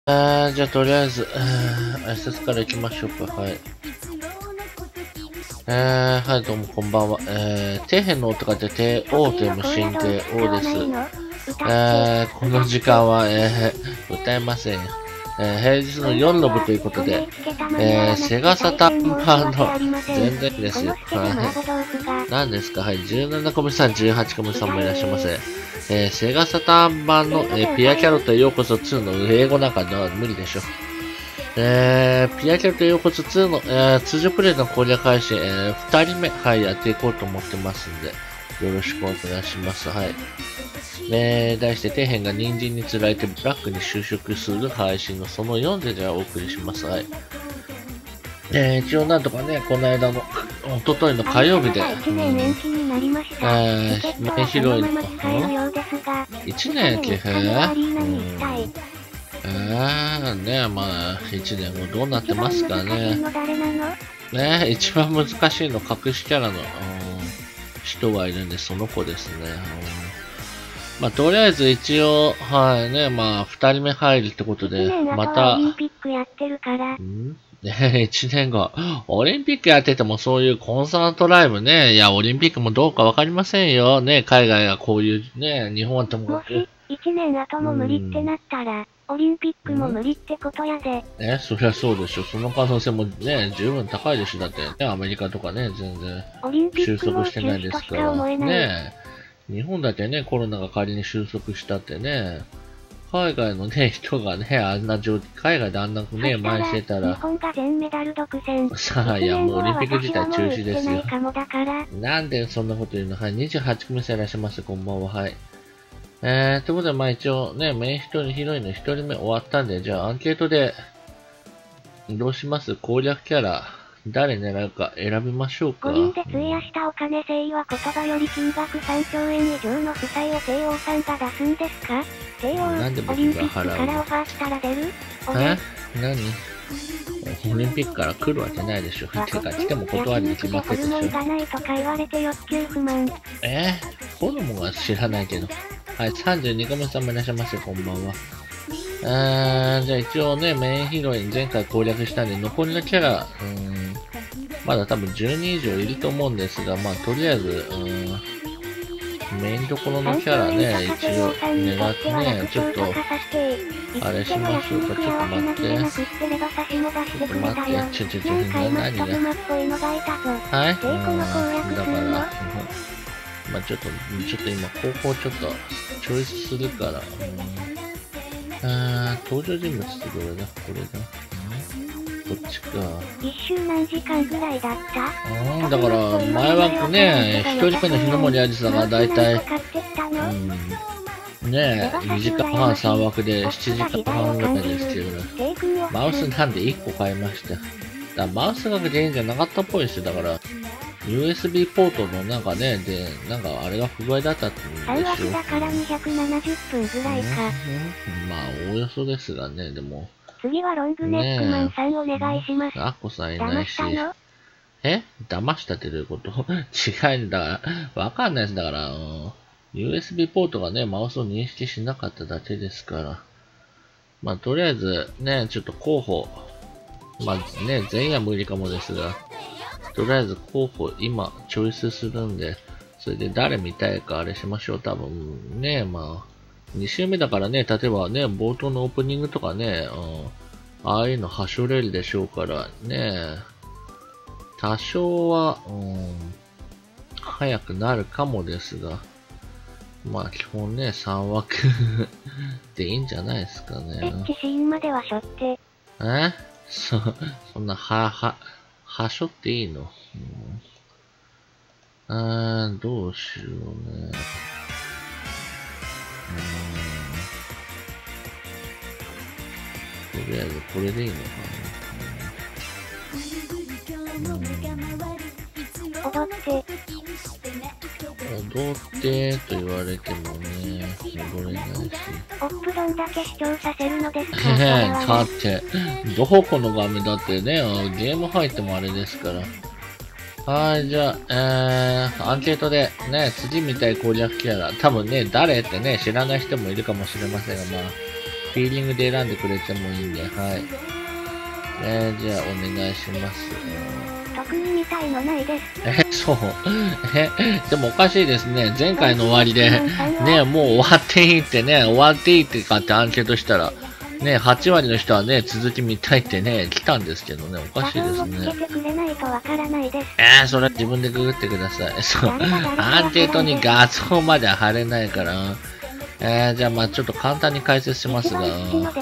じゃあとりあえず、挨拶から行きましょうか。はい。はい、どうもこんばんは。底辺の音が出て、王という無神経王です。この時間は、歌えませんよ。平日の夜の部ということで、セガサターン版の全然ですよ。はい。何ですかはい、17コミさん、18コミさんもいらっしゃいませ。セガサターン版の、ピアキャロットへようこそ2の英語なんかでは無理でしょ。ピアキャロットへようこそ2の、通常プレイの攻略配信、2人目、はい、やっていこうと思ってますんで、よろしくお願いします。はい。題して、底辺が人参に釣られてブラックに就職する配信のその4でじゃあお送りします。はい。一応なんとかね、この間の、一昨日の火曜日で、メイヒロインの、1年期ねまあ、1年後どうなってますかね。一番難しいの隠しキャラの、人がいるんで、その子ですね。まあ、とりあえず一応、はいね、まあ、2人目入るってことで、また、1年後、オリンピックやっててもそういうコンサートライブね、いや、オリンピックもどうかわかりませんよ。ね、海外がこういうね、日本はともかく。もし、 1年後も無理ってなったら、オリンピックも無理ってことやで。 そりゃそうでしょ。その可能性もね、十分高いでしょ。だってね、アメリカとかね、全然収束してないですから。ね、日本だけね、コロナが仮に収束したってね、海外のね、人がね、あんな海外であんなね、前してたら。 日本が全メダル独占。 さあ、いや、もうオリンピック自体中止ですよ。なんでそんなこと言うのはい、28組さんいらっしゃいませ、こんばんは、はい。ということで、まあ一応ね、メインヒロインの1人目終わったんで、じゃあアンケートで、どうします攻略キャラ、誰狙うか選びましょうか。 5人で費やしたお金誠意は言葉より金額3兆円以上の負債を帝王さんが出すんですか帝王、オリンピックからオファーしたら出る何オリンピックから来るわけないでしょ。てか、来ても断りに決まってるでしょ。 ホルモンがないとか言われて欲求不満。 ホルモンは知らないけど。はい、32個目さんもいらっしゃいませ、こんばんは。じゃあ一応ね、メインヒロイン前回攻略したんで、残りのキャラ、まだ多分10人以上いると思うんですが、まあとりあえず、メインどころのキャラね、一応狙ってね、ちょっと、あれしましょうか。ちょっと待って。ちょっと待って。何がはい、だから、まあちょっと今、候補ちょっと、チョイスするから、登場人物ってどれだこれだ。こっちか。 一周何時間ぐらいだっただから、前はね、一人目の日の森あじさがだいたい、ね2時間半3枠で7時間半ぐらいですけど、マウスなんで1個買いました。だからマウスが原因じゃなかったっぽいですよ。だから、USB ポートのなんかね、で、なんかあれが不具合だったんでしょう。 3枠だから270分ぐらいか。 まあ、おおよそですがね、でも。 次はロングネックマンさんお願いします。 アッコさんいないし。騙したってどういうこと違うんだから、わかんないです。だから、USB ポートがね、マウスを認識しなかっただけですから。まあ、とりあえず、ね、ちょっと候補。まあね、全員は無理かもですが、とりあえず候補今、チョイスするんで、それで誰見たいかあれしましょう。多分ね、まあ、2週目だからね、例えばね、冒頭のオープニングとかね、ああいうのはしょれるでしょうからね、多少は、早くなるかもですが、まあ基本ね、3枠でいいんじゃないですかね。 エッチシーンまではしょって。 そんな、はしょっていいの、どうしようね。とりあえずこれでいいのかな。踊ってと言われてもね、踊れないし。 オップドンだけ視聴させるのですかだって、どこの画面だってね、ゲーム入ってもあれですから。はい、じゃあ、アンケートでね、次みたい攻略キャラ、多分ね、誰ってね、知らない人もいるかもしれませんが、まあ、 フィーリングで選んでくれてもいいんで、はい。じゃあ、お願いします。 特に見たいのないです。 そう。でもおかしいですね。前回の終わりで、ね、もう終わっていいってね、終わっていいってかってアンケートしたら、ね、8割の人はね、続き見たいってね、来たんですけどね、おかしいですね。それは自分でググってください。そう。アンケートに画像まで貼れないから。じゃあまあちょっと簡単に解説しますが。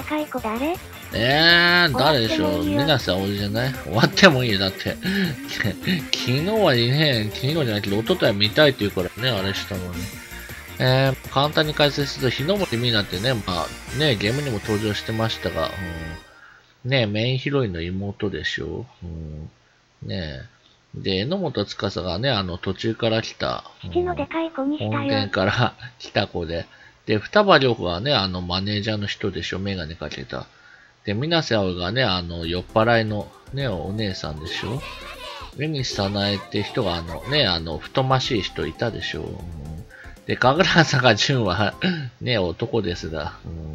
誰でしょう。水瀬葵じゃない終わってもいいよ。だって。昨日はね、昨日じゃないけど、一昨日は見たいって言うからね、あれしたのに。簡単に解説すると、日の森美奈ってね、まあ、ね、ゲームにも登場してましたが、ね、メインヒロインの妹でしょ。ねで、榎本司がね、途中から来た、本源から来た子で、で、双葉涼子はね、マネージャーの人でしょ、メガネかけた。で、水瀬葵がね、酔っ払いのね、お姉さんでしょ。江西早苗って人がね、太ましい人いたでしょ。で、神楽坂淳はね、男ですが。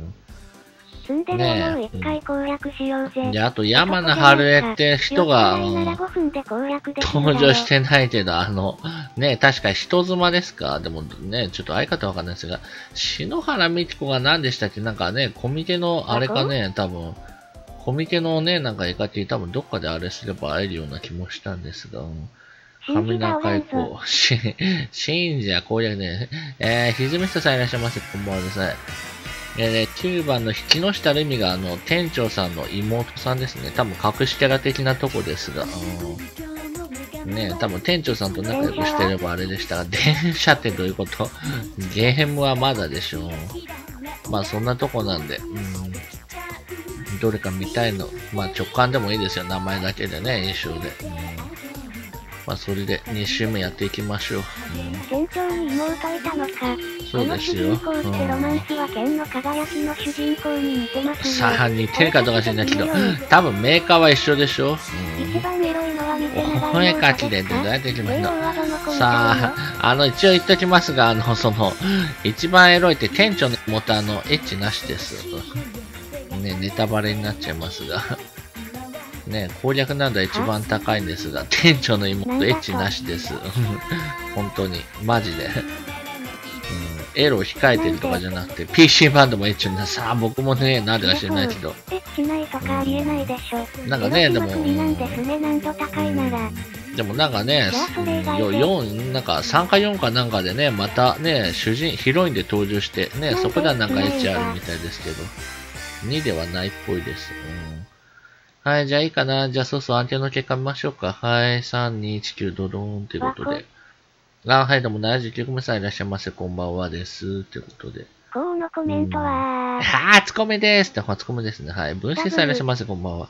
ねえ。で、あと、山名春江って人が、登場してないけど、ね、確か人妻ですかでもね、ちょっと相方わかんないですが、篠原美智子が何でしたっけなんかね、コミケの、あれかね、多分、コミケのね、なんか絵描き、多分どっかであれすれば会えるような気もしたんですが、上中愛子、信者攻略ね、ひずみさんいらっしゃいませ、こんばんはですね。9番の木下るみが店長さんの妹さんですね。多分隠しキャラ的なとこですが、ね多分店長さんと仲良くしてればあれでしたが、電車ってどういうことゲームはまだでしょう。まあそんなとこなんで、どれか見たいの。まあ直感でもいいですよ。名前だけでね、印象で。まあそれで2週目やっていきましょう。 店長に妹いたのか。 そうですよ。 ロマンスは剣の輝きの主人公に似てますね。 さあ、似てるかどうか知らないけど、多分メーカーは一緒でしょ。 一番エロいのは見てない。 お声かきでどうやっていきますのさあ、一応言っときますが、一番エロいって店長の妹エッチなしです。ね、ネタバレになっちゃいますが。ね、攻略難度は一番高いんですが、店長の妹エッチなしです。本当に、マジで。エロを控えてるとかじゃなくて、PC バンドもエッチなさあ、僕もね、なんでか知らないけど。 エッチないとかありえないでしょ。 なんかね、でも、でもなんかね、なんか3か4かなんかでね、またね、ヒロインで登場して、ね、そこではなんかエッチあるみたいですけど、2ではないっぽいです。はい、じゃあいいかな。じゃあそうそう、アンケートの結果見ましょうか。はい、3、2、1、9、ドドーンということで。はい、どうも79名さんいらっしゃいませ。こんばんはです。ということで。 こうのコメントはツコメですって、ツコメですね。はい。分身さんいらっしゃいませ。こんばんは。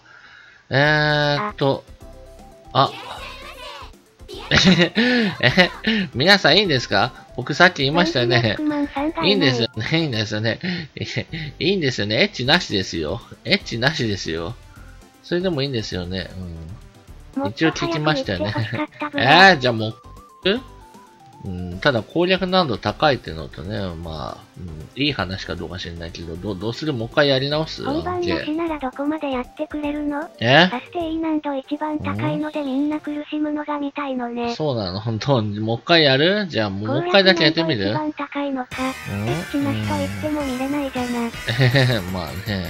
皆さんいいんですか僕さっき言いましたよね。いいんですよね。いいんですよね。いいんですよね。エッチなしですよ。エッチなしですよ。それでもいいんですよね。一応聞きましたよね。じゃあもう、ただ攻略難度高いっていうのとね、まあ、いい話かどうか知らないけど、どうするもう一回やり直す本番なしならどこまでやってくれるのサステイ難度一番高いのでみんな苦しむのが見たいのね。 そうなの本当に。もう一回やるじゃあもう一回だけやってみる一番高いのか。エッチなしと言っても見れないじゃな。 まあね。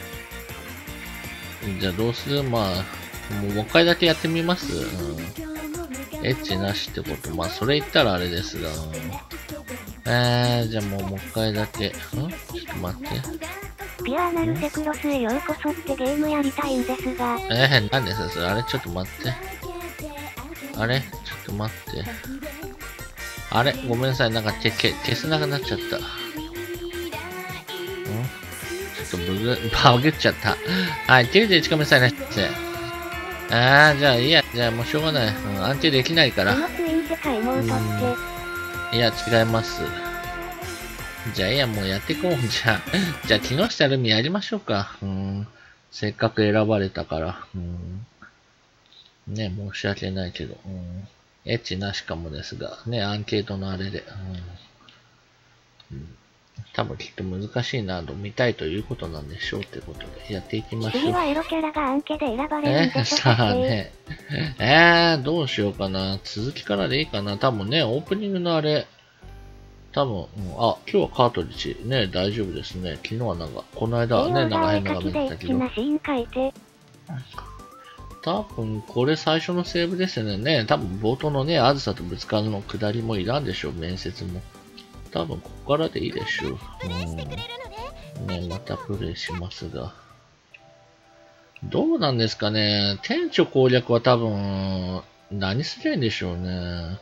じゃあどうするまあ、もう一回だけやってみますエッチなしってこと。まあ、それ言ったらあれですが。じゃあもう一回だけ。ちょっと待って。 ピアーナルセクロスへようこそってゲームやりたいんですが。 何ですそれあれちょっと待って。あれちょっと待って。あれごめんなさい。なんか消せなくなっちゃった。ちょっとバグっちゃった。はい、91個目さいらっしゃいませ。じゃあいいや。じゃあもうしょうがない。安定できないから。いや、違います。じゃあいいや、もうやっていこう。じゃあ木下ルミやりましょうか。せっかく選ばれたから。ね、申し訳ないけど。エッチなしかもですが。ね、アンケートのあれで。 多分きっと難しいなど見たいということなんでしょうってことでやっていきましょう。 次はエロキャラがアンケで選ばれるんでしょさあね。どうしようかな。続きからでいいかな。多分ね、オープニングのあれ、多分、今日はカートリッジね、大丈夫ですね。昨日はなんか、この間はね、なんか変な画面だったけど。多分、これ最初のセーブですよね。多分、冒頭のね、あずさとぶつかるの下りもいらんでしょう、面接も。多分、ここからでいいでしょう。ね、またプレイしますが。どうなんですかね。店長攻略は多分、何すりゃいいんでしょうね。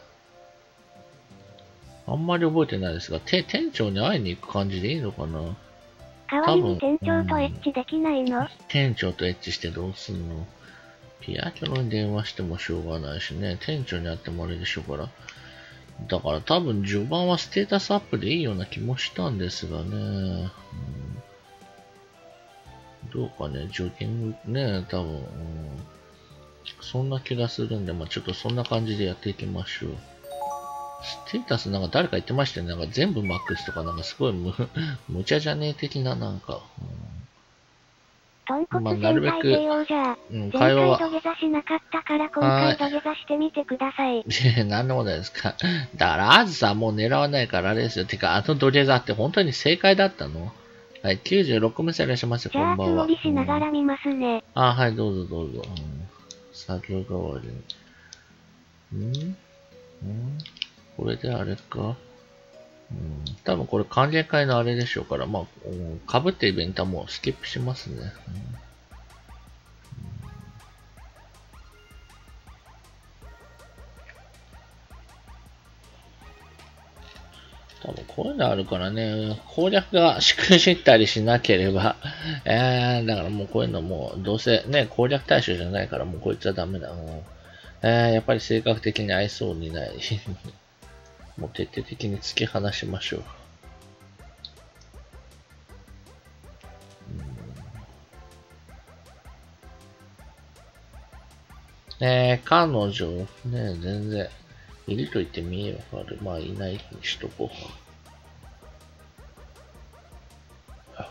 あんまり覚えてないですが、店長に会いに行く感じでいいのかな。 代わりに店長とエッチできないの？ 店長とエッチしてどうすんの？ピアチョロに電話してもしょうがないしね。店長に会ってもあれでしょうから。だから多分序盤はステータスアップでいいような気もしたんですがね。どうかね、ジョギングね、多分、そんな気がするんで、まあちょっとそんな感じでやっていきましょう。ステータスなんか誰か言ってましたよね。なんか全部マックスとかなんかすごい無茶じゃねえ的ななんか。 まあなるべく、会話は。土下座しなかったから今回土下座してみてください。 何のことですか。だからあずさもう狙わないからあれですよ。てかあの土下座って本当に正解だったの？はい、96名さんいらっしゃいますよ、こんばんは。 じゃあ、つもりしながら見ますね。 はい、どうぞどうぞ。作業代わりに。これであれか。多分これ歓迎会のあれでしょうから、まあ、被ってイベントはもうスキップしますね。多分こういうのあるからね、攻略がしくじったりしなければ、だからもうこういうのもうどうせね、攻略対象じゃないからもうこいつはダメだ。やっぱり性格的に合いそうにない。もう徹底的に突き放しましょう。彼女、ね、全然、いると言って見えるから、まあいないにしとこう。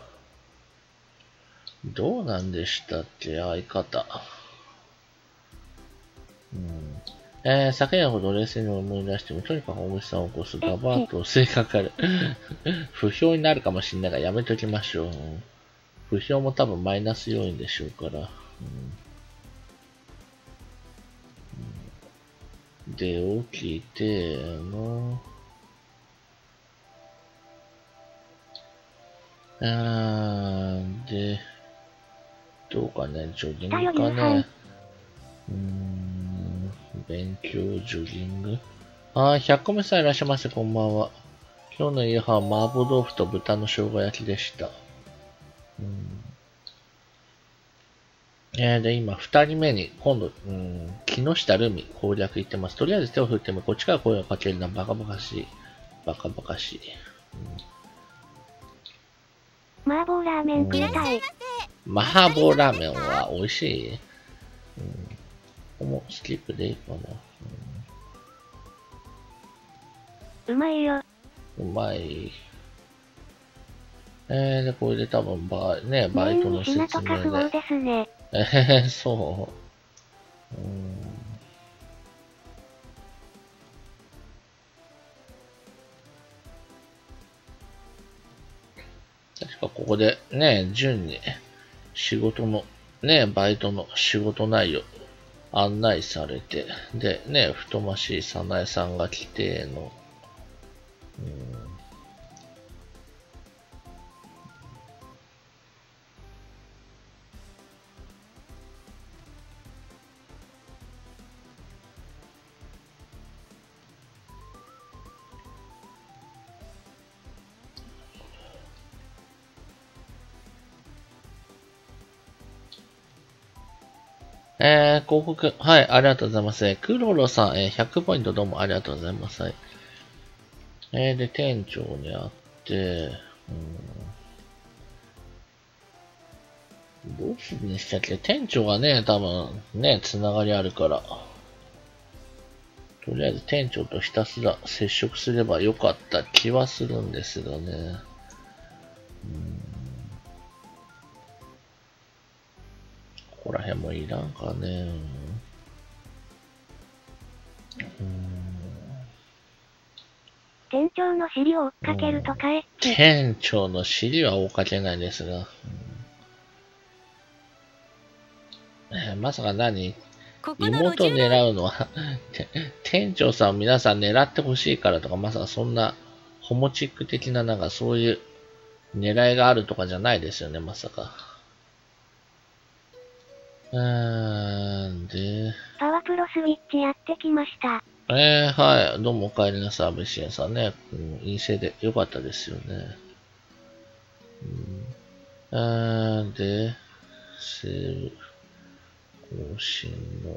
どうなんでしたっけ、相方。昨夜ほど冷静に思い出しても、とにかく重さを起こすガバーッと襲いかかる。不評になるかもしれないからやめときましょう。不評も多分マイナス要因でしょうから。で、起きて、で、どうかね、ジョギングかね。勉強、ジョギング。100個目さんいらっしゃいませ、こんばんは。今日の夕飯は麻婆豆腐と豚の生姜焼きでした。で、今、二人目に、今度、木下ルミ攻略行ってます。とりあえず手を振っても、こっちから声をかけるのはバカバカしい。バカバカしい。 麻婆ラーメン食いたい。 麻婆ラーメンは美味しい。ここもスキップでいいかな。 うまいよ。 うまい。で、これで多分バイトの説明で。 とか不合ですね。 そう。確かここでね、順に仕事のバイトの仕事内容案内されて、でね、太ましい早苗さんが来ての、広告、はい、ありがとうございます。クロロさん、100ポイントどうもありがとうございます。で、店長に会って、どうするんでしたっけ？店長がね、多分ね、つながりあるから、とりあえず店長とひたすら接触すればよかった気はするんですがね。 ここら辺もいらんかね。 店長の尻を追っかけるとかエッチ。 店長の尻は追っかけないですが。まさか何？妹を狙うのは店長さんを皆さん狙ってほしいからとか、まさかそんなホモチック的ななんかそういう狙いがあるとかじゃないですよね、まさか。で。 パワプロスイッチやってきました。 はい。どうもお帰りなさい、ベシエンさんね。陰性でよかったですよね。で、セーブ、更新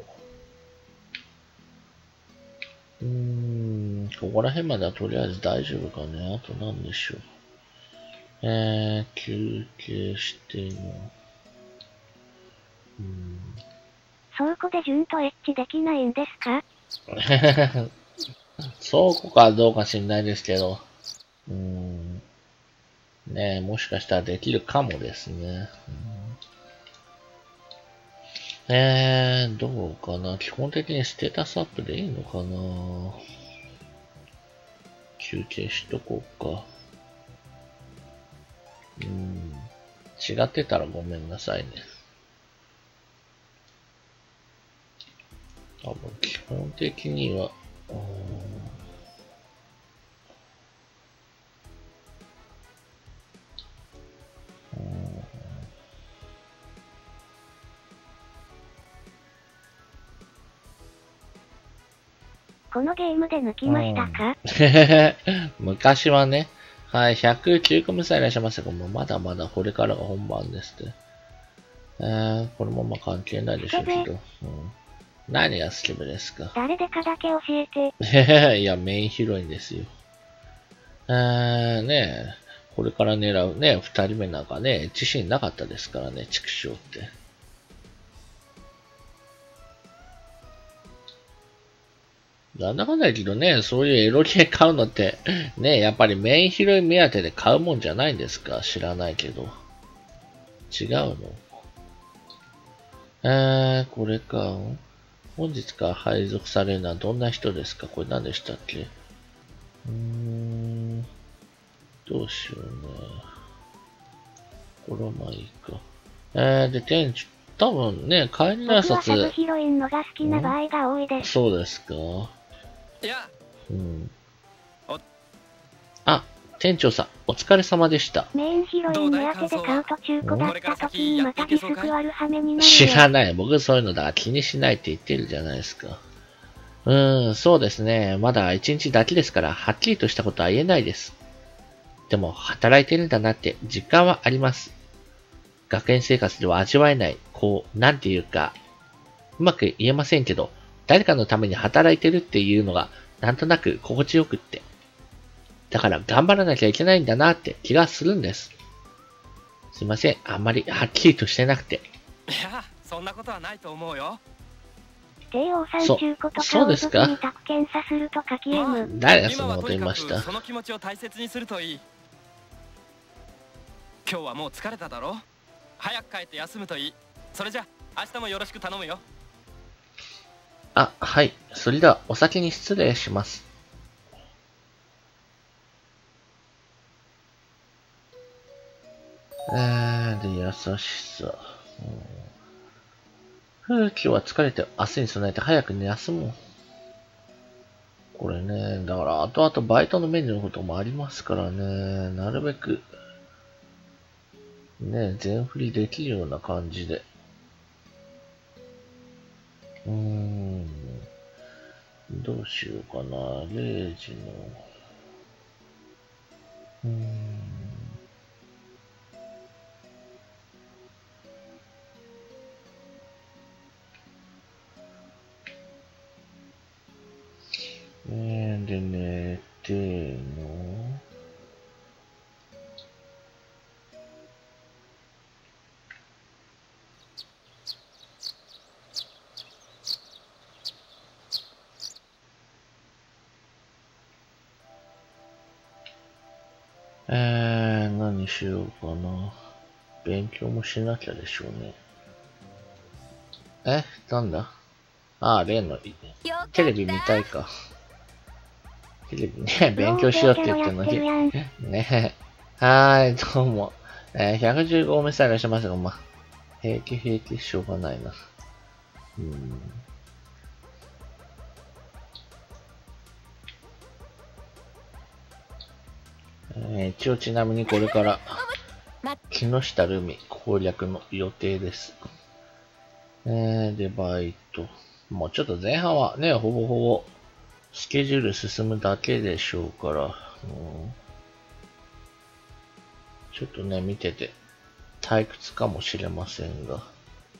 の。ここら辺まではとりあえず大丈夫かね。あと何でしょう。休憩しての。 倉庫で順とエッチできないんですか？ 倉庫かどうか知んないですけど。ねえ、もしかしたらできるかもですね。どうかな。基本的にステータスアップでいいのかな。休憩しとこうか。違ってたらごめんなさいね。多分基本的には、 このゲームで抜きましたか？ 昔はね、はい、109個目さえいらっしゃいましたけども、まだまだこれからが本番ですって。このまま関係ないでしょうけど。何がスケベですか？ 誰でかだけ教えて。 いや、メインヒロインですよ。ねえ、これから狙うね、二人目なんかね、自信なかったですからね、畜生って。なんだかんだけどね、そういうエロ系買うのって、ね、やっぱりメインヒロイン目当てで買うもんじゃないんですか？知らないけど。違うの？これか。本日から配属されるのはどんな人ですか？これ何でしたっけ？どうしようね。これはまあいいか。で、店長、多分ね、帰りの挨僕はサブ拶。 ヒロインのが好きな場合が多いです。 そうですか。 いや。 あ、店長さん、お疲れ様でした。 メインヒロイン目当てで買うと中古だった時にまたディスク割る羽目になるよ。 知らない。僕そういうのだから気にしないって言ってるじゃないですか。そうですね。まだ一日だけですから、はっきりとしたことは言えないです。でも、働いてるんだなって実感はあります。学園生活では味わえない、なんていうか、うまく言えませんけど、誰かのために働いてるっていうのが、なんとなく心地よくって。だから頑張らなきゃいけないんだなって気がするんです。すいません、あんまりはっきりとしてなくて。 いや、そんなことはないと思うよ。 帝王さん中古とかを時に宅検査するとか KM。 誰がそんなこと言いました？ その気持ちを大切にするといい。今日はもう疲れただろ？早く帰って休むといい。それじゃ、明日もよろしく頼むよ。 あ、はい。それでは、お先に失礼します。で、優しさ。今日は疲れて、明日に備えて早く寝休もう。これね、だから後々バイトのメニューのこともありますからね、なるべく、ね、全振りできるような感じで。どうしようかな、0時の。で、寝ての。何にしようかな。勉強もしなきゃでしょうね。なんだ？ああ、例の、テレビ見たいか。テレビね、勉強しようって言ってんのに。ねはーい、どうも。115名さえいらっしゃいますが、まあ、平気しょうがないな。一応ちなみにこれから、木下ルミ攻略の予定です。で、バイト。もうちょっと前半はね、ほぼほぼ、スケジュール進むだけでしょうから、ちょっとね、見てて、退屈かもしれませんが、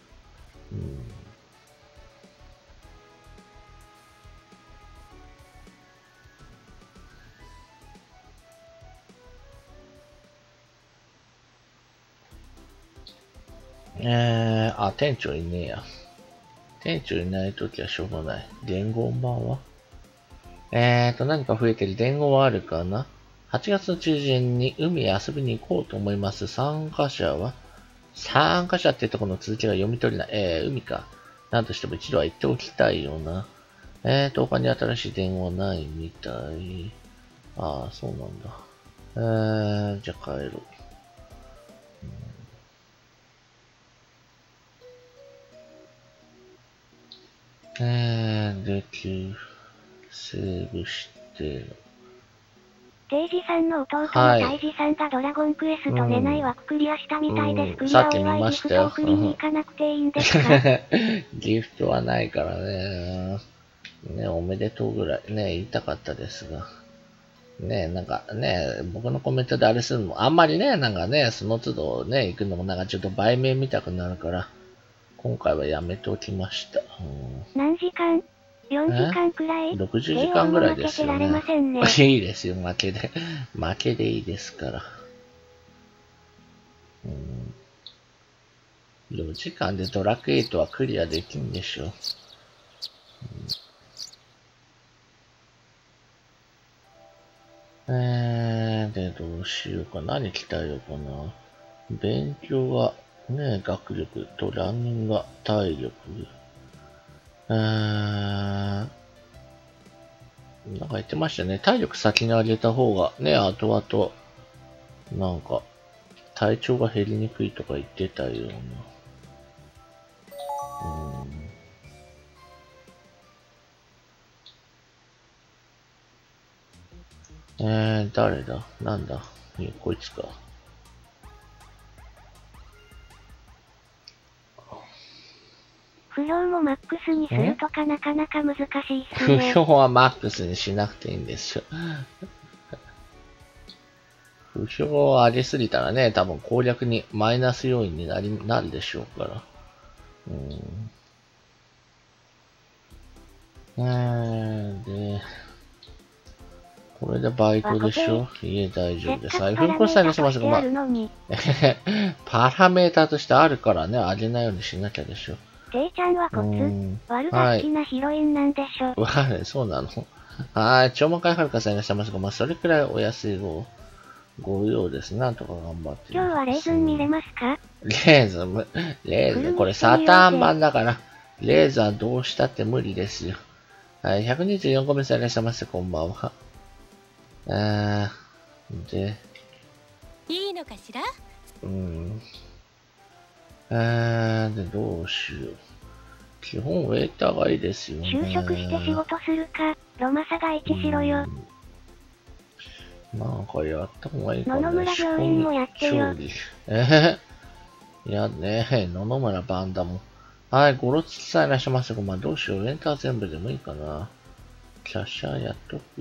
店長いねえや。店長いないときはしょうがない。伝言版は何か増えてる伝言はあるかな？ 8 月の中旬に海へ遊びに行こうと思います。参加者ってところの続きが読み取れない。海か。なんとしても一度は行っておきたいよな。他に新しい伝言はないみたい。ああ、そうなんだ。じゃあ帰ろう。で、セーブして、 定時さんの弟の大治さんがドラゴンクエスト寝ない枠クリアしたみたいです。クリアお祝いギフト送りに行かなくていいんですか？ ギフトはないからね。ね、おめでとうぐらいね、言いたかったですが。ね、なんかね、僕のコメントであれするのも、あんまりね、なんかね、その都度ね、行くのもなんかちょっと売名見たくなるから、今回はやめておきました。 何時間 ?4 時間くらい ?60 時間ぐらいですよね。 負けてられませんね。 いいですよ、負けで。負けでいいですから。4時間でドラクエイトはクリアできんでしょ。で、どうしようか。何鍛えようかな。勉強は、ね、学力とランニングが体力。なんか言ってましたね。体力先に上げた方が、ね、後々、なんか、体調が減りにくいとか言ってたような。誰だ？なんだ？こいつか。 不評もマックスにするとかなかなか難しいっすね。 不評はマックスにしなくていいんですよ。不評を上げすぎたらね、多分攻略にマイナス要因になるでしょうから。で、これでバイトでしょ？家大丈夫です。iPhone コースさえしますが、まあ、パラメーターとしてあるからね、上げないようにしなきゃでしょ。 ていちゃんはコツ、悪が好きなヒロインなんでしょ。 そうなの。はい。超魔界はるかさんいらっしゃいますが、まあ、それくらいお安いご用です。なんとか頑張って。 今日はレーズン見れますか？ レーズン、これサターン版だから、レーザーどうしたって無理ですよ。はい。124個目さんいらっしゃいます。こんばんは。で。 いいのかしら？ で、どうしよう。基本ウェイターがいいですよね。 就職して仕事するか、ロマサが1しろよ。 なんかやった方がいいかな。 野々村病院もやってよ。 いやね、野々村バンダも。はい、ゴロツさんいらっしゃいますが、まあどうしよう。ウェイター全部でもいいかな。キャッシャーやっとく？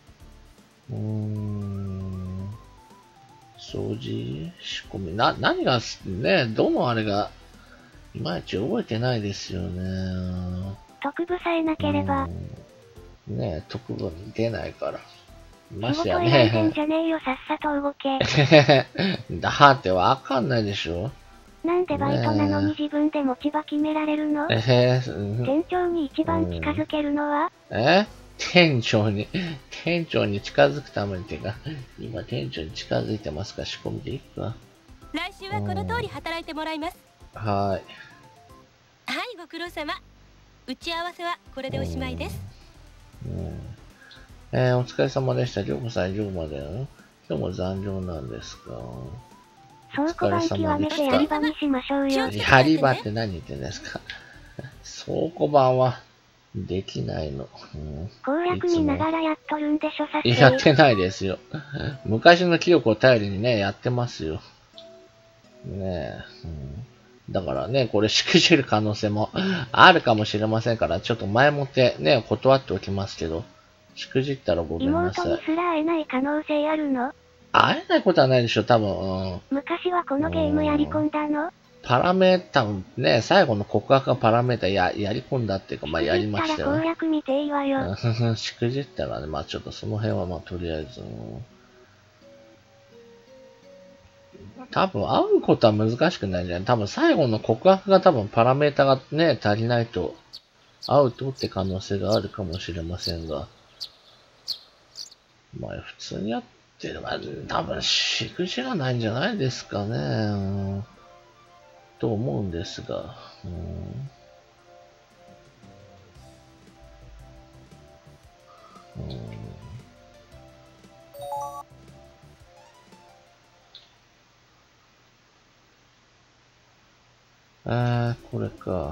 掃除仕込み。何がね、どのあれが、いまいち覚えてないですよね。 特部さえなければ。 ねえ、特部出ないから。 ましてやね。仕事選んでんじゃねえよ、さっさと動け。 だってわかんないでしょ。 なんでバイトなのに自分で持ち場決められるの？店長に一番近づけるのは？ 店長に近づくためにっていうか、今店長に近づいてますから仕込みでいいか。 来週はこの通り働いてもらいます。 はい。 はい、ご苦労様。打ち合わせはこれでおしまいです。 お疲れ様でした。りょうこさん、以上まで今日も残業なんですか。 倉庫番極めてやり場にしましょうよ。 やり場って何言ってんですか。倉庫番はできないの。 攻略見ながらやっとるんでしょ、さすがに。 やってないですよ。昔の記憶を頼りにね、やってますよ。ねえ。だからね、これしくじる可能性もあるかもしれませんから、ちょっと前もってね、断っておきますけど、しくじったらごめんなさい。 妹にすら会えない可能性あるの？ 会えないことはないでしょ、多分。 昔はこのゲームやり込んだの？ パラメータね、最後の告白がパラメータやり込んだっていうか、まあやりましたよ、ね。 攻略見ていいわよ。 しくじったらね、まあちょっとその辺はまあとりあえず、多分会うことは難しくないんじゃない？多分最後の告白が多分パラメータがね、足りないと、会うとって可能性があるかもしれませんが、まあ普通にやってれば多分しくじらないんじゃないですかね。と思うんですが。これか。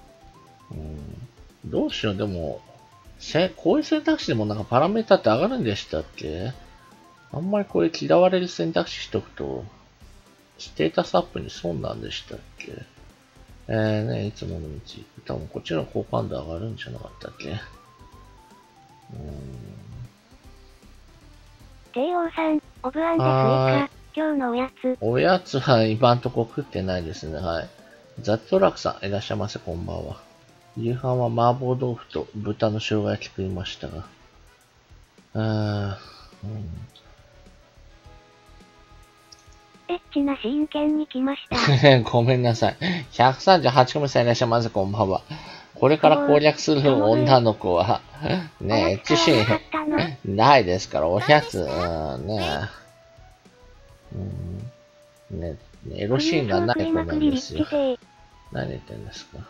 どうしよう、でも、こういう選択肢でもなんかパラメータって上がるんでしたっけ？あんまりこれ嫌われる選択肢しとくと、ステータスアップに損なんでしたっけ？ね、いつもの道。多分こっちの好感度上がるんじゃなかったっけ？ 帝王さん、オブアンデスイカ、今日のおやつ。 おやつは今んとこ食ってないですね、はい。ザットラクさん、いらっしゃいませ、こんばんは。夕飯は麻婆豆腐と豚の生姜焼き食いましたが。 エッチな真剣に来ました。 ごめんなさい。138組さんいらっしゃいませ、こんばんは。これから攻略する女の子は、ね、エッチシーンないですから、おやつ、ね。ね、エロシーンがない子なんですよ。何言ってんですか。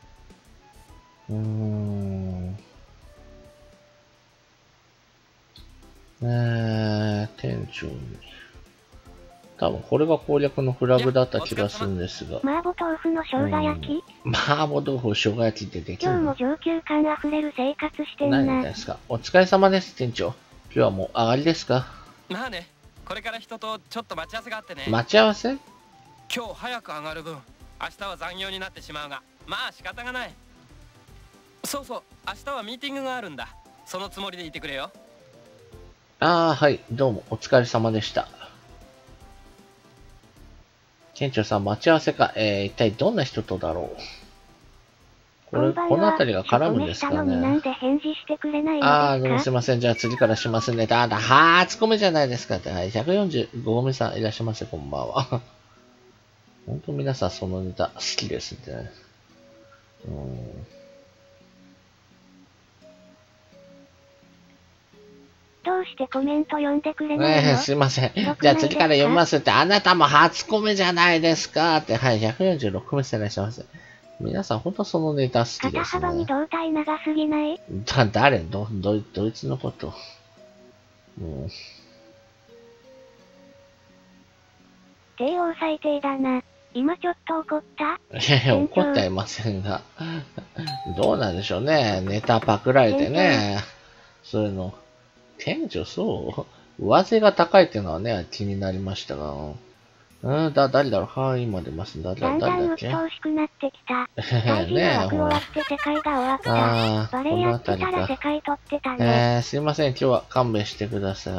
店長に。多分これが攻略のフラグだった気がするんですが。 麻婆豆腐の生姜焼き？ 麻婆豆腐生姜焼きってできるの？ 今日も上級感あふれる生活してんな。 何ですか？お疲れ様です、店長。今日はもう上がりですか？ まあね、これから人とちょっと待ち合わせがあってね。 待ち合わせ？ 今日早く上がる分、明日は残業になってしまうが、まあ仕方がない。そうそう、明日はミーティングがあるんだ。そのつもりでいてくれよ。 はい、どうもお疲れ様でした。店長さん、待ち合わせか。一体どんな人とだろう。この辺りが絡むんですかね。すいません。じゃあ次からしますね。初コメじゃないですかって。はい、145号目さんいらっしゃいませ、こんばんは。本当皆さんそのネタ好きですね。 どうしてコメント読んでくれないの？ すいません。じゃあ次から読みますって、あなたも初コメじゃないですかって、はい、146コメさんいらっしゃいませ。皆さん本当そのネタ好きですね。 肩幅に胴体長すぎない？ 誰？どいつのこと？ 帝王最低だな。今ちょっと怒った？ 怒ってはいませんが。どうなんでしょうね。ネタパクられてね。そういうの。店長、そう？上背が高いっていうのはね、気になりましたが。誰だろう？はい、今出ます。誰だっけ？ だんだん鬱陶しくなってきた。大事な枠終わって世界が終わった。バレーやってたら世界取ってたね。 すいません、今日は勘弁してくださ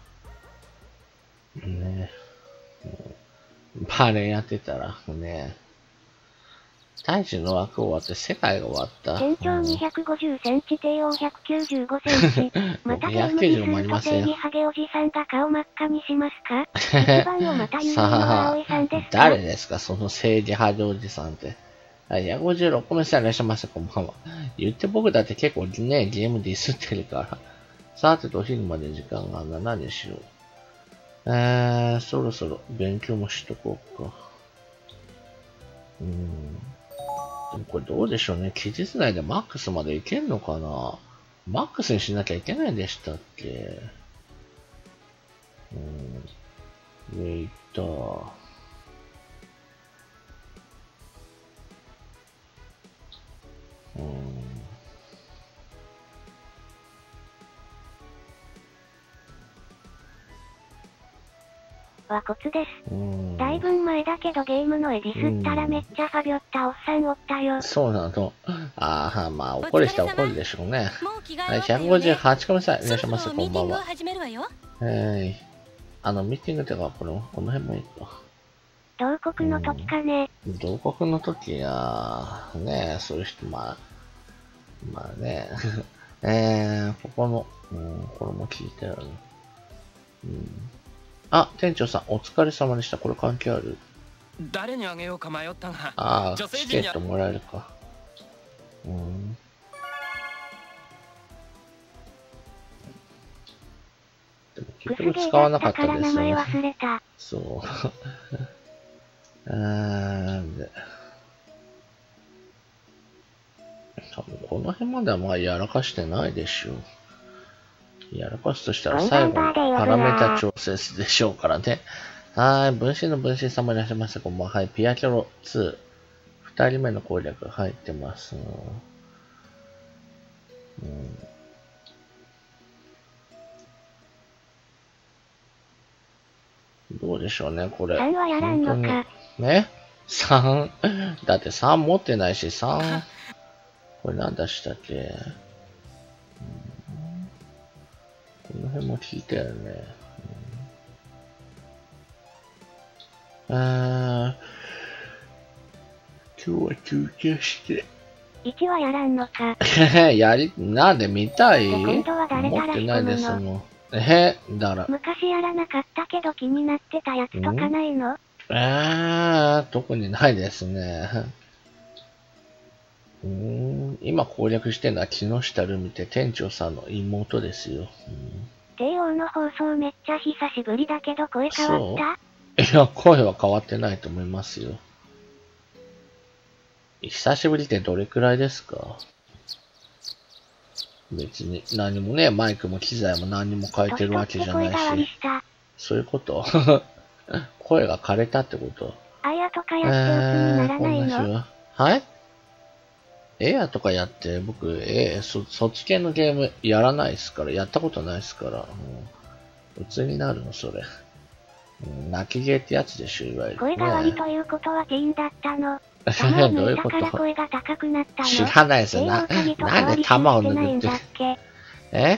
い。ね。バレーやってたら、ね。大地の枠終わって世界が終わった。 身長250センチ、帝王195センチ。またゲームにすると正義ハゲおじさんが顔真っ赤にしますか？一番をまた有名の葵さんですか？ 誰ですかその正義ハゲおじさんって。 はい、156個目さんいらっしゃいませ、こんばんは。言って僕だって結構ね、ゲームディスってるから。さてとお昼まで時間があんな、何しよう。そろそろ勉強もしとこうか。でもこれどうでしょうね。期日内でマックスまでいけんのかな。マックスにしなきゃいけないんでしたっけ。上行った。 はコツです。だいぶ前だけどゲームの絵ディスったらめっちゃファビョったおっさんおったよ。 そうなの。まあ怒る人は怒るでしょうね。はい、158個目さんいらっしゃいませ、こんばんは。ミーティングとかこの辺もいいか。 同国の時かね。 同国の時や、ね、そういう人、まあね、ここの、これも聞いたよね。あ、店長さん、お疲れ様でした。これ関係ある？ 誰にあげようか迷ったが。 チケットもらえるか。でも結局使わなかったですよね。そう。多分この辺まではまあやらかしてないでしょう。やらかすとしたら最後のパラメータ調整でしょうからね。はい、分身の分身様いらっしゃいませ。こんばんは。はい、ピアキャロ2。2人目の攻略入ってます。どうでしょうね、これ。 3はやらんのか。 ね ?3? だって3持ってないし、3。これ何出したっけ？この辺も聞いたよね。今日は休憩して。 1はやらんのか。 なんで見たい？ 今度は誰から仕込むの？ だから。 昔やらなかったけど気になってたやつとかないの？ 特にないですね。今攻略してるのは木下ルミって店長さんの妹ですよ。 帝王の放送めっちゃ久しぶりだけど声変わった？ いや、声は変わってないと思いますよ。久しぶりってどれくらいですか？別に何もね、マイクも機材も何も変えてるわけじゃないし。そういうこと声が枯れたってこと？ あやとかやって鬱にならないの？ はい？エアとかやって、僕、そっち系のゲームやらないですから、やったことないですから、鬱になるの、それ。泣きゲーってやつでしょ、いわゆる、ね。 声変わりということはティーンだったの。 どういうこと？ 声が高くなったの？ 知らないですよ。なんで玉を抜くって。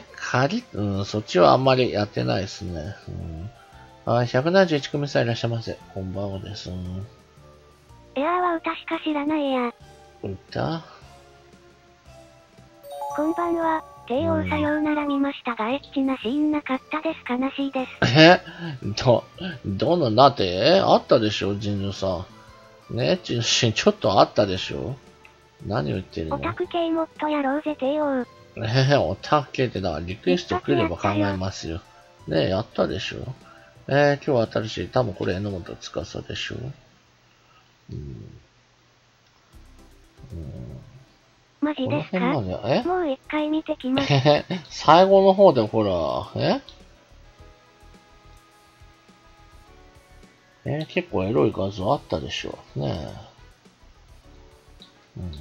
そっちはあんまりやってないですね。171組さんいらっしゃいませ。こんばんはです。 エアーは歌しか知らないや。 歌？ こんばんは。帝王さようなら見ましたが、エッチなシーンなかったです。悲しいです。 だって、あったでしょ、ジンヌさん。ね、エッチなシーンちょっとあったでしょ。何を言ってるの？ オタク系もっとやろうぜ、帝王。 オタク系ってだからリクエスト来れば考えますよ。ね、やったでしょ。今日は新しい、多分これ榎本司でしょ。 マジですか？もう一回見てきます。 最後の方でほら、結構エロい画像あったでしょ。ねえ。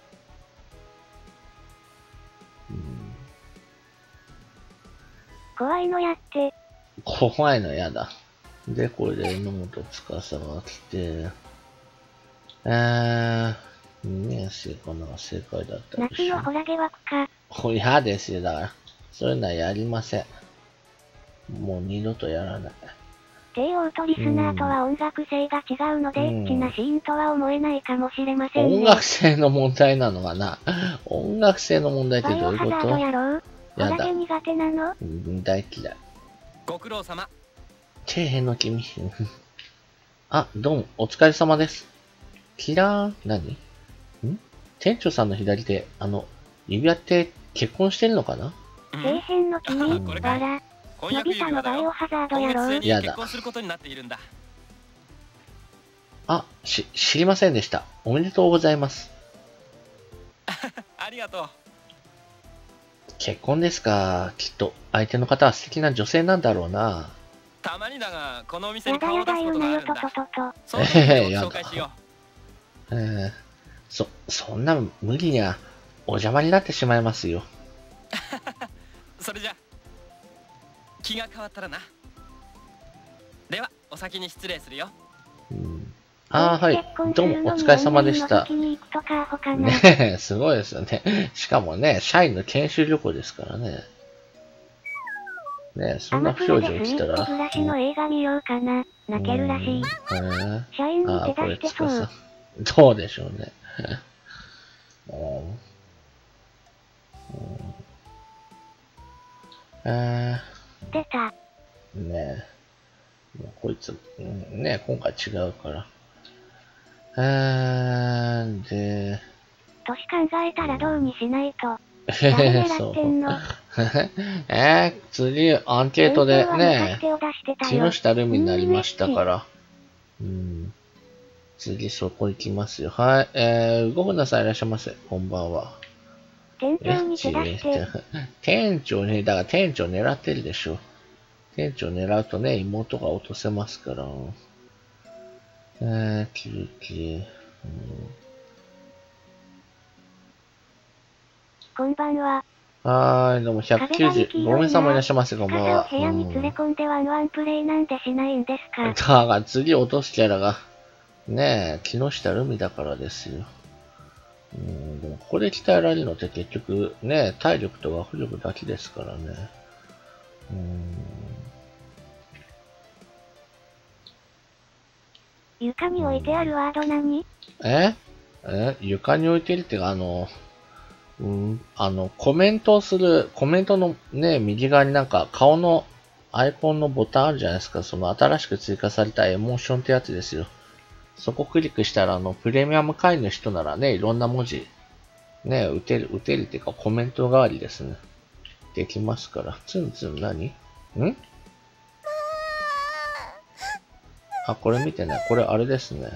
怖いのやって。 怖いのやだ。で、これで榎本司が来て、2年生かな、正解だった夏のホラゲ枠か。 嫌ですよ、だから。そういうのはやりません。もう二度とやらない。 帝王とリスナーとは音楽性が違うので、エッチなシーンとは思えないかもしれませんね。 音楽性の問題なのかな？音楽性の問題ってどういうこと？ バイオハザードやろう？ホラゲ苦手なの？ 大嫌い。 ご苦労様。 底辺の君。どうも、お疲れ様です。キラー何？ 店長さんの左手、指輪って結婚してるのかな？ 底辺の君、 これバラ。 婚約のび太の指輪だよ。 バイオハザード今やろう。 月末に結婚することになっているんだ。 あ、知りませんでした。おめでとうございます。 ありがとう。 結婚ですか。きっと、相手の方は素敵な女性なんだろうな。 たまにだが、このお店やに顔を出だやだ言うすことがあるんだ。 なよとととと。 その時を紹介しよそんな無理にはお邪魔になってしまいますよ。 う。それじゃ、気が変わったらな。では、お先に失礼するよ。 はい。どうもお疲れ様でした。ねえ、すごいですよね。しかもね、社員の研修旅行ですからね。ねえ、そんな不祥事起きたら。 暮らしの映画見ようかな。泣けるらしい。社員に手出してそう。 どうでしょうね。 出た。 ねえ。もうこいつ、ねえ、今回違うから。で、 年考えたらどうにしないと。誰狙ってんの？ 次、アンケートでね、木下ルミになりましたから。次、そこ行きますよ。はい。ごめんなさい、いらっしゃいませ。こんばんは。 店長に手出して。 店長ね、だから店長狙ってるでしょ。店長狙うとね、妹が落とせますから。 こんばんは。 どうも190、ごめんさまいらっしゃいませ、こんばんは。 部屋に連れ込んでワンプレイなんでしないんですか？ だから次落とすキャラが、ねえ、木下ルミだからですよ。でもここで鍛えられるのって結局、ね、体力と学力だけですからね。 床に置いてあるワード何？ 床に置いてるっていうか、コメントをする、コメントのね、右側になんか顔のアイコンのボタンあるじゃないですか。その新しく追加されたエモーションってやつですよ。そこクリックしたら、プレミアム会員の人ならね、いろんな文字、ね、打てるっていうかコメント代わりですね。できますから。ツンツン何？これ見てね。これあれですね。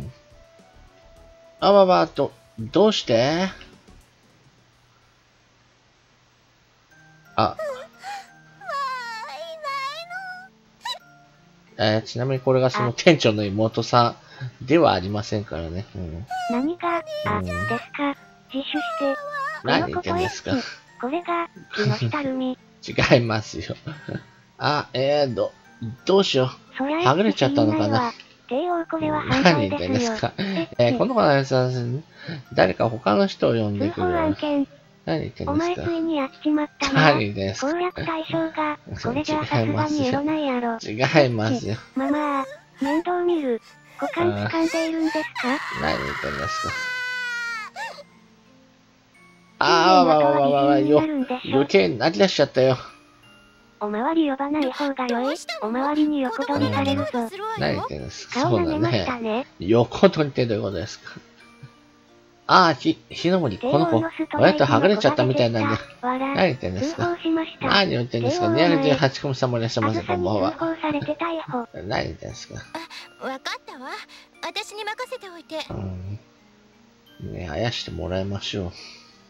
どうして？ちなみにこれがその店長の妹さんではありませんからね。 何が、ですか。自首して。 何言ってんですか。 これが、木下ルミ。 違いますよ。どうしよう。はぐれちゃったのかな。何言ってんですか。この子のさん、誰か他の人を呼んでくる。何言ってんですか。 お前ついにやっちまったな。 何言ってんですか。 攻略対象が、これじゃさすがにエロないやろ。 違いますよ。 ママ、面倒見る。股間掴んでいるんですか？ 何言ってんですか。余計に泣き出しちゃったよ。 おまわり呼ばない方が良い。おまわりに横取りされるぞ。 何言ってんですか。 顔が出ましたね。 横取りってどういうことですか。ひのもり、この子、親とはぐれちゃったみたいなんで。何言ってんですか。何言ってんですか。218組さんもいらっしゃいませ、こんばんは。何言ってんですか。 わかったわ。私に任せておいて。 ね、あやしてもらいましょう。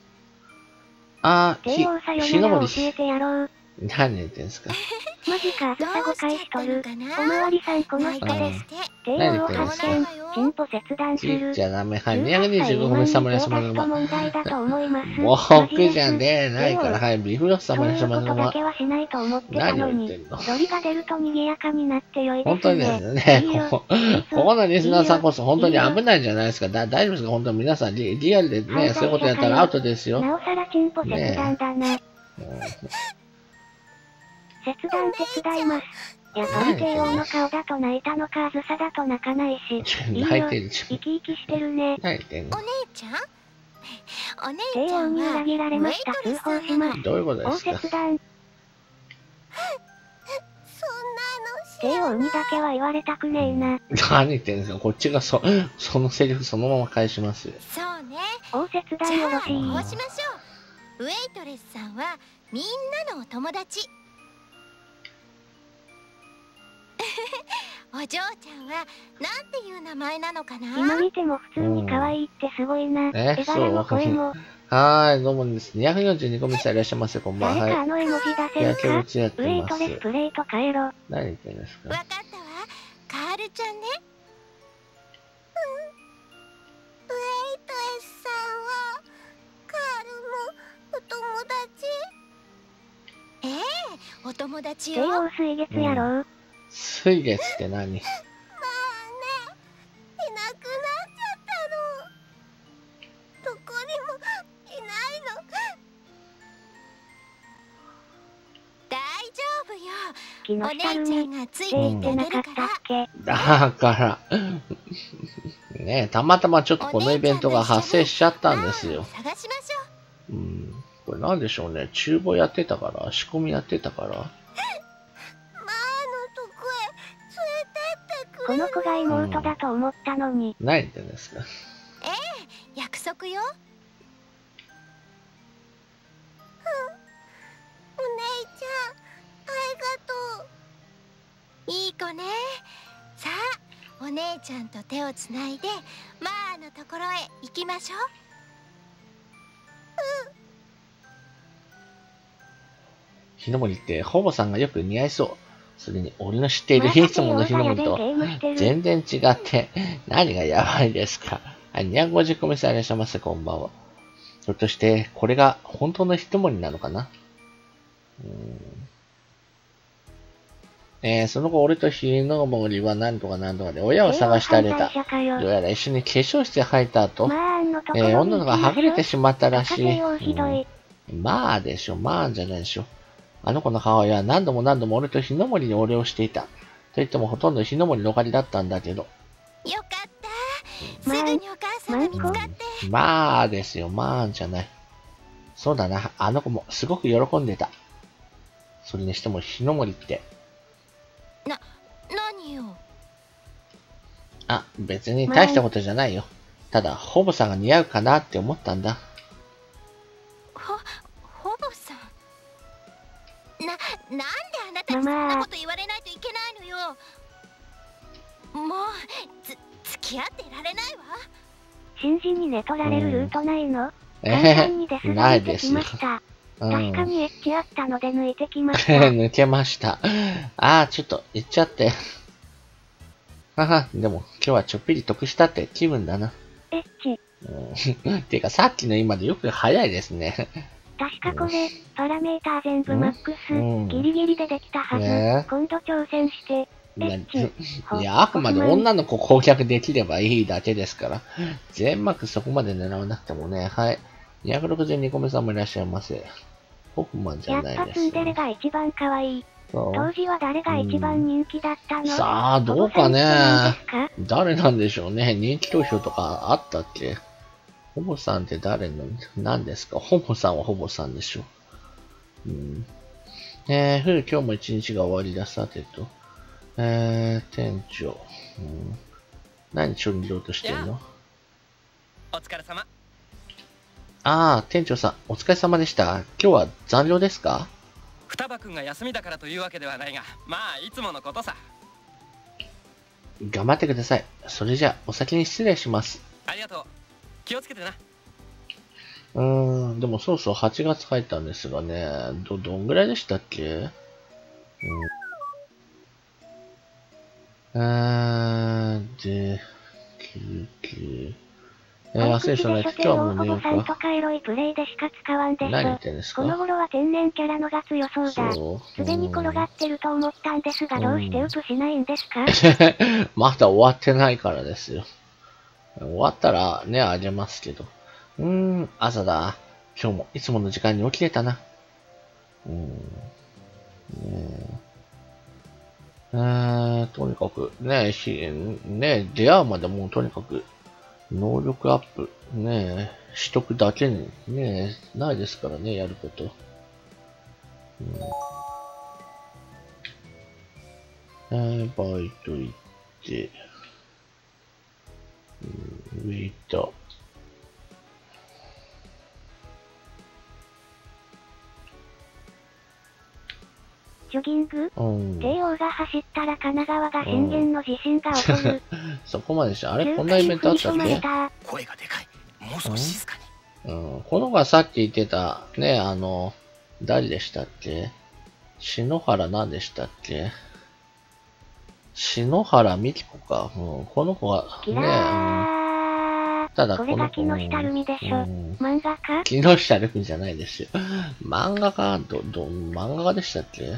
ひのもり。何言ってんですか。 マジか、あずさ誤解しとる。おまわりさんこの人です。帝王を発見、チンポ切断する。 じゃダメ。はい、225分サムライスマグマ。僕じゃねえないから、はい、ビフロスサムライスマグマ。何を言ってんの。 鳥が出ると賑やかになって良いですね。 本当にですね、ここのリスナーさんこそ本当に危ないんじゃないですか。大丈夫ですか。本当に皆さんリアルでね、そういうことやったらアウトですよ。 なおさらチンポ切断だな。切断手伝います。やっぱり帝王の顔だと泣いたのか、あずさだと泣かないし。 泣いてるじゃん。 生き生きしてるね。 泣いてんの。 お姉ちゃん帝王に裏切られました。通報します。 どういうことですか。 切断。 そんなの知帝王にだけは言われたくねえな。 何言ってんですか。こっちがそのセリフそのまま返しますよ。 そうね。 応接じゃあ代よろしい。 こうしましょう。ウェイトレスさんはみんなのお友達。お嬢ちゃんはなんていう名前なのかな。 今見ても普通に可愛いってすごいな。絵柄の声も。 はーい、どうもです。242個目さんいらっしゃいませ、こんばんは。 誰かあの絵文字出せるか。ウやってェイますトレスプレート変えろ。 何言ってんですか。 わかったわ。カールちゃんね。ウェイトレスさんはカールもお友達。ええ、お友達よ。 帝王水月やろう。 水月って何。 まあね、いなくなっちゃったの。どこにもいないの。大丈夫よ。 木お下ルミ姉ちゃんがついてっていって言ってなかっあげるから。 たっけ。 だからねえ、たまたまちょっとこのイベントが発生しちゃったんですよ。 探しましょう。 これなんでしょうね。厨房やってたから、仕込みやってたから。 マーのとこへ連れてってくこれる。 の子が妹だと思ったのに。 何言ってんですか。 約束よ。お姉ちゃん、ありがとう。いい子ね。さあ、お姉ちゃんと手をつないでマーのところへ行きましょう。 日の森ってほぼさんがよく似合いそう。それに俺の知っているいつもの日の森と全然違って何がやばいですか。はい、250個目さんいらっしゃいませ、こんばんは。ひょっとしてこれが本当の日の森なのかな。その後俺と日の森は何とか何とかで親を探してあげた。どうやら一緒に化粧室入った後、女の子がはぐれてしまったらしい。まあでしょ、まあじゃないでしょ。あの子の母親は何度も何度も俺と日の森にお礼をしていた。と言ってもほとんど日の森のおかげだったんだけど。 よかった。すぐにお母さんが見つかって。 まあですよ、まあじゃない。そうだな、あの子もすごく喜んでた。それにしても日の森って。 何よ。 あ、別に大したことじゃないよ。ただ、ほぼさんが似合うかなって思ったんだ。 ほぼさん。なんであなたにそんなこと言われないといけないのよ。もう、付き合ってられないわ。 真珠に寝取られるルートないの？ ないですよ。 確かにエッチあったので抜いてきました。 抜けました。ああ、ちょっと言っちゃって。はは、でも今日はちょっぴり得したって気分だな。 エッチ。 てかさっきの今でよく早いですね。 確かこれ、パラメーター全部マックス、ギリギリでできたはず。今度挑戦して、 いや、あくまで女の子攻略できればいいだけですから。全マックスそこまで狙わなくてもね。はい。262個目さんもいらっしゃいませ。ホフマンじゃないです、ね。 やっぱツンデレが一番可愛い。当時は誰が一番人気だったの？ さあ、どうかね。誰なんでしょうね。人気投票とかあったっけ？ホボさんって誰なんですか？ホボさんはホボさんでしょ。今日も一日が終わりだ。さてと。店長。何処理しようとしてんの？ お疲れ様。 ああ、店長さん、お疲れ様でした。今日は残業ですか？ 双葉くんが休みだからというわけではないが、まあいつものことさ。 頑張ってください。それじゃあ、お先に失礼します。 ありがとう。気をつけてな。 でもそうそう8月入ったんですがね、どんぐらいでしたっけ？で、99。忘れしたね。今日はもう寝ようか。 何言ってんですか？ この頃は天然キャラのが強そうだ。すでに転がってると思ったんですが、どうしてウプしないんですか？ まだ終わってないからですよ。終わったらね、あげますけど。朝だ。今日もいつもの時間に起きれたな。とにかく、ね、出会うまでもうとにかく、能力アップ、しとくだけに、ないですからね、やること。 バイト行って、ウェイター。 ジョギング帝王が走ったら神奈川が震源の地震が起こる。 そこまでした。あれこんなイベントあったっけ？ 声がでかい。もう少し静かに。 この子がさっき言ってた、ね、誰でしたっけ？篠原何でしたっけ？篠原美希子か。この子が、ね、ただこの子。 これが木下瑠美でしょ。漫画家？ 木下瑠美じゃないですよ。漫画家漫画家でしたっけ？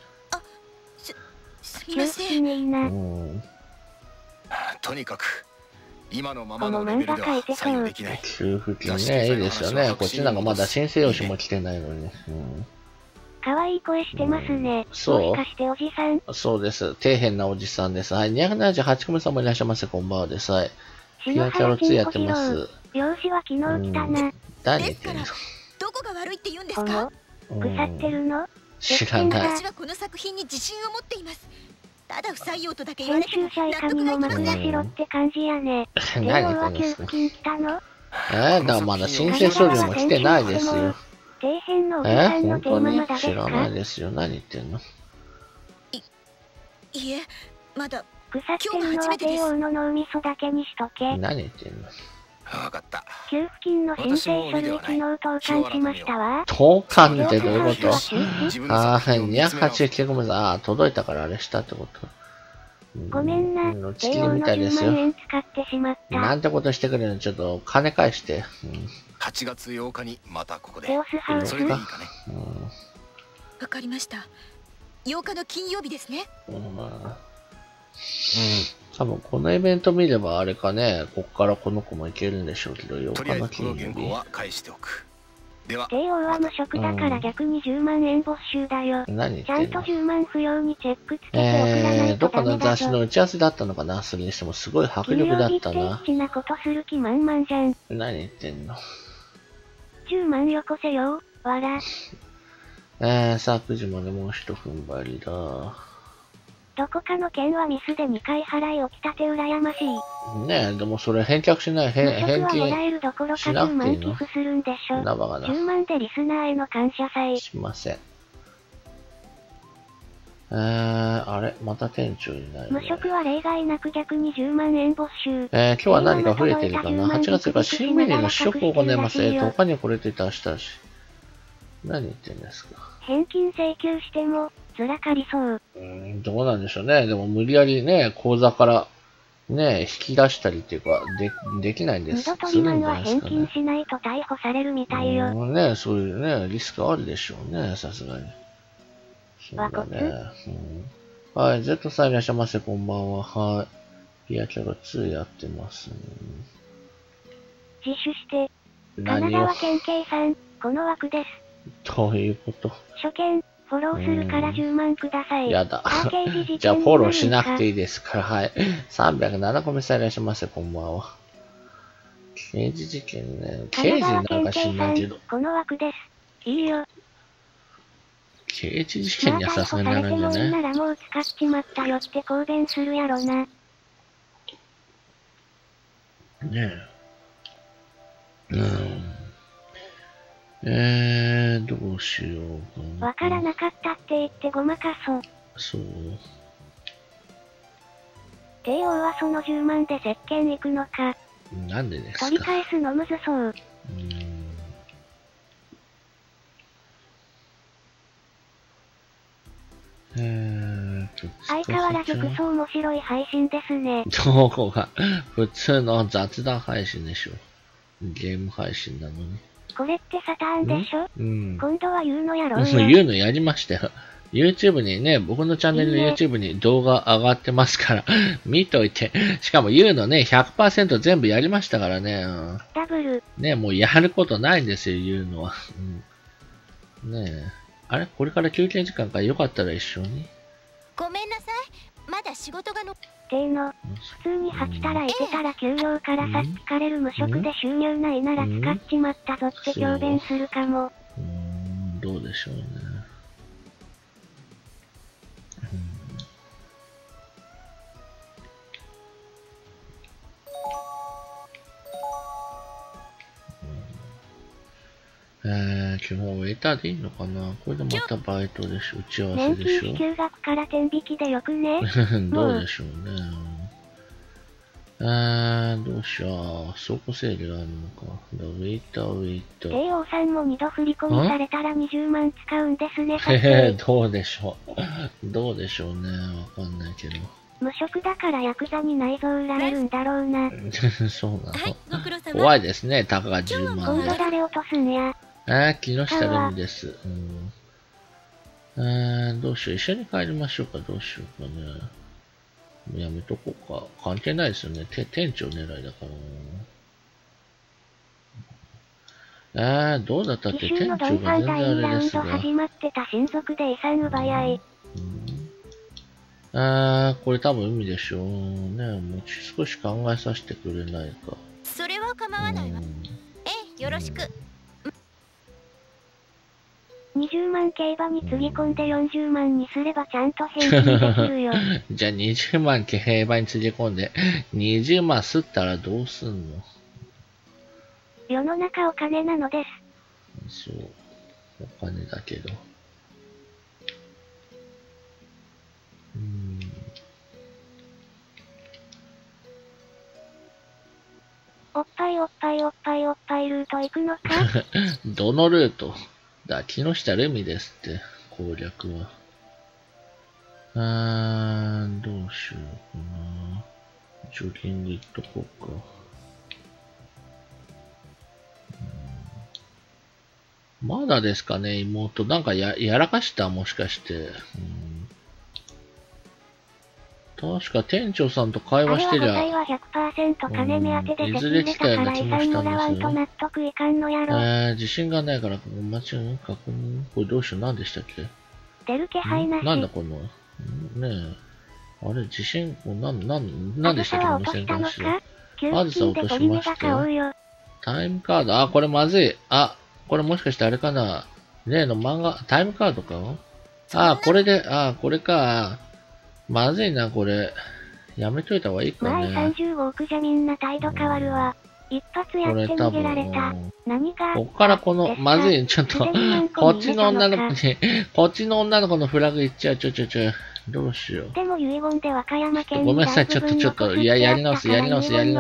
すみません。 とにかく今のままのレベルでは採用できない。 給付金ね、いいですよね。こっちなんかまだ申請用紙も来てないのにね。 可愛い声してますね。 そう。 もしかしておじさん？ そうです。底辺なおじさんです。はい。278組さんもいらっしゃいませ。こんばんはです。はい。ピアキャロ2やってます。 用紙は昨日来たな。 誰言ってんの？ どこが悪いって言うんですか？ 腐ってるの？ 知らない。 私はこの作品に自信を持っています。ただ不採用とだけ言わ編れても集者以下にも枕しろって感じやね。帝王は給付金来たの？ だからまだ申請書類も来てないですよ。 底辺のおじさんのテーマまだですか？ 知らないですよ。何言ってんの？ いえ、まだ腐ってるのは帝王の脳みそだけにしとけ。 何言ってんの？ わかった。 給付金の申請書類昨日投函しましたわ。 投函ってどういうこと？289組さん、届いたからあれしたってこと？ ごめんな、帝王の10万円使ってしまった。 なんてことしてくれるの？ちょっと金返して。 8月8日にまたここで。 テオスハウス。 それでいいかね。 わかりました。8日の金曜日ですね。 多分このイベント見ればあれかね、こっからこの子もいけるんでしょうけど、8日の金曜日。 帝王は無職だから逆に10万円没収だよ。 何言ってんの？ ちゃんと10万不要にチェックつけて送らないとダメだぞ。 どっかの雑誌の打ち合わせだったのかな？それにしてもすごい迫力だったな。 金曜日ってエッチなことする気満々じゃん。 何言ってんの ？10万よこせよ、わら。 さあ9時までもう一踏ん張りだ。 どこかの件はミスで2回払い起きたて羨ましい。 ねえ、でもそれ返却しない、返金もらえるどころか10万寄付するんでしょ。10万でリスナーへの感謝祭。 しません。あれまた店長いない、ね。 無職は例外なく逆に10万円没収。 今日は何か増えてるかな？ 8 月から新メニューの試食を行います。他にこれと言ったら明日だし。何言ってんですか？ 返金請求しても、ずらかりそう。 どうなんでしょうね。でも無理やりね、口座からね、引き出したりっていうか、できないんです。 二度とリマンは返金しないと逮捕されるみたいよ。 ね、そういうね、リスクあるでしょうね、さすがに。そうだね。はい、Z さんいらっしゃいませ、こんばんは。はい。ピアキャロ2やってますね。 自首して。神奈川県警さん、この枠です。 どういうこと？ 初見、フォローするから10万ください。 やだ。じゃあフォローしなくていいですから、はい。307個目さんいらっしゃいませ、こんばんは。刑事事件ね。刑事なんか知んないけど。 この枠です。いいよ。 刑事事件にはさすがになるんじゃね。 ならもう使っちまったよって抗弁するやろな。 ねえ。どうしようかな。 わからなかったって言ってごまかそう。 そう。 帝王はその10万で石鹸行くのか。 なんでですか？ 取り返すのむずそう。相変わらずクソ面白い配信ですね。 どこが普通の雑談配信でしょ。ゲーム配信なのに。 これってサターンでしょ？今度は言うのやろうよ。 言うのやりましたよ。YouTube にね、僕のチャンネルの YouTube に動画上がってますから、見といて。しかも言うのね、100% 全部やりましたからね。 ダブル。 ね、もうやることないんですよ、言うのは。ねえ。あれこれから休憩時間からよかったら一緒に。 ごめんなさい。まだ仕事がの。 ていうの。普通に働いてたら給料からさっ引かれる無職で収入ないなら使っちまったぞって強弁するかも。 どうでしょうね。 基本ウェイターでいいのかな。これでまたバイトでしょ。打ち合わせ年でし金支給額から天引きでよくね。 ょ。どうでしょうね。どうしよう。倉庫整理があるのか。ウェイター。 帝王さんも2度振り込みされたら20万使うんですね。 どうでしょう。どうでしょうね。わかんないけど。 無職だからヤクザに内臓売られるんだろうな。 そうなの。 はい、ご苦労様。 怖いですね。たかが10 今万で。 度誰落とすんや。 木下ルミです。どうしよう。一緒に帰りましょうか。どうしようかね。やめとこうか。関係ないですよね。店長狙いだから。どうだったって次週のドンファ店長がンダインラウンド全然あれですが。 始まってた親族で遺産奪い合い。 これ多分海でしょうね。もう少し考えさせてくれないか。 それは構わないわ。よろしく。 20万競馬につぎ込んで40万にすればちゃんと返金できるよ。 じゃあ20万競馬につぎ込んで、20万吸ったらどうすんの？ 世の中お金なのです。 そう。お金だけど。 おっぱいおっぱいおっぱいおっぱいルート行くのか？ どのルートだ、木下ルミですって、攻略は。どうしようかな。ジョギング行っとこうか。まだですかね、妹。なんかやらかしたもしかして。確か店長さんと会話してりゃ。 あれは5体は 100% 金目当てで手に入れたから遺産もらわんと納得いかんのやろ。 自信がないから、間違い確認。これどうしよう、何でしたっけ？ 出る気配なし。 なんだこの、ねえ。あれ、自信、なんでしたっけ、この戦艦士は。あずさ落としましたよ。タイムカード、これまずい。これもしかしてあれかな。例の漫画、タイムカードか？これで、これか。まずいな、これ。やめといた方がいいかね。 前35億じゃみんな態度変わるわ。一発やって逃げられた。何がこっからこの、まずい、ちょっと、こっちの女の子のフラグいっちゃう、どうしよう。 でも遺言で和歌山県ごめんなさい、ちょっと、やり直す。ごめんなさい。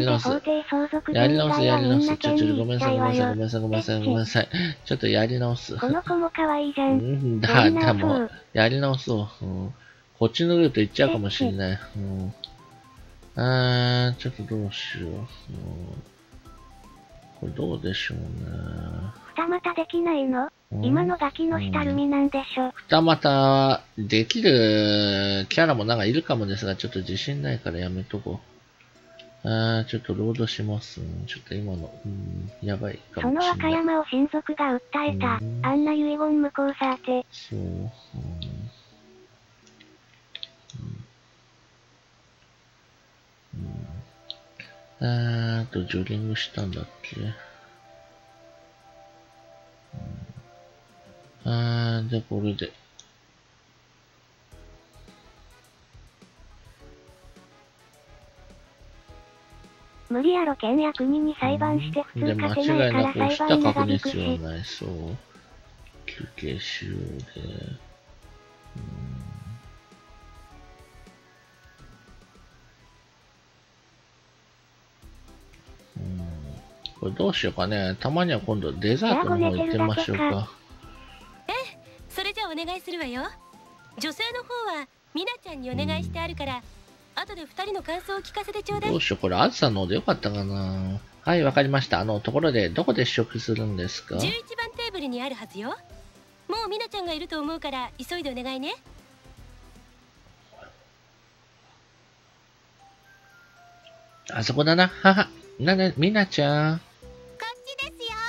ちょっとやり直す。 この子も可愛いじゃん。 もう、やり直そう。こっちのルート行っちゃうかもしれない。ちょっとどうしよう。これどうでしょうね。 二股できないの？今のガキの下ルミなんでしょ。 二股できるキャラもなんかいるかもですが、ちょっと自信ないからやめとこう。ちょっとロードします。ちょっと今の、やばいかもしれない。 その和歌山を親族が訴えた。あんな遺言無効さて。 そう。ジョギングしたんだっけ？じゃあこれで。 無理やろ、県や国に裁判して普通勝てないから裁判長引くし。 そう。休憩しようで。これどうしようかね。たまには今度デザートの方行ってみましょうか。 それじゃあお願いするわよ。女性の方はミナちゃんにお願いしてあるから、後で2人の感想を聞かせてちょうだい。 どうしよう、これあずさんの方でよかったかな。はい、わかりました。ところで、どこで試食するんですか？ 11番テーブルにあるはずよ。もうミナちゃんがいると思うから急いでお願いね。 あそこだな。ミナちゃん。 こっちですよ。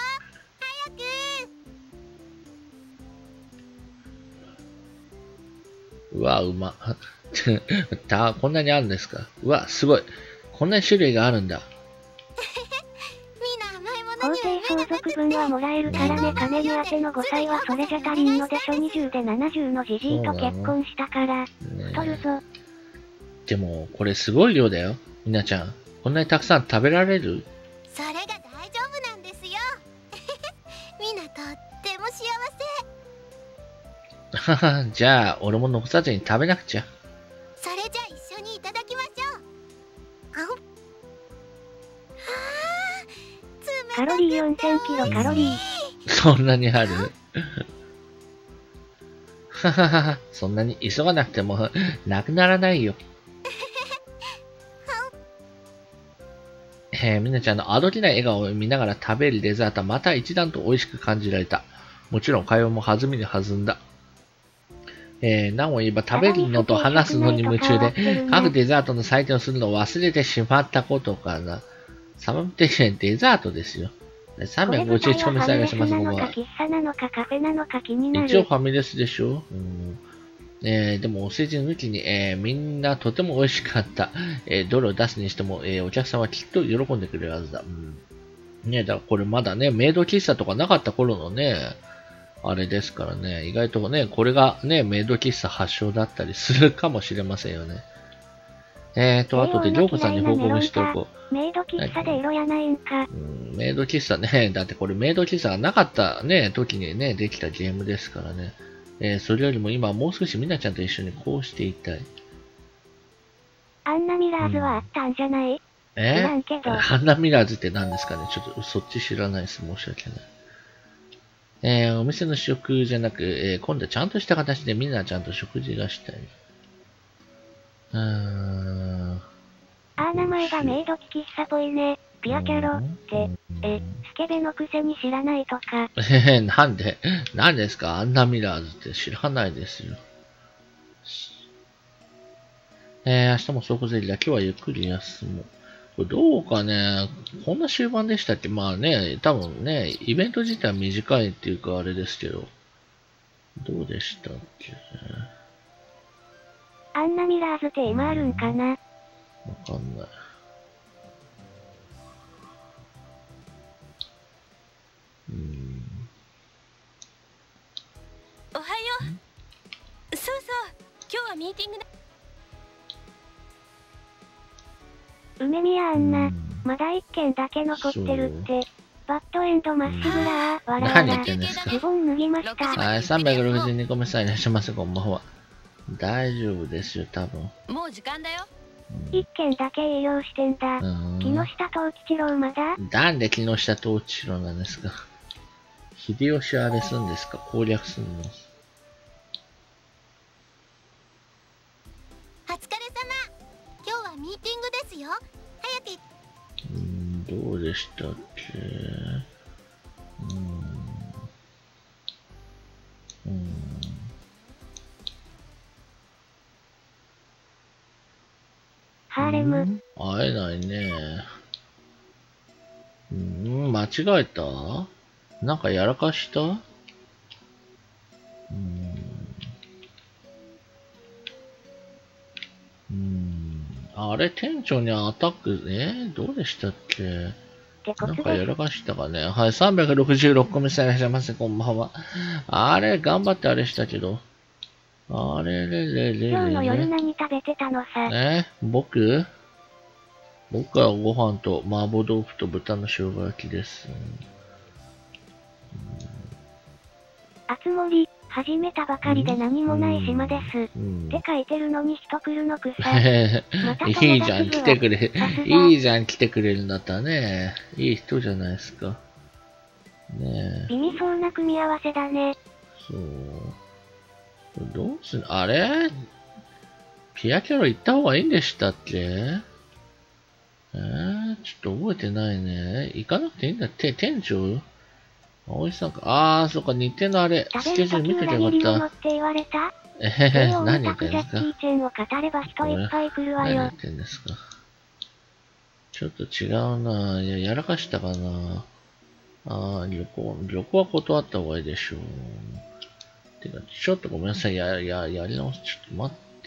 早く。 うわ、うま。こんなにあるんですか？うわ、すごい。こんなに種類があるんだ。 法定相続分はもらえるからね。金に当ての5歳はそれじゃ足りんのでしょ。20で70のじじいと結婚したから。太るぞ。 でも、これすごい量だよ。みなちゃん。こんなにたくさん食べられる？ それが大丈夫なんですよ。みんなとっても幸せ。 はは、じゃあ、俺も残さずに食べなくちゃ。 それじゃあ一緒にいただきましょう。 カロリー4000キロカロリー。 そんなにある？はははは、そんなに急がなくてもなくならないよ。みなちゃんのあどけない笑顔を見ながら食べるデザートはまた一段と美味しく感じられた。もちろん会話も弾みに弾んだ。何を言えば食べるのと話すのに夢中で、各デザートの採点をするのを忘れてしまったことかな。サバムテデザートですよ。351個目探します、ここは。一応ファミレスでしょ。でもお世辞抜きに、みんなとても美味しかった。どれを出すにしても、お客さんはきっと喜んでくれるはずだ。ね、だからこれまだね、メイド喫茶とかなかった頃のね、あれですからね、意外とね、これがね、メイド喫茶発祥だったりするかもしれませんよね。あとで、りょうこさんに報告しておこう。 メイド喫茶で色やないんか。 メイド喫茶ね、だってこれメイド喫茶がなかったね、時にね、できたゲームですからね。それよりも今もう少しみなちゃんと一緒にこうしていたい。 アンナミラーズはあったんじゃない？知らんけど。 アンナミラーズって何ですかね、ちょっとそっち知らないです。申し訳ない。お店の試食じゃなく、今度はちゃんとした形でみなちゃんと食事がしたい。 名前がメイド喫茶っぽいね。ピアキャロって、スケベのくせに知らないとか。 なんですかアンナミラーズって知らないですよ。明日も倉庫ゼリーだ。今日はゆっくり休もう。これどうかね、こんな終盤でしたっけ？まあね、多分ね、イベント自体は短いっていうかあれですけど。どうでしたっけ？ アンナミラーズって今あるんかな？ わかんない。 おはよう。そうそう、今日はミーティングだ。 梅宮アンナ、まだ1件だけ残ってるって。バッドエンドまっしぐらー、わらわ何言ら。 ってんですか？ ズボン脱ぎました。 はい、362個目さんいらっしゃいませ、こんばんは。大丈夫ですよ、多分。 もう時間だよ。 1件だけ営業してんだ。木下藤吉郎まだ？ なんで木下藤吉郎なんですか？秀吉あれすんですか？攻略すんの？ お疲れ様。今日はミーティングですよ。早く。 どうでしたっけ？ ハーレム。 会えないね。間違えた？なんかやらかした？あれ、店長にアタック、どうでしたっけ？なんかやらかしたかね。はい、366個目さんいらっしゃいませ、こんばんは。あれ、頑張ってあれしたけど。あれれれれれ。 今日の夜何食べてたのさ。 僕はご飯と麻婆豆腐と豚の生姜焼きです。 あつ森、始めたばかりで何もない島です。って書いてるのに人来るのくさ。 いいじゃん、来てくれ。いいじゃん、来てくれるんだったらね。いい人じゃないですか。ねえ。 微妙そうな組み合わせだね。 そう。どうする？あれ？ピアキャロ行った方がいいんでしたっけ？ちょっと覚えてないね。行かなくていいんだって、店長？葵さんか。そっか、日程のあれ、スケジュール見ててよかった。何言ってんですか？ 何言ってんですか？ちょっと違うな。やらかしたかな。旅行は断った方がいいでしょう。てか、ちょっとごめんなさい。やり直す。ちょっと待って。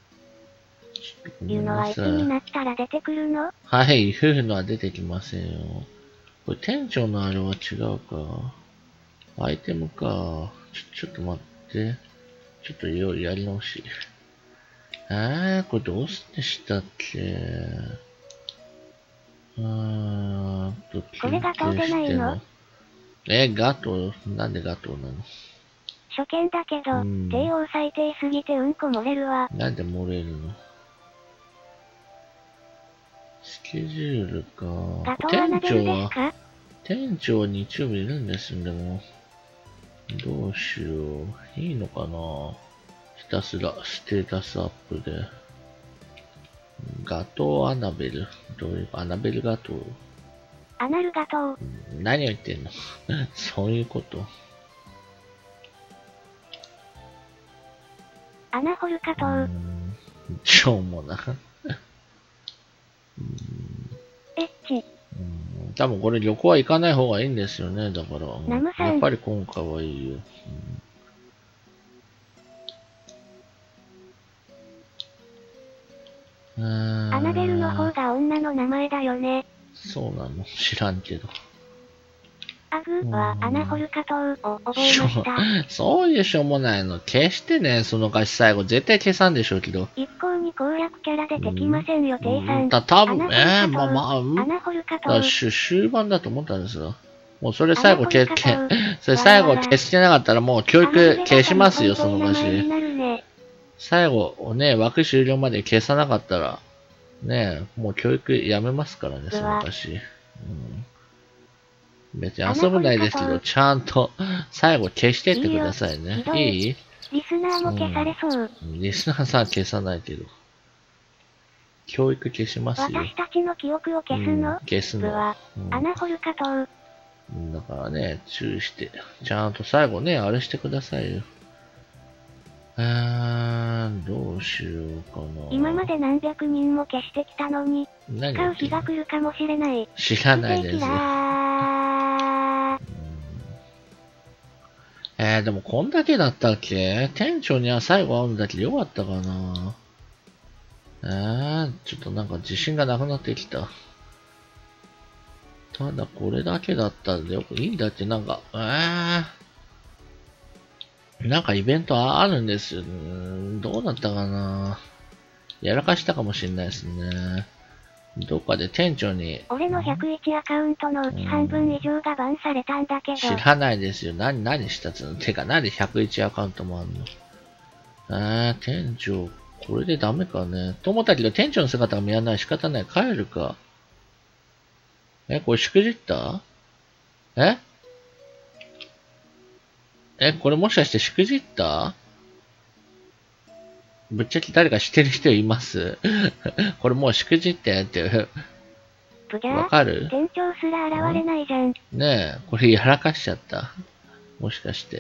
言うのはいつになったら出てくるの？ はい、言うのは出てきませんよ。これ店長のあれは違うか。アイテムか。ちょっと待って。ちょっとやり直し。これどうでしたっけ？ これが通ってないの？ ガトー、なんでガトーなの？ 初見だけど、帝王最低すぎてうんこ漏れるわ。 なんで漏れるの？スケジュールか。 ガトーはナベルですか？ 店長日曜日いるんですんでも。どうしよう。いいのかな？ひたすらステータスアップで。ガトーアナベル。どういう、アナベルガトー。 アナルガトー。 何を言ってんの？そういうこと。 アナホルカトー。 しょうもな。 エッチ。 多分これ旅行は行かない方がいいんですよね。だから。 ナムさん。 やっぱり今回はいいよ。 アナベルの方が女の名前だよね。 そうなの？知らんけど。 アグはアナホルカトーを覚えました。 そういうしょうもないの。消してね、その歌詞最後。絶対消さんでしょうけど。 一向に攻略キャラ出てきませんよ、テイさん。 多分アナホルカトー。 終盤だと思ったんですよ。もうそれ最後それ最後消してなかったらもう教育消しますよ、その歌詞。最後ね、枠終了まで消さなかったら、ね、もう教育やめますからね、その歌詞。別に遊ぶないですけど、ちゃんと最後消してってくださいね。いい？ リスナーも消されそう。 リスナーさん消さないけど。教育消しますよ。 私たちの記憶を消すの？ 消すの。 アナホルカトー。 だからね、注意して。ちゃんと最後ね、あれしてくださいよ。どうしようかな。 今まで何百人も消してきたのに、使う日が来るかもしれない。 知らないですよ。でもこんだけだったっけ？店長には最後会うんだけどよかったかな。ちょっとなんか自信がなくなってきた。ただこれだけだったんでよくいいんだって、なんか、なんかイベントあるんですよ。どうだったかな。やらかしたかもしれないですね。どっかで店長に。 俺の101アカウントのうち半分以上がバンされたんだけど。 知らないですよ。何したつの？てか、何で101アカウントもあんの？店長、これでダメかね。と思ったけど、店長の姿が見えない。仕方ない。帰るか。これしくじった？これもしかしてしくじった？ぶっちゃけ誰か知ってる人います？これもうしくじったやってわかる？ 店長すら現れないじゃん。 ねえ、これやらかしちゃった。もしかして。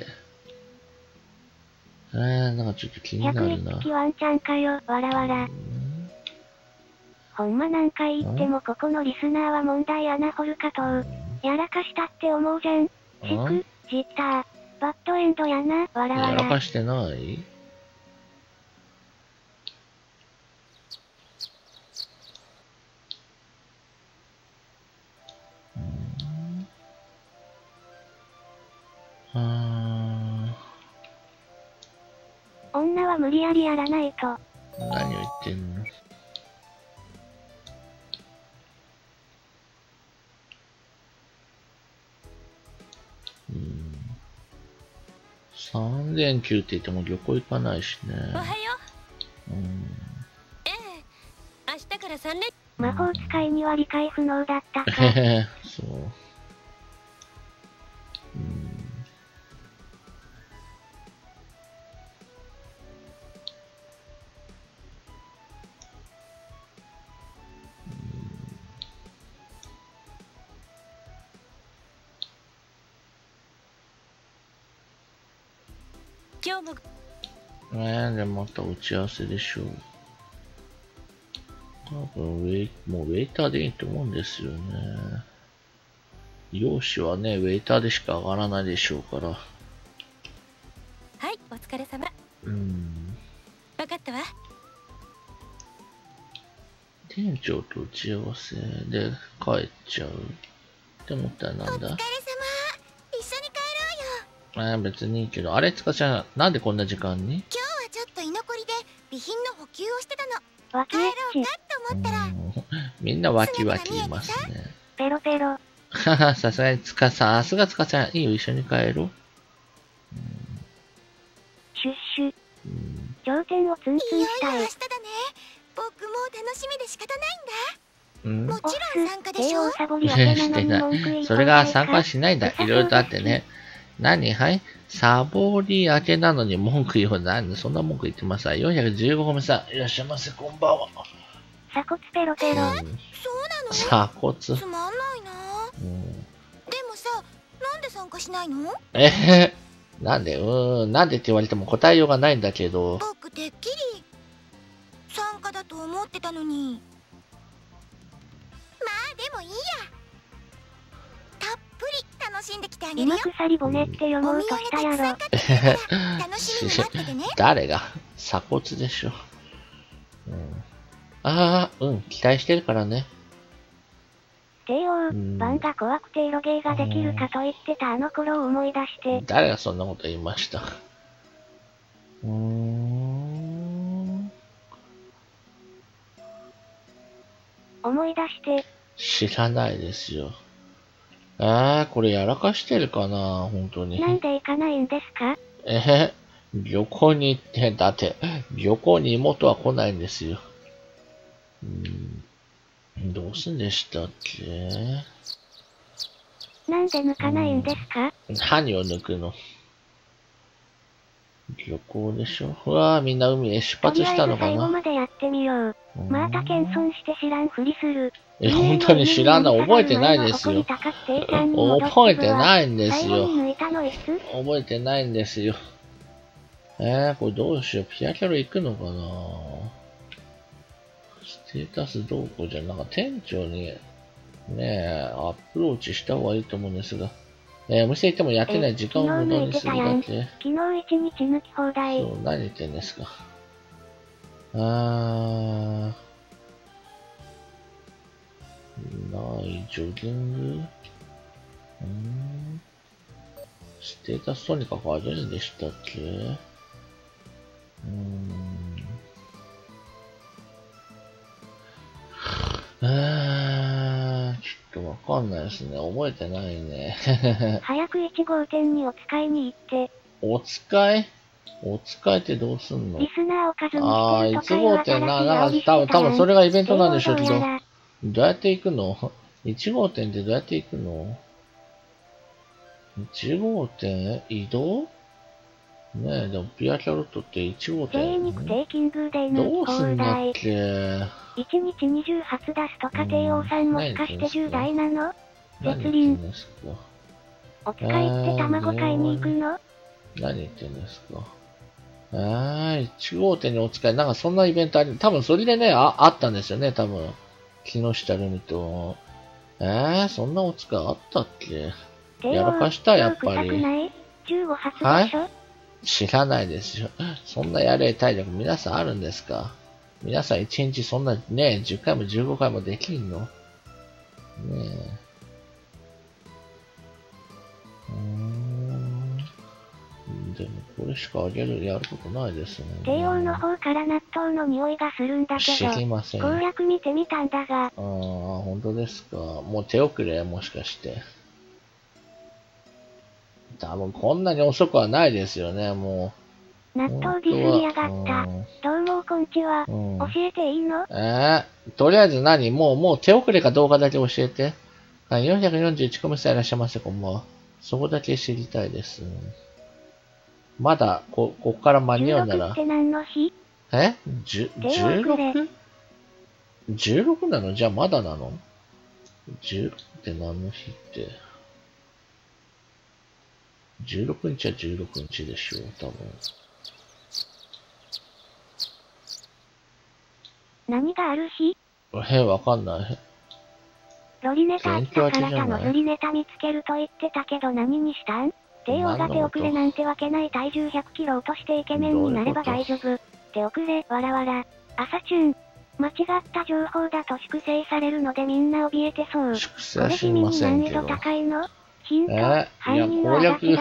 なんかちょっと気になるな。 101匹ワンちゃんかよ、わらわら。ほんま何回言ってもここのリスナーは問題穴掘るかと。やらかしたって思うじゃん。しくじったー。バッドエンドやな、わらわら。 やらかしてない？ 女は無理やりやらないと。 何を言ってんの？3連休って言っても旅行行かないしね。 おはよう。明日から3連。 魔法使いには理解不能だったか。 そう。 今日も。でまた打ち合わせでしょう。多分もうウェイターでいいと思うんですよね。容姿はね、ウェイターでしか上がらないでしょうから。 はい、お疲れ様。わかったわ。 店長と打ち合わせで帰っちゃうって思ったらなんだ？ お疲れ様。一緒に帰ろうよ。 別にいいけど、あれつかちゃん、なんでこんな時間に？ 今日はちょっと居残りで備品の補給をしてたの。 わき帰ろうかと思ったら。 みんなワキワキいますね。 ペロペロ。 はは、さすがにさすがつかちゃん、いいよ、一緒に帰ろう。 シュッシュ。頂点をツンツンいよいよしたい。 明日だね。僕もう楽しみで仕方ないんだ。もおっちろん参加でしょ。 帝王サボり明けなのに文句言いそれが参か加しないんだ。いろいろとあってね。何はいサボり明けなのに文句言うほど何そんな文句言ってますわ。415個目さん、いらっしゃいませ、こんばんは。 鎖骨ペロペロ。 そうなの？ 鎖骨。 つまんないな。でもさ、なんで参加しないの？ なんでなんでって言われても答えようがないんだけど。 僕てっきり参加だと思ってたのに。まあでもいいや。たっぷり楽しんできてあげるよ。 今鎖骨って読もうとしたやろ。 楽しみに待っててね。 誰が鎖骨でしょ。期待してるからね。 帝王、バンが怖くてエロゲーができるかと言ってたあの頃を思い出して。 誰がそんなこと言いました。 思い出して。 知らないですよ。これやらかしてるかな本当に。 なんで行かないんですか？ 旅行に行って、だって、旅行に妹は来ないんですよ。どうすんでしたっけ？ なんで抜かないんですか？ 何を抜くの？旅行でしょ？うわぁ、みんな海へ出発したのかな？ 最後までやってみよう。また謙遜して知らんふりする。 本当に知らない。覚えてないですよ。覚えてないんですよ。覚えてないんですよ。これどうしよう。ピアキャロ行くのかな？ステータスどうこうじゃ、なんか店長に、アプローチした方がいいと思うんですが。お店行ってもやってない時間を無駄にするだけ。 昨日一日抜き放題。 そう、何言ってんですか。ジョギングステータスとにかく上げるんでしたっけ？ちょっとわかんないですね。覚えてないね。 早く1号店にお使いに行って。 お使いってどうすんの？ リスナーを数にしてるとか 1号店なんか多分それがイベントなんでしょうけど。どうやって行くの？ 1 号店ってどうやって行くの？ 1 号店移動？ねえ、でもピアキャロットって1号店。 精肉定キングでどうすんだっけ？ 1日20発出すとか帝王さんもしかして10台なの？絶倫。お使いって卵買いに行くの？ 何言ってんですか？1号店にお使い、なんかそんなイベントあり、多分それでね、あったんですよね、多分。木下ルミと。そんなお使いあったっけ？やらかした、やっぱり。 15発でしょ？ 知らないですよ。そんなやれ体力皆さんあるんですか？皆さん1日そんなね、10回も15回もできんの？ねでもこれしかやることないですね。 帝王の方から納豆の匂いがするんだけど、 知りません。 攻略見てみたんだが。 本当ですか。もう手遅れもしかして。多分こんなに遅くはないですよね、もう。納豆ディスりやがった。どうもこんちは。教えていいの？ とりあえずもう手遅れかどうかだけ教えて。441個目さんいらっしゃいませ、こんばんは。そこだけ知りたいです。まだ、こっから間に合うなら。 16って何の日 ？16？ 16なの？じゃあまだなの？ 16 って何の日って。16日は16日でしょう、多分。 何がある日？ わかんない。 ロリネタあったから他のスリネタ見つけると言ってたけど何にしたん？帝王が手遅れなんてわけない。体重100キロ落としてイケメンになれば大丈夫。手遅れ、わらわら。朝チューン。間違った情報だと粛清されるのでみんな怯えてそう。 粛清はしませんけど。 これ地味に難易度高いの？ヒント、 いや、攻略、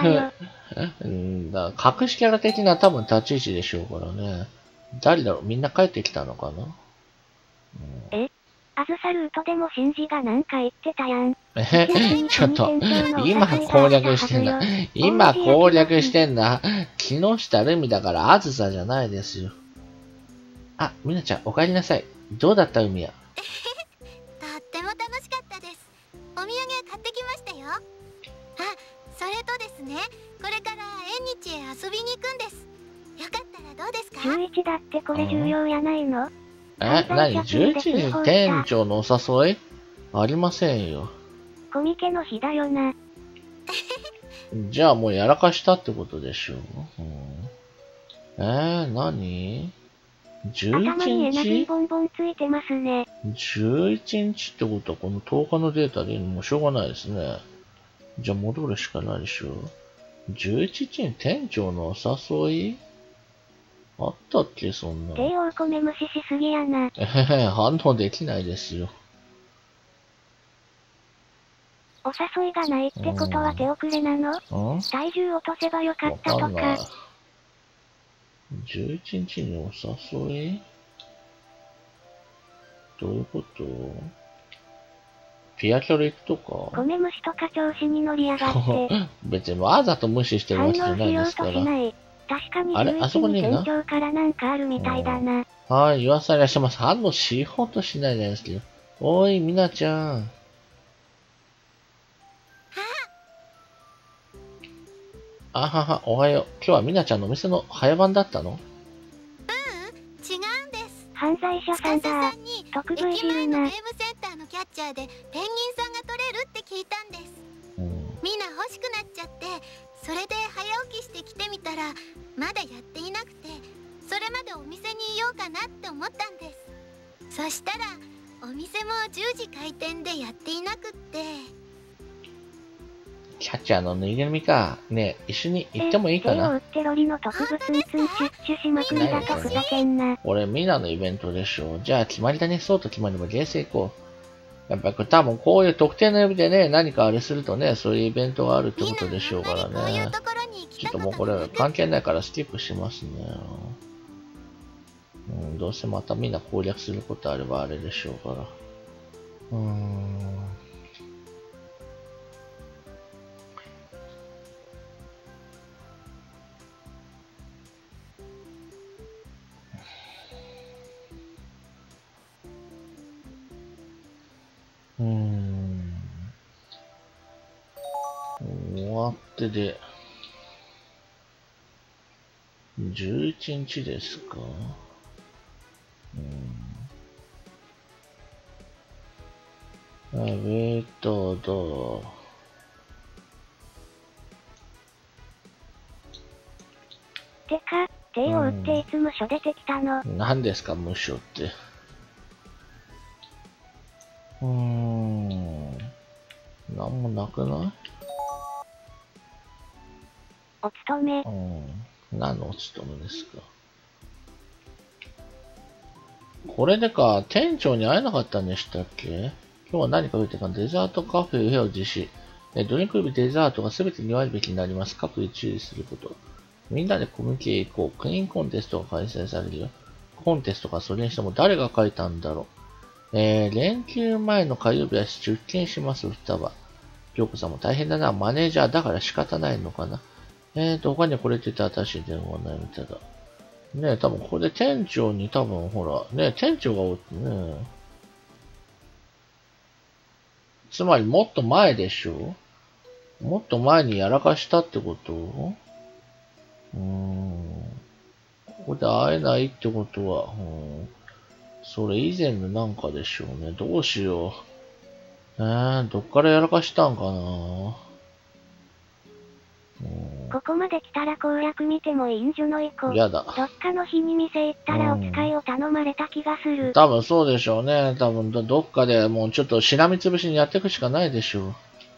隠しキャラ的な多分立ち位置でしょうからね。誰だろう？みんな帰ってきたのかな？ あずさルートでもシンジがなんか言ってたやん。 ちょっと、今攻略してんだ。今攻略してんだ。木下ルミだからあずさじゃないですよ。あ、みなちゃん、お帰りなさい。どうだった海は？ とっても楽しかったです。お土産買ってきましたよ。あ、それとですね、これから縁日へ遊びに行くんです。よかったらどうですか ？11だってこれ重要やないの？ 何 ?11 時に店長のお誘いありませんよ。 コミケの日だよな。 じゃあもうやらかしたってことでしょ。何 ?11 頭にエナジー日ボンボンついてますね。 11日ってことはこの10日のデータでもうしょうがないですね。じゃあ戻るしかないでしょ。11日に店長のお誘いあったっけそんな。 帝王米無視しすぎやな。 反応できないですよ。 お誘いがないってことは手遅れなの？体重落とせばよかったとか。 11日にお誘いどういうこと？ピアキャロ行くとか米無視とか調子に乗りやがって。 別にわざと無視してるわけじゃないですから。 反応しようとしない。確かにあれあそこにいるな店長からなんかあるみたいだな。 はい、言わされいらっしゃいます。反応しようとしないじゃないですけど。おい、みなちゃん。あはは、おはよう。今日はみなちゃんのお店の早番だったの？ 違うんです。 犯罪者さんだ。特 V 駅前汁な。 のゲームセンターのキャッチャーでペンギンさんが取れるって聞いたんです。みんな欲しくなっちゃって、それで早起きして来てみたらまだやっていなくて、それまでお店にいようかなって思ったんです。そしたらお店も10時開店でやっていなくって。 キャッチャーのぬいぐるみか。ねえ、一緒に行ってもいいかな？ 手を打ってロリの特物ツンツンチュッチュしまくりだとふざけんな。 俺、みんなのイベントでしょ。じゃあ決まりだね。そうと決まればゲーセン行こう。やっぱり多分こういう特定の指でね、何かあれするとね、そういうイベントがあるってことでしょうからね。ちょっともうこれ関係ないからスキップしますね。どうせまたみんな攻略することあればあれでしょうから。終わってで、11日ですか？ウェイトどてか、手を打っていつ無所出てきたの？ 何ですか、無所って。なんもなくない？ お勤め。 何のお勤めですか？これでか、店長に会えなかったんでしたっけ？今日は何か出てか、デザートカフェを実施。ドリンク類デザートが全て2割引きになります。各位注意すること。みんなでコミュニケ行こう。クリーンコンテストが開催されるよ。コンテストかそれにしても誰が書いたんだろう。連休前の火曜日は出勤します、双葉。京子さんも大変だな。マネージャーだから仕方ないのかな。他にこれって言ったら私電話ないみたいだ。ねえ、多分ここで店長に多分ほら、ねえ、店長がおってね。つまりもっと前でしょ？もっと前にやらかしたってこと？ここで会えないってことは、それ以前のなんかでしょうね。どうしよう。どっからやらかしたんかな。 ここまで来たら攻略見てもいいんじゃないこ。 やだ。 どっかの日に店行ったらお使いを頼まれた気がする。 多分そうでしょうね。多分どっかでもうちょっとしらみつぶしにやっていくしかないでしょう。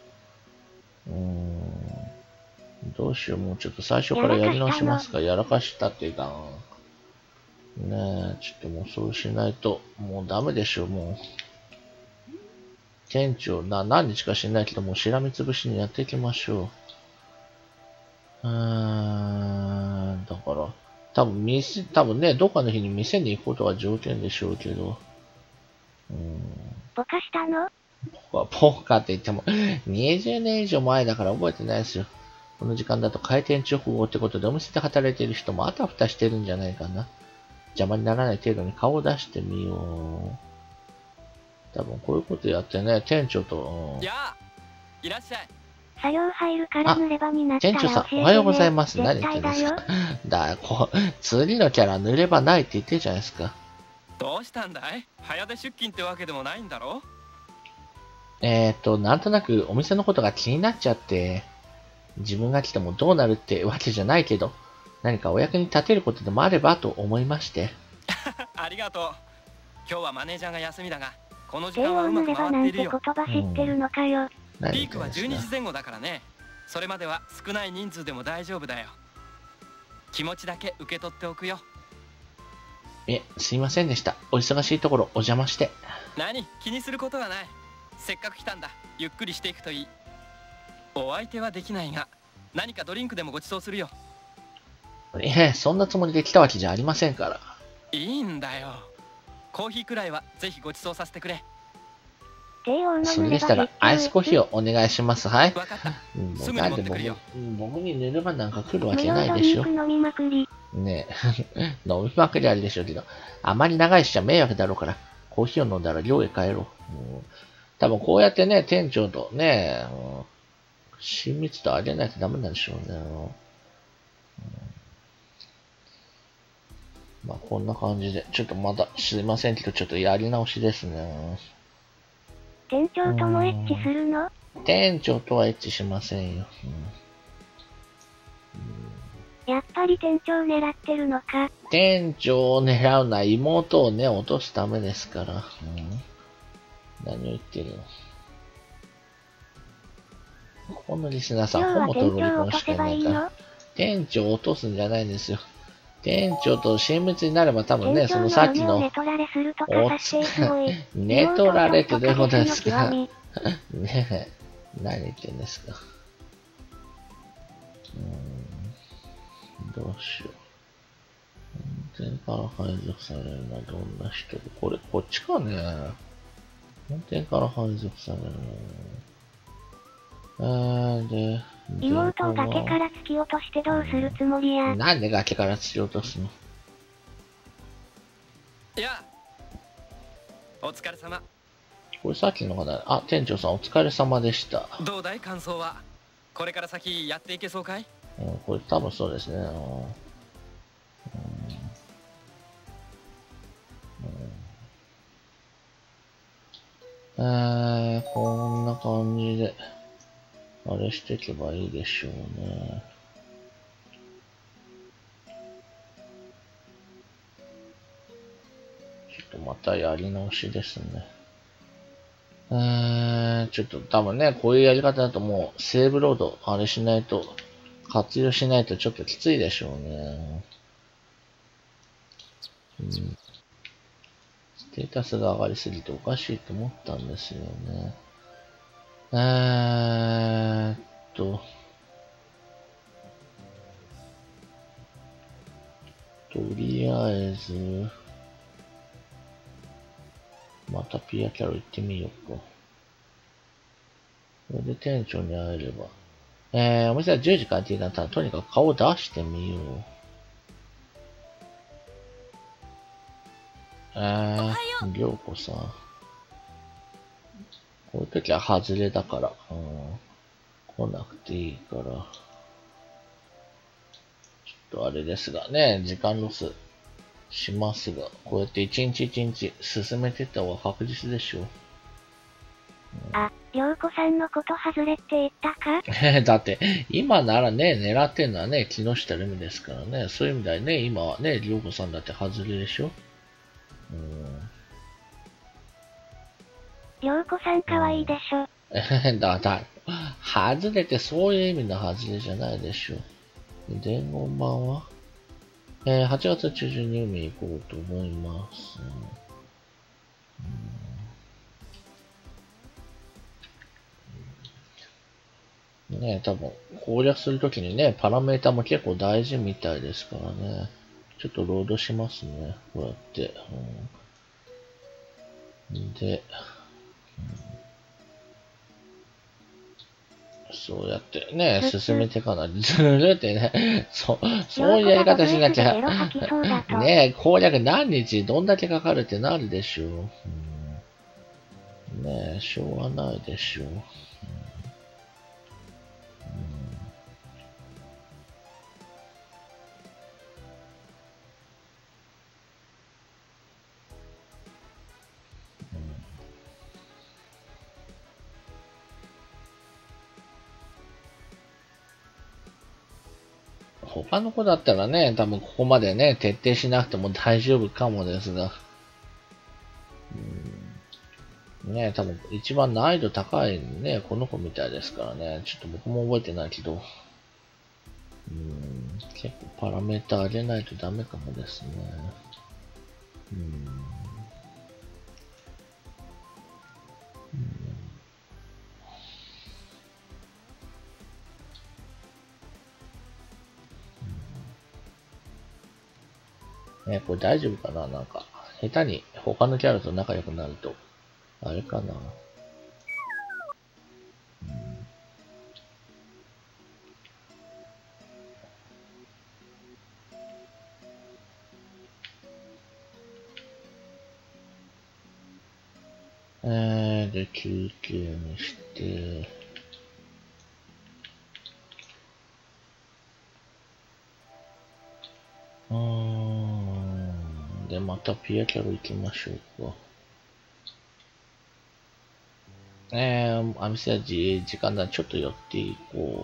どうしよう。もうちょっと最初からやり直しますか。やらかしたっていうか。ねえ、ちょっともうそうしないと、もうダメでしょう、もう。店長、何日か知んないけど、もうしらみつぶしにやっていきましょう。だから、多分ね、どっかの日に店に行くことが条件でしょうけど、 ポカしたの？ ポカって言っても、20年以上前だから覚えてないですよ。この時間だと開店直後ってことでお店で働いている人もあたふたしてるんじゃないかな。邪魔にならない程度に顔を出してみよう。多分こういうことやってね、店長と、 やあ、いらっしゃい。 作業入るから濡れ場になったら店長さん、 教えてね。 おはようございます。何絶対言ってんですか。 だよ。 次のキャラ濡れ場ないって言ってるじゃないですか。 どうしたんだい？早出出勤ってわけでもないんだろ？ なんとなくお店のことが気になっちゃって、自分が来てもどうなるってわけじゃないけど、何かお役に立てることでもあればと思いまして。 ありがとう。今日はマネージャーが休みだが、この時帝王間はうまく濡れ場なん回っているよ。 て言葉知ってるのかよ。 ピークは12時前後だからね。それまでは少ない人数でも大丈夫だよ。気持ちだけ受け取っておくよ。 すいませんでした。お忙しいところお邪魔して。 何？気にすることはない。せっかく来たんだ。ゆっくりしていくといい。お相手はできないが、何かドリンクでもご馳走するよ。 そんなつもりで来たわけじゃありませんから。 いいんだよ。コーヒーくらいはぜひご馳走させてくれ。 帝王のそれで濡れ場したらアイスコーヒーをお願いします。はい。 わかった。すぐになんで持ってくるよ。 僕に濡れ場なんか来るわけ無料ドないでしょ。 リンク飲みまくり。 ねえ。飲みまくりあるでしょうけど、あまり長いしちゃ迷惑だろうから、コーヒーを飲んだら寮へ帰ろう。多分こうやってね、店長とね、親密度上げないとダメなんでしょうね。まあこんな感じで、ちょっとまだすいませんけど、ちょっとやり直しですね。 店長ともエッチするの？ 店長とはエッチしませんよ。 やっぱり店長狙ってるのか。 店長を狙うのは妹をね、落とすためですから。何を言ってるの。ここのリスナーさん、ホモとロリコンしかいないから。店長を落とすんじゃないんですよ。店長と親密になれば多分ね、そのさっきの、 ネトラレするとかさせてすごい。 ネトラレってどういうことですか。ねえ、何言ってんですか。どうしよう。本店から配属されるのはどんな人？これ、こっちかね。本店から配属される。で、 妹を崖から突き落としてどうするつもりや。 なんで崖から突き落とすの？ いや、お疲れ様。 これさっきの方だ。あ、店長さんお疲れ様でした。 どうだい感想は。これから先やっていけそうかい？ これ多分そうですね。こんな感じで、あれしていけばいいでしょうね。ちょっとまたやり直しですね。ちょっと多分ね、こういうやり方だともうセーブロード、あれしないと、活用しないとちょっときついでしょうね。ステータスが上がりすぎておかしいと思ったんですよね。とりあえず、またピアキャロ行ってみようか。これで店長に会えれば。お店は10時開店だったら、とにかく顔を出してみよう。りょうこさん。こういう時は外れだから、来なくていいから。ちょっとあれですがね、時間ロスしますが、こうやって一日一日進めていった方が確実でしょう。 りょうこさんのこと外れって言ったか？ だって、今ならね、狙ってんのはね、木下ルミですからね。そういう意味ではね、今はね、りょうこさんだって外れでしょ。 りょうこさんかわいいでしょ。 外れってそういう意味の外れじゃないでしょ。伝言版は8月中旬に海行こうと思います。ね、多分攻略するときにね、パラメータも結構大事みたいですからね。ちょっとロードしますね。こうやって。 で、そうやってね、進めていかない。ずるってね、そういうやり方しなきゃ。ね攻略何日、どんだけかかるってなるでしょう。ねしょうがないでしょう。他の子だったらね、多分ここまでね、徹底しなくても大丈夫かもですが。ね、多分一番難易度高いね、この子みたいですからね。ちょっと僕も覚えてないけど。結構パラメータ上げないとダメかもですね。ね、これ大丈夫かななんか、下手に他のキャラと仲良くなると、あれかなで、休憩にして、で、またピアキャロ行きましょうか。アミセアジ、時間だ、ちょっと寄っていこ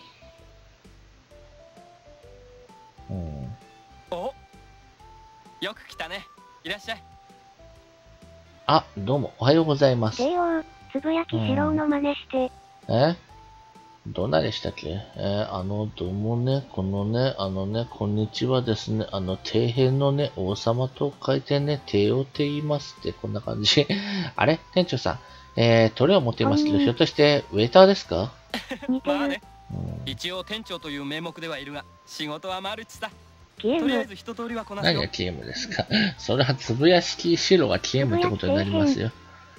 う。 お、よく来たね。いらっしゃい。 あ、どうも、おはようございます。 帝王、つぶやきしろうの真似して。 どんなでしたっけどうもね、このね、こんにちはですね、底辺のね、王様と書いてね、帝王って言いますって、こんな感じ。あれ店長さん、トレを持っていますけど、ひょっとして、ウェイターですかまあね、一応店長という名目ではいるが、仕事はマルチさ。とりあえず一通りはこなすよ。 何がゲームですかそれはつぶやきしろがゲームってことになりますよ。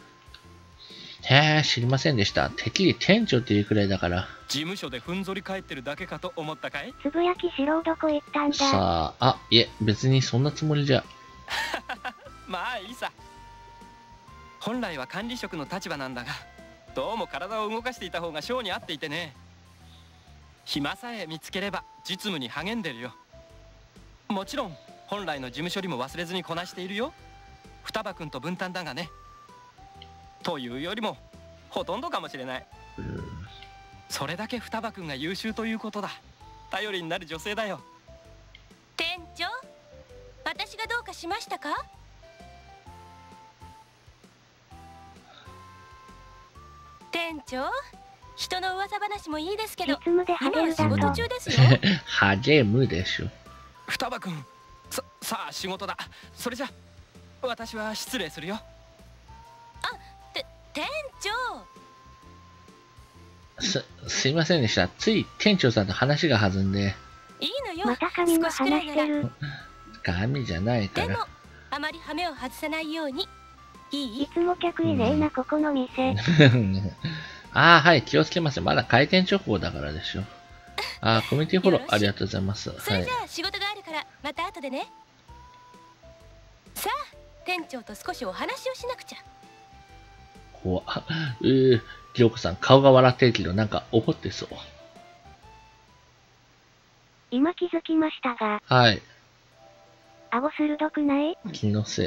知りませんでした。てっきり店長っていうくらいだから。 事務所でふんぞり返ってるだけかと思ったかい？ つぶやきしろどこ行ったんだ。 さあ、いえ、別にそんなつもりじゃ。 まあいいさ。本来は管理職の立場なんだが、どうも体を動かしていた方が性に合っていてね。暇さえ見つければ実務に励んでるよ。もちろん本来の事務処理も忘れずにこなしているよ。双葉くんと分担だがね。というよりもほとんどかもしれない。それだけ双葉くんが優秀ということだ。頼りになる女性だよ。 店長、私がどうかしましたか？店長、人の噂話もいいですけど、今は仕事中ですよ。 励むでしょ。 双葉くん、さあ仕事だ。それじゃ私は失礼するよ。 店長、 すいませんでした。つい店長さんと話が弾んで。 いいのよ。 また髪の話してる。 髪じゃないから。 でもあまり羽目を外さないように。いつも客いねえな、ここの店。 はい、気をつけます。まだ開店直後だからでしょ。コミュニティフォローありがとうございます。 それじゃあ仕事があるからまた後でね。さあ、店長と少しお話をしなくちゃ。 怖っ。りょうこさん、顔が笑ってるけど、なんか怒ってそう。 今気づきましたが。 はい。 顎鋭くない？ 気のせい。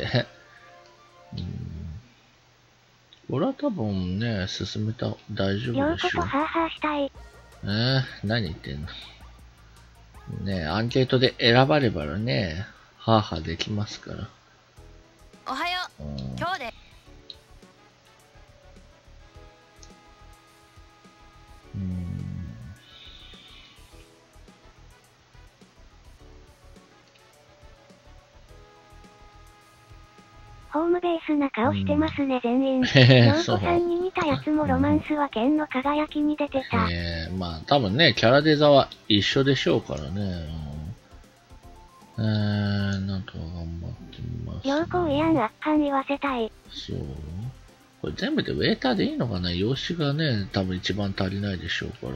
これは多分ね、進めた、大丈夫でしょ。 ようことハーハーしたい。 何言ってんの。ねアンケートで選ばればね、ハーハーできますから。 おはよう。今日で。 ホームベースな顔してますね、全員。陽子さんに似たやつもロマンスは剣の輝きに出てた。 まあ多分ね、キャラデザは一緒でしょうからね。 なんとか頑張ってみます、ね。 良好慰安圧巻言わせたい。 そう。これ全部でウェーターでいいのかな？用紙がね、多分一番足りないでしょうから。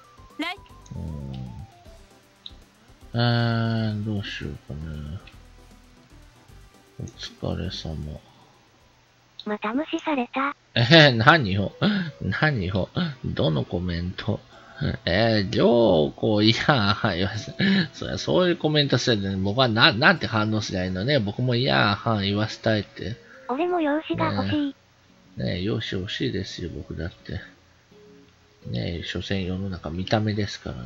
どうしようかね。お疲れ様。 また無視された。 何をどのコメント良子、いや、そういうコメントするのに僕はなんて反応すりゃいいのね。僕もいや、言わせたいって。 俺も用紙が欲しい。 ねえ、容姿欲しいですよ、僕だって。ねえ、所詮世の中見た目ですから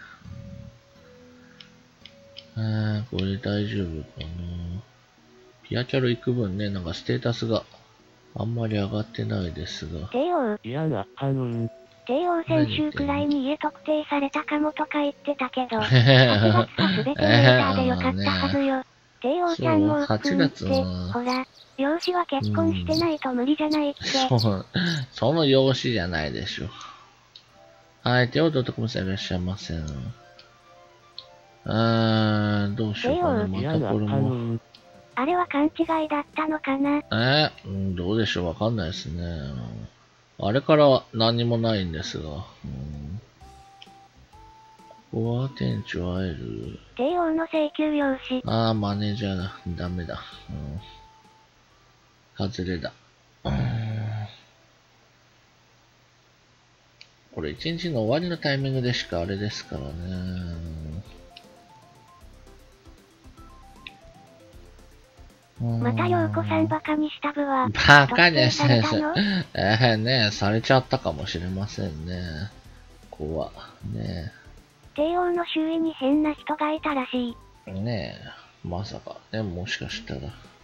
ね。これ大丈夫かな。ピアキャロ行く分ね、なんかステータスがあんまり上がってないですが。 帝王先週くらいに家特定されたかもとか言ってたけど、8月はすべてウェーターでよかったはずよ。帝王ちゃんも 8月ほら、養子は結婚してないと無理じゃないって。 その養子じゃないでしょ。はい、帝王とかもさいらっしゃいません。どうしようかな、またこれも。 あれは勘違いだったのかな。 どうでしょう、わかんないですね。あれからは何もないんですが。ここは店長会える。 帝王の請求用紙。 マネージャーだ。ダメだ。外れだ。これ一日の終わりのタイミングでしかあれですからね。 また陽子さんバカにした部は。 バカにしてない。ねえ、されちゃったかもしれませんね。ここは。ねえ。帝王の周囲に変な人がいたらしい。 ねえ、まさか。ね、もしかしたら。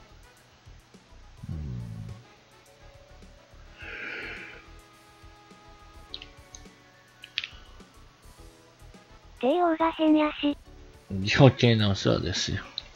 帝王が変やし。 余計なお世話ですよ。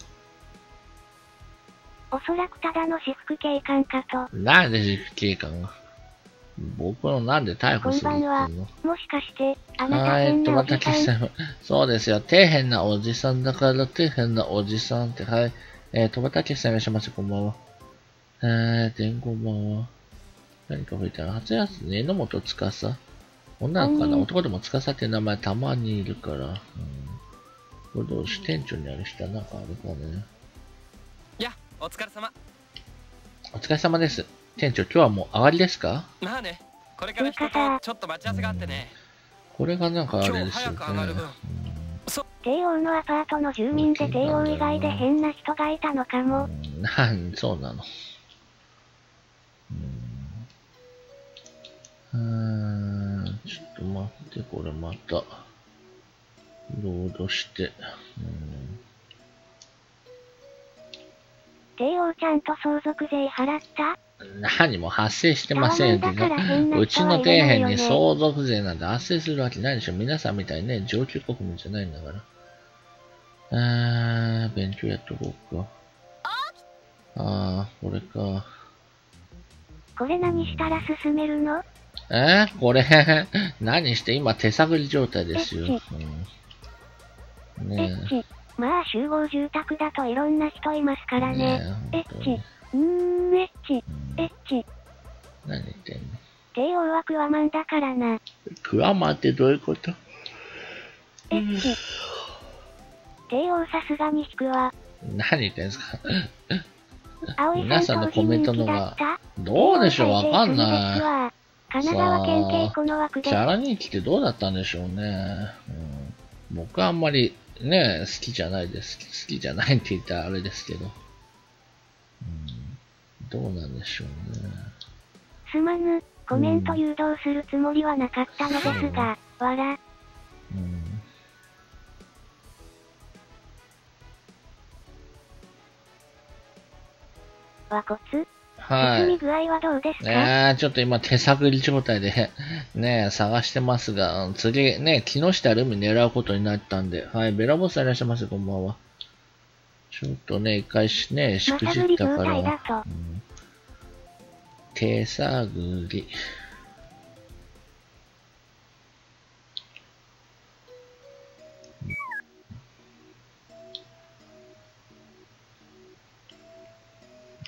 おそらくただの私服警官かと。 なんで私服警官が僕のなんで逮捕するっていうの？ こんばんは。もしかして、あなた変なおじさん。 そうですよ。底辺なおじさんだから、底辺なおじさんって、はい。とばたけさんいらっしゃいませ、こんばんは。こんばんは。何か吹いたら、初やつね、榎本司。女の子かな、男でも司って名前たまにいるから。これどうし、店長にある人はなんかあるかね。 お疲れ様。 お疲れ様です。店長、今日はもう上がりですか？ まあね、これから人とちょっと待ち合わせがあってね。 これがなんかあれですよね。 帝王のアパートの住民で帝王以外で変な人がいたのかも。 そうなの。ちょっと待って、これまた、ロードして。 帝王ちゃんと相続税払った？ 何も発生してませんけど、うちの底辺に相続税なんて発生するわけないでしょ。皆さんみたいにね、上級国民じゃないんだから。勉強やっとこうか。これか。 これ何したら進めるの？ これ、何して今手探り状態ですよ。ねえ。 まあ集合住宅だといろんな人いますからね。エッチ。 何言ってんの？ 帝王はクワマンだからな。 クワマンってどういうこと？ 帝王さすがに引くわ。 何言ってんすか？ 皆さんのコメントのが、 どうでしょう？わかんない。 神奈川県警この枠で。 キャラ人気ってどうだったんでしょうね。僕はあんまりね、好きじゃないです。好きじゃないって言ったらあれですけど。どうなんでしょうね。 すまぬ、コメント誘導するつもりはなかったのですが、わら。和骨？ はい。 進み具合はどうですか？ ちょっと今手探り状態でね、探してますが、次ね、木下ルミ狙うことになったんで、はい、ベラボスいらっしゃいませ、こんばんは。ちょっとね、一回ね、しくじったから、手探り。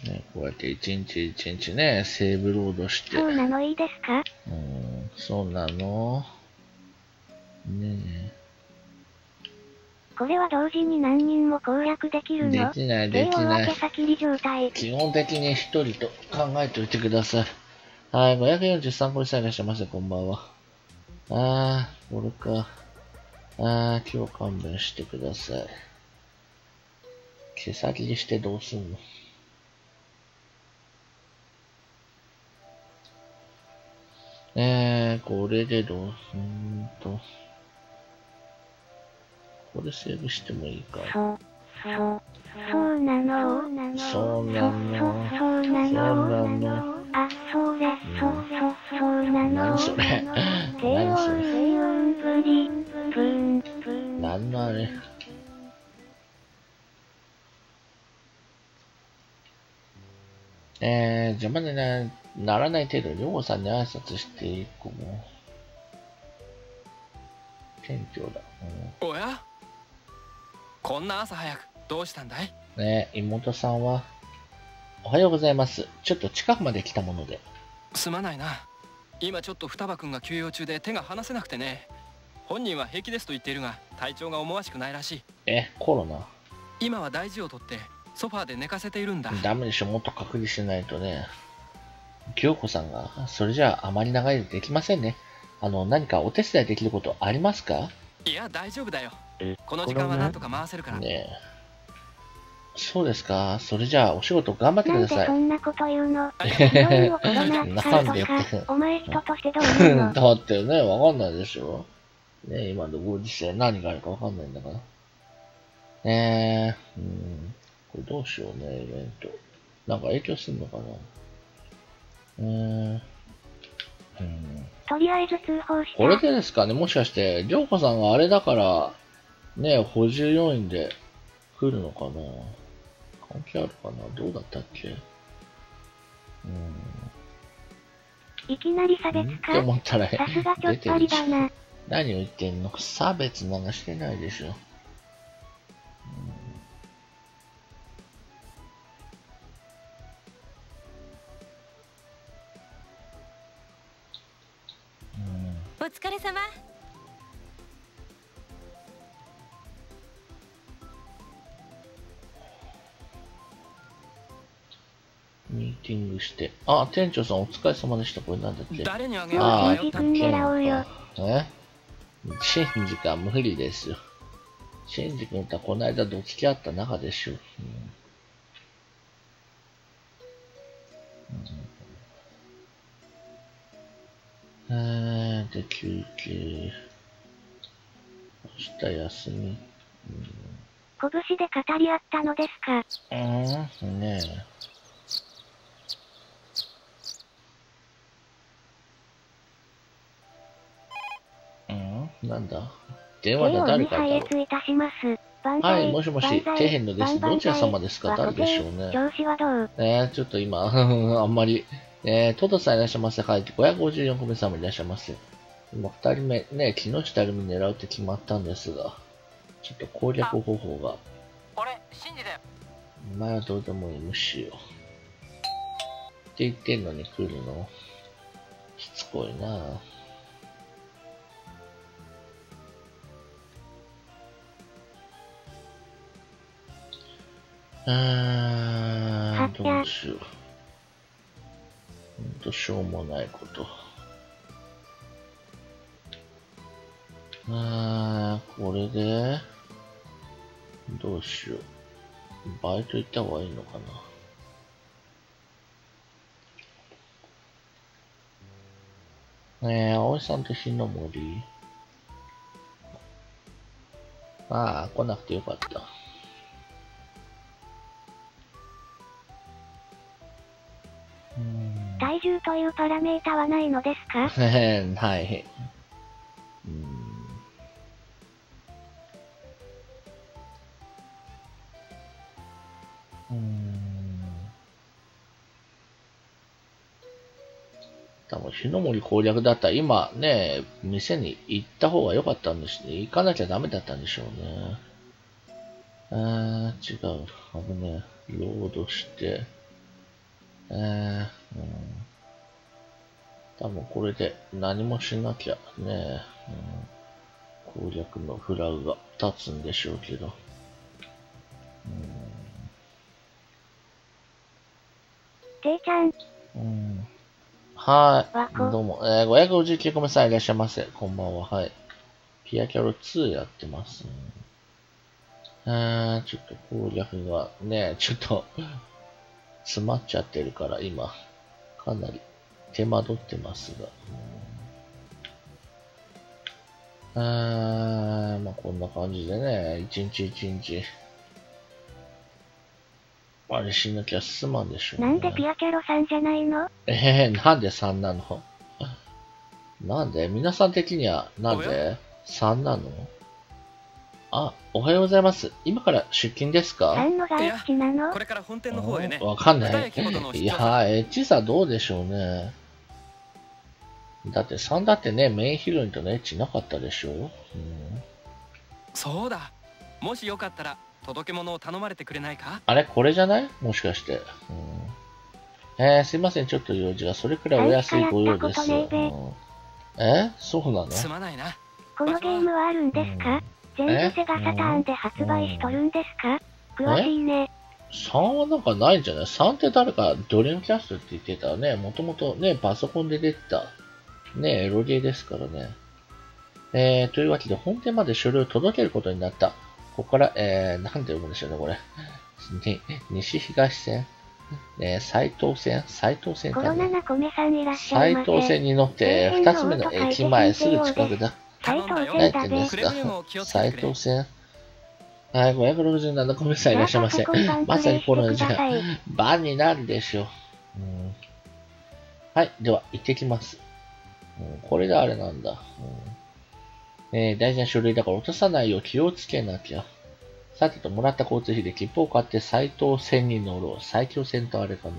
ね、こうやって一日一日ね、セーブロードして。 そうなのいいですか？ そうなの。ねえ。 これは同時に何人も攻略できるの？ できない、できない。 手先り状態。 基本的に一人と考えておいてください。はい、543個でさえいらっしゃいませ、こんばんは。これか。今日勘弁してください。手先りしてどうすんの？これでどうこれセーブしてもいいか。 そうなの。 そうなの。 そうなの。あ、そうなの。 何それ？何それ？何のあれ？邪魔にならない程度に、りょうさんに挨拶していくも。店長だ。 おや？こんな朝早く、どうしたんだい？ ねえ、妹さんは。おはようございます。ちょっと近くまで来たもので。 すまないな。今ちょっと双葉くんが休養中で手が離せなくてね。本人は平気ですと言っているが、体調が思わしくないらしい。 コロナ？ 今は大事をとってソファーで寝かせているんだ。 ダメでしょ、もっと隔離しないとね。京子さんが、それじゃああまり長いでできませんね。何かお手伝いできることありますか？ いや、大丈夫だよ。この時間はなんとか回せるから。 ねえ。そうですか。それじゃあお仕事頑張ってください。 なんでそんなこと言うの？病院をコロナ扱いとか、お前人としてどう思うの？ だってね、わかんないでしょ。ね、今のご時世何があるかわかんないんだから。これどうしようね、イベント。なんか影響するのかな？ とりあえず通報した。 これでですかね、もしかして、りょうこさんがあれだから、ね、補充要員で来るのかな？関係あるかな？どうだったっけ？ いきなり差別か？ って思ったら、 さすがちょっとりだな。 何を言ってんの？差別なんかしてないでしょ。 お疲れ様。 ミーティングして。あ、店長さんお疲れ様でした。これなんだっけ？ 誰にあげようか迷ったんだ。 狙おうよ。 シンジか無理ですよ。シンジ君とはこの間どつき合った仲でしょ。で、休憩。明日休み。 拳で語り合ったのですか？ ねえ。なんだ？電話だ、誰かだろう。はい、もしもし、底辺のです。どちら様ですか？誰でしょうね。 調子はどう？ ちょっと今、あんまり、トドさんいらっしゃいませ。はい、554個目様いらっしゃいませ。今、2人目、ね、木下ルミ狙うって決まったんですが、ちょっと攻略方法が。 俺、シンジだよ。 お前はどうでもいい、無視よ。って言ってんのに来るの？しつこいなぁ。どうしよう。ほんとしょうもないこと。これで、どうしよう。バイト行った方がいいのかな。葵さんと火の森。来なくてよかった。 体重というパラメータはないのですか？ はい。多分、火の森攻略だったら今ね、店に行った方が良かったんですね。行かなきゃダメだったんでしょうね。違う。危ねえ。ロードして。 多分これで何もしなきゃね、攻略のフラグが立つんでしょうけど。 ていちゃん。 はい。どうも。559個目さんいらっしゃいませ。こんばんは。はい。ピアキャロ2やってます。ちょっと攻略がね、ちょっと詰まっちゃってるから今、かなり手間取ってますが。まあこんな感じでね、一日一日、あれしなきゃ進まんでしょうね。 なんでピアキャロさんじゃないの？ なんで3なの？なんで皆さん的にはなんで3なの？あ、おはようございます。今から出勤ですか ？3のがエッチなの？ これから本店の方へね。 わかんない。いやエッチさどうでしょうね。だって3だってね、メインヒロインとのエッチなかったでしょ？ そうだ。もしよかったら届け物を頼まれてくれないか？ あれこれじゃない？もしかして。すいません、ちょっと用事がそれくらいお安いご用です。そうなの？ すまないな。 このゲームはあるんですか？全部セガサターンで発売しとるんですか？詳しいね。 3はなんかないんじゃない？ 3 って誰かドリームキャストって言ってたね。もともとね、パソコンで出てた。ね、エロゲーですからね。というわけで本店まで書類を届けることになった。ここから、なんて読むんでしょうね、これ。西東線。斉藤線かな。斉藤線に乗って、2つ目の駅前、すぐ近くだ。何言ってんですか？斉藤線。はい、567個目さんいらっしゃいませ。まさにこのじゃ、番になるでしょう。はい、では、行ってきます。これがあれなんだ。大事な書類だから落とさないよう気をつけなきゃ。さてと、もらった交通費で切符を買って斉藤線に乗ろう。埼京線とあれか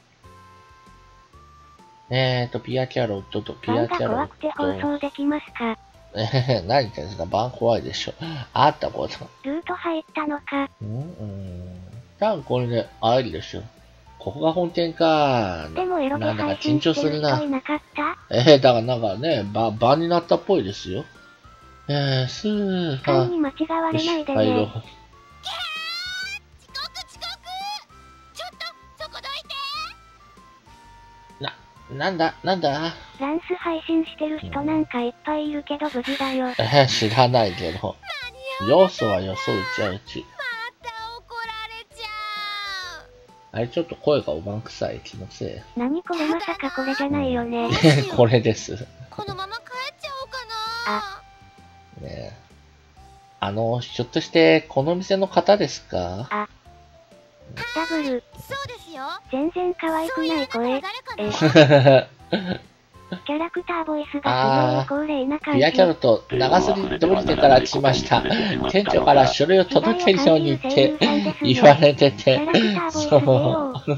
ね。ピアキャロットとピアキャロット。 怖くて放送できますか？ 何言ってんですか？バン怖いでしょ。あったこと。 ルート入ったのか。 多分これで会えるでしょ。ここが本店か。 でもエロゲ配信してる人いなかった？ だからなんかね、場になったっぽいですよ。スーパー。に間違われないでね。 入ろう。 遅刻ちょっとそこどいて。 なんだランス配信してる人なんかいっぱいいるけど無事だよ。 知らないけど。要素は予想うちはうち。 また怒られちゃう。 あれちょっと声がおばんくさい気のせい。 何これまさかこれじゃないよね。 これです。 このまま帰っちゃおうかな。 ねえ。ひょっとして、この店の方ですか？ ダブル。 そうですよ。 全然可愛くない声。キャラクターボイスがすごい高齢な感じ。 ピアキャロと長杉通りでから来ました。店長から書類を届けるようにって言われてて。そう。 それはどうもご苦労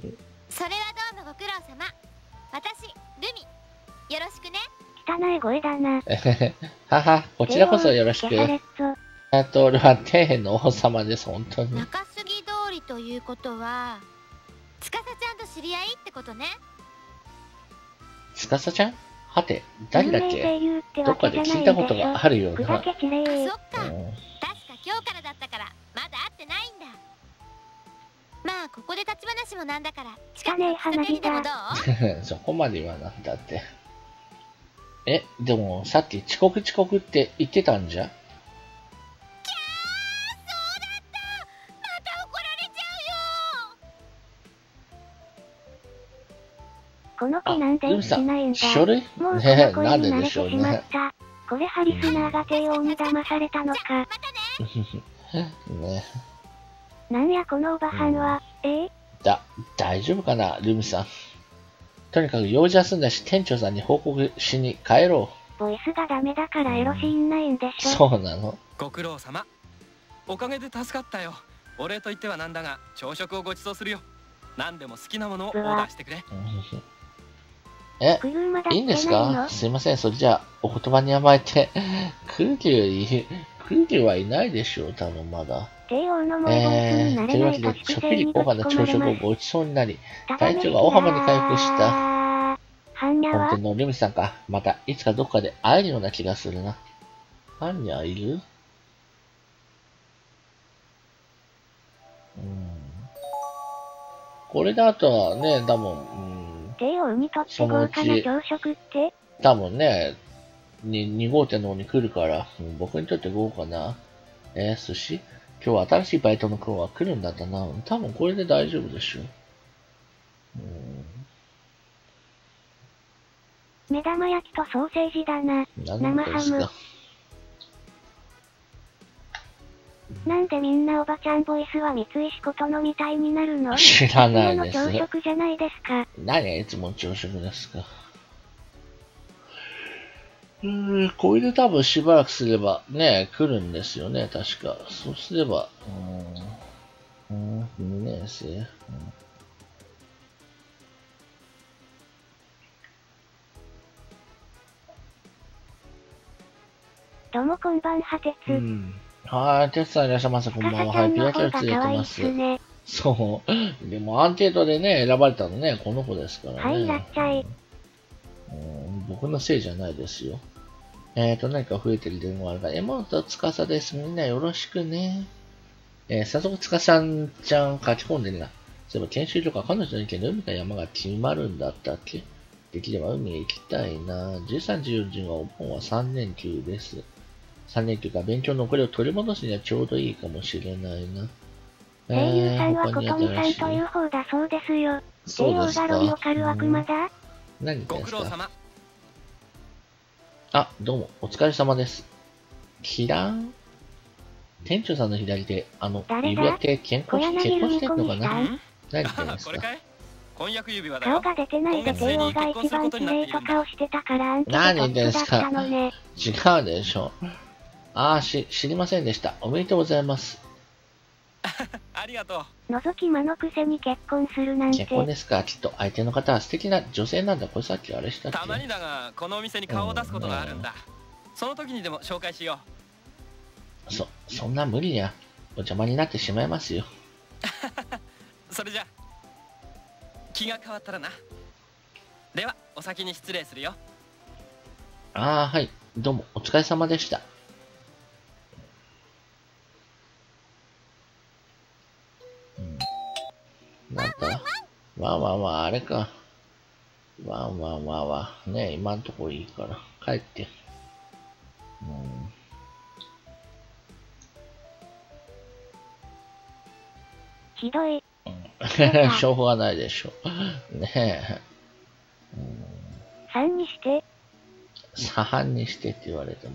様。私、ルミ。よろしくね。 汚い声だな。 はは、こちらこそよろしく。俺は底辺の王様です、本当に。 中杉通りということは、司ちゃんと知り合いってことね。 司ちゃん？はて、誰だっけ？どっかで聞いたことがあるような。 そっか。確か今日からだったから、まだ会ってないんだ。まあ、ここで立ち話もなんだから、 近くの花火でもどう？そこまで言わなくたって。でも、さっき遅刻って言ってたんじゃ？ そうだった。また怒られちゃうよ。 この子なんで言ってないんだ。 書類？ もうこの声に慣れてしまった。これハリスナーが帝王に騙されたのか。 ね。 なんやこのおばはんは、 大丈夫かな、ルミさん。とにかく用事は済んだし、店長さんに報告しに帰ろう。ボイスがダメだからエロシーンないんでしょ。 そうなの。 ご苦労様。おかげで助かったよ。お礼と言ってはなんだが、朝食をご馳走するよ。何でも好きなものをオーダーしてくれ。 いいんですか？すいません。それじゃあ、お言葉に甘えて、クーキはいないでしょう、多分まだ。というわけで、ちょっぴり高価な朝食をごちそうになり、体調が大幅に回復した。本店のルミさんか。また、いつかどこかで会えるような気がするな。ハンニャいる？これだとね、多分、 帝王にとって豪華な朝食って？ 多分ね、2号店の方に来るから、僕にとって豪華な、寿司？今日は新しいバイトの子は来るんだったな。多分これで大丈夫でしょ。 目玉焼きとソーセージだな。生ハム。なんでみんなおばちゃんボイスは三石琴乃みたいになるの？ 知らないです。 いつもの朝食じゃないですか。 何がいつもの朝食ですか。これで多分しばらくすればね、来るんですよね、確か。そうすれば、2年生。 どうもこんばんは、鉄。 はい、鉄さんいらっしゃいませ、こんばんは。はい、ピアキャラついてます。そう。でもアンケートでね、選ばれたのね、この子ですからね。 はい、いらっしゃい。 僕のせいじゃないですよ。何か増えてる電話あるから、山本司です。みんなよろしくね。早速司ちゃん書き込んでるな。そういえば研修所か彼女の意見で海か山が決まるんだったっけ？できれば海へ行きたいな。13、14はお盆は3連休です。3連休か勉強の遅れを取り戻すにはちょうどいいかもしれないな。 声優さんは琴美さんという方だそうですよ。 そうですか。 帝王だろよ、カルワクマだ。 何言ってんですか？あ、どうも、お疲れ様です。キラン？店長さんの左手、指輪って結婚してんのかな？何言ってんですか？ 婚約指輪だよ。 顔が出てないで帝王が一番綺麗とかをしてたからアンケ何言ってんですか？ だったのね。 違うでしょ。知りませんでした。おめでとうございます。 ありがとう。覗き魔のくせに結婚するなんて。 結婚ですか？きっと相手の方は素敵な女性なんだ。これさっきあれしたっけ？ たまにだが、このお店に顔を出すことがあるんだ。その時にでも紹介しよう。そんな無理や。お邪魔になってしまいますよ。 それじゃ、気が変わったらな。では、お先に失礼するよ。 はい。どうも、お疲れ様でした。なんだ？あれか。ねえ、今んとこいいから。帰って。 ひどい。 しょうがないでしょ。ねえ。 3にして。 3にしてって言われても。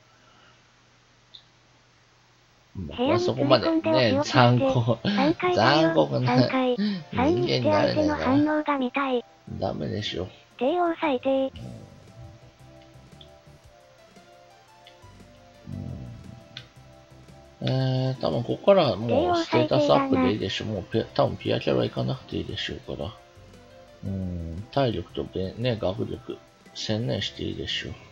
僕はそこまでね、残酷な人間になれないから。ダメでしょ。 帝王最低。 多分ここからもうステータスアップでいいでしょう。もう多分ピアキャラ行かなくていいでしょうから。体力とね、学力専念していいでしょう。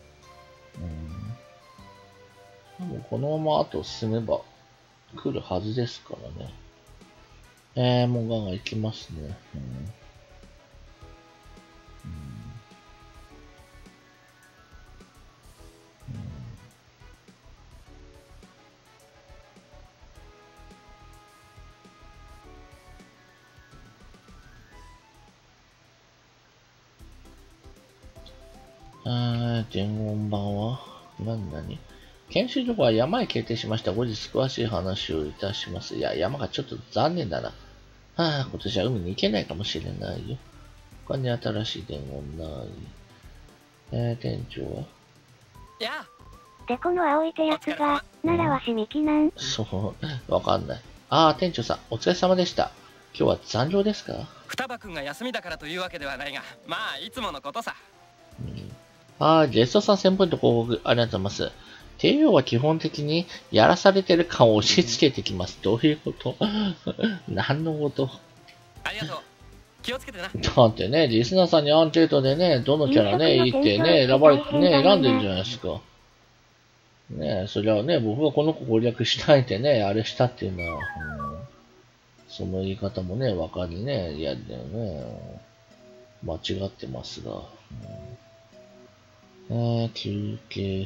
もうこのままあと進めば来るはずですからね。もうガンガン行きますね。伝言版は何研修所は山へ決定しました。後日詳しい話をいたします。いや、山がちょっと残念だな。今年は海に行けないかもしれないよ。他に新しい伝言ない。店長は？ で、この青い手やつが、奈良はしみきなん？ そう、わかんない。店長さん、お疲れ様でした。今日は残業ですか？ 双葉くんが休みだからというわけではないが、まあ、いつものことさ。 ゲストさん1000ポイント広告ありがとうございます。帝王は基本的にやらされてる感を押し付けてきます。どういうこと？何のこと？ ありがとう。 気をつけてな。 だってね、リスナーさんにアンケートでね、どのキャラね、いいってね、選ばれてね、選んでるじゃないですか。ね、それはね、僕がこの子攻略したいってね、あれしたっていうのは、その言い方もね、わかりね、嫌だよね。間違ってますが。休憩。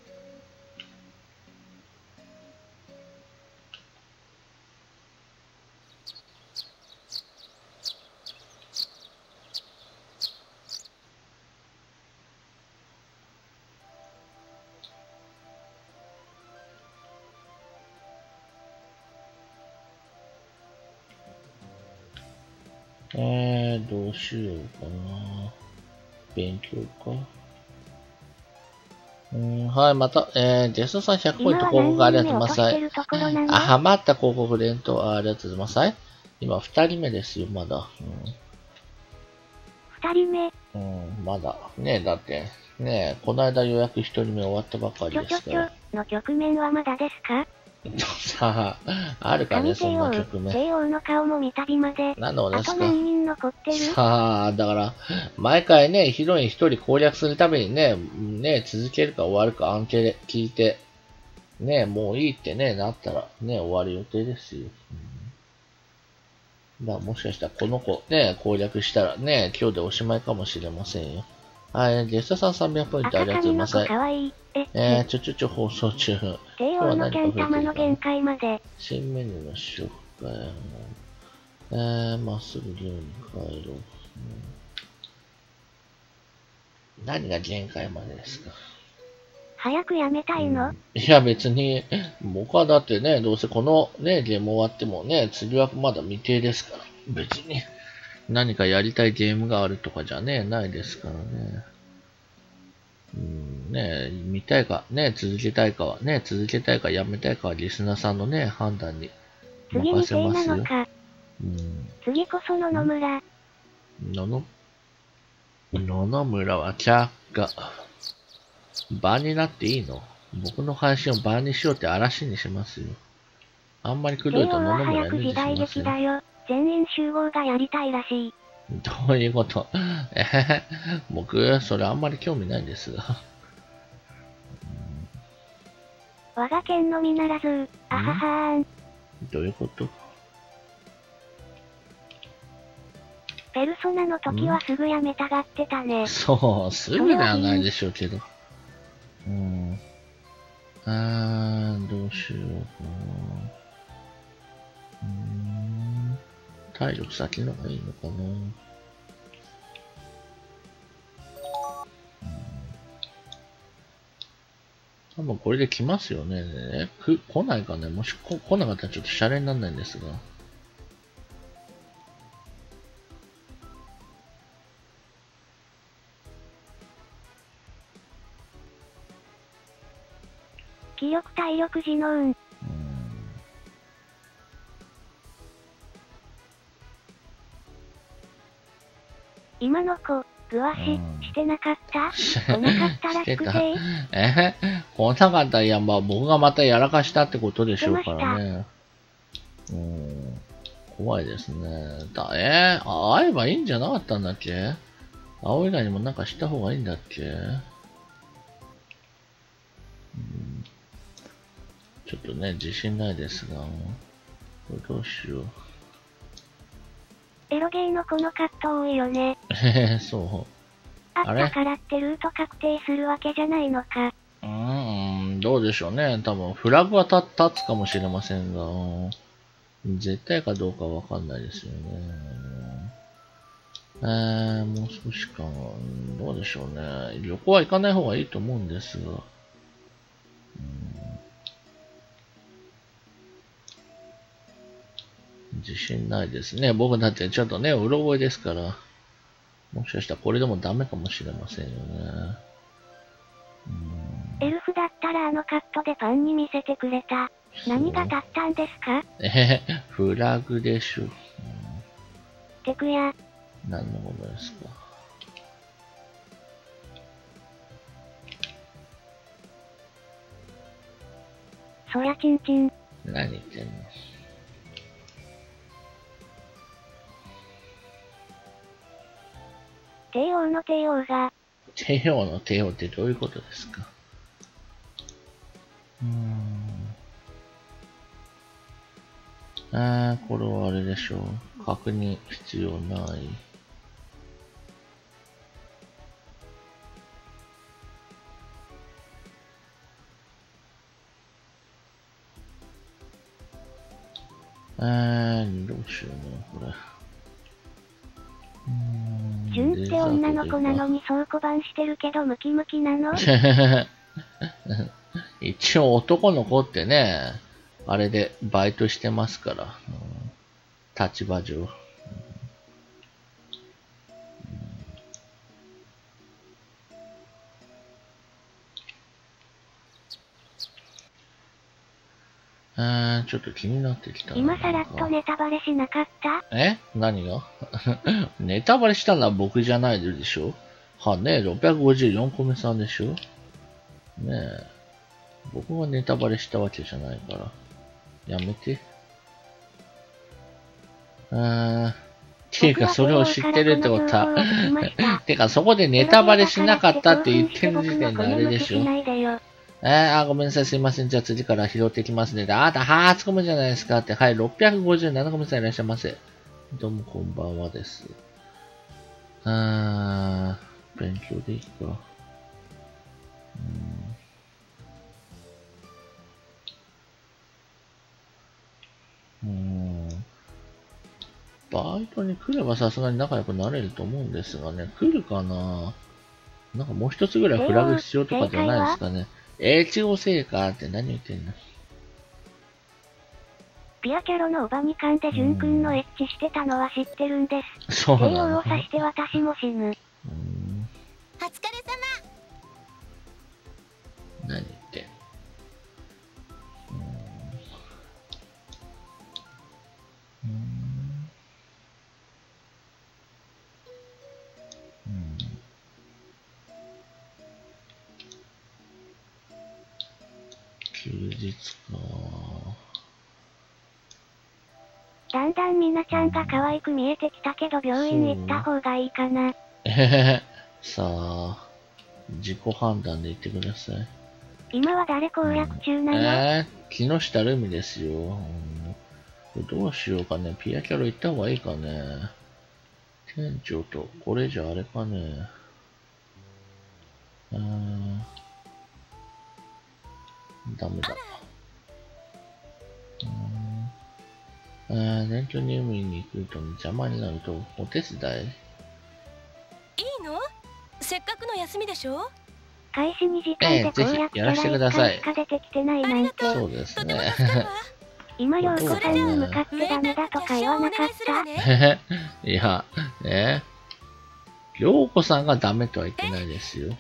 どうしようかな。勉強か。はい、また、ゲストさん100ポイント広告ありがとうございます。ハマった広告連投ありがとうございます。今2人目ですよ、まだ。 2人目まだ。ねだって、ねこの間予約1人目終わったばかりですから。 の局面はまだですか？ さあ、あるかね、そんな局面。 帝王の顔も見たびまで。 何のですか？ あと何人残ってる？ さあ、だから、毎回ね、ヒロイン一人攻略するためにね、続けるか終わるかアンケート聞いて、ね、もういいってね、なったら、ね、終わる予定ですよ。だからもしかしたらこの子ね、攻略したらね、今日でおしまいかもしれませんよ。はい、ゲストさん300ポイントありがとうございます。放送中。 帝王のキャン玉の限界まで。 新メニューの紹介。まっすぐ寮に帰ろう。何が限界までですか？ 早くやめたいの？ いや別に、僕はだってね、どうせこのね、ゲーム終わってもね、次はまだ未定ですから。別に。何かやりたいゲームがあるとかじゃね、ないですからね。見たいか、ね、続けたいかは、ね、続けたいかやめたいかはリスナーさんのね、判断に任せますよ。 次こそ野々村。 野々村は却下。バンになっていいの？僕の配信をバンにしようって嵐にしますよ。あんまりくどいと野々村 NG しますよ。 全員集合がやりたいらしい。 どういうこと？僕、それあんまり興味ないんですが。 我が県のみならず、あははーん。 どういうこと？ ペルソナの時はすぐやめたがってたね。 そう、すぐではないでしょうけど。どうしようかな。体力先の方がいいのかな。多分これで来ますよね。来ないかね。もし来なかったらちょっとシャレにならないんですが。 気力体力時の運。今の子、グワシ、してなかった？来なかったらしくて。 来なかったら、いや、まあ僕がまたやらかしたってことでしょうからね。怖いですね。会えばいいんじゃなかったんだっけ？青以外にもなんかした方がいいんだっけ？ちょっとね、自信ないですが、これどうしよう。 エロゲーのこのカット多いよね。 そう。 あったからってルート確定するわけじゃないのか。 どうでしょうね。多分、フラグは立つかもしれませんが、絶対かどうかわかんないですよね。もう少しか。どうでしょうね。旅行は行かない方がいいと思うんですが。自信ないですね。僕だってちょっとね、うろ覚えですから。もしかしたらこれでもダメかもしれませんよね。 エルフだったらあのカットでパンに見せてくれた。何が立ったんですか？ フラグでしょ。 テクヤ。 何のことですか？ そりゃチンチン。 何言ってんの？ 帝王の帝王が。 帝王の帝王ってどういうことですか？これはあれでしょう。確認必要ない。どうしようね、これ。 純って女の子なのに倉庫番してるけどムキムキなの？ 一応男の子ってね、あれでバイトしてますから、立場上。ちょっと気になってきたな。 今さらっとネタバレしなかった？ 何がネタバレしたのは僕じゃないでしょ。はね、654個目さんでしょ。ねえ。僕がネタバレしたわけじゃないから。やめて。ていうか、それを知ってるってことは、てか、そこでネタバレしなかったって言ってる時点であれでしょ。ごめんなさい、すいません。じゃあ次から拾ってきますね。あなた、初コメじゃないですかって。はい、657コメさんいらっしゃいませ。どうもこんばんはです。勉強でいいか。バイトに来ればさすがに仲良くなれると思うんですがね。来るかな？なんかもう一つぐらいフラグ必要とかじゃないですかね。越後製菓って何言ってんの？ ピアキャロのオバニカンでジュン君のエッチしてたのは知ってるんです。 そうなの？ 帝王を指して私も死ぬ。 お疲れ様。 何言ってんの？休日か。 だんだんみなちゃんが可愛く見えてきたけど病院行った方がいいかな。 さあ、自己判断で言ってください。 今は誰攻略中なの？ 木下ルミですよ。どうしようかね。ピアキャロ行った方がいいかね。店長と、これじゃあれかね。ダメだ。店長に海に行くと邪魔になるとお手伝い？ いいの？せっかくの休みでしょ？ 開始2時間で攻略やらせてください。 しか出てきてないなんて。 そうですね。 今、涼子さんに向かってダメだとか言わなかった？ いや、ね。涼子さんがダメとは言ってないですよ。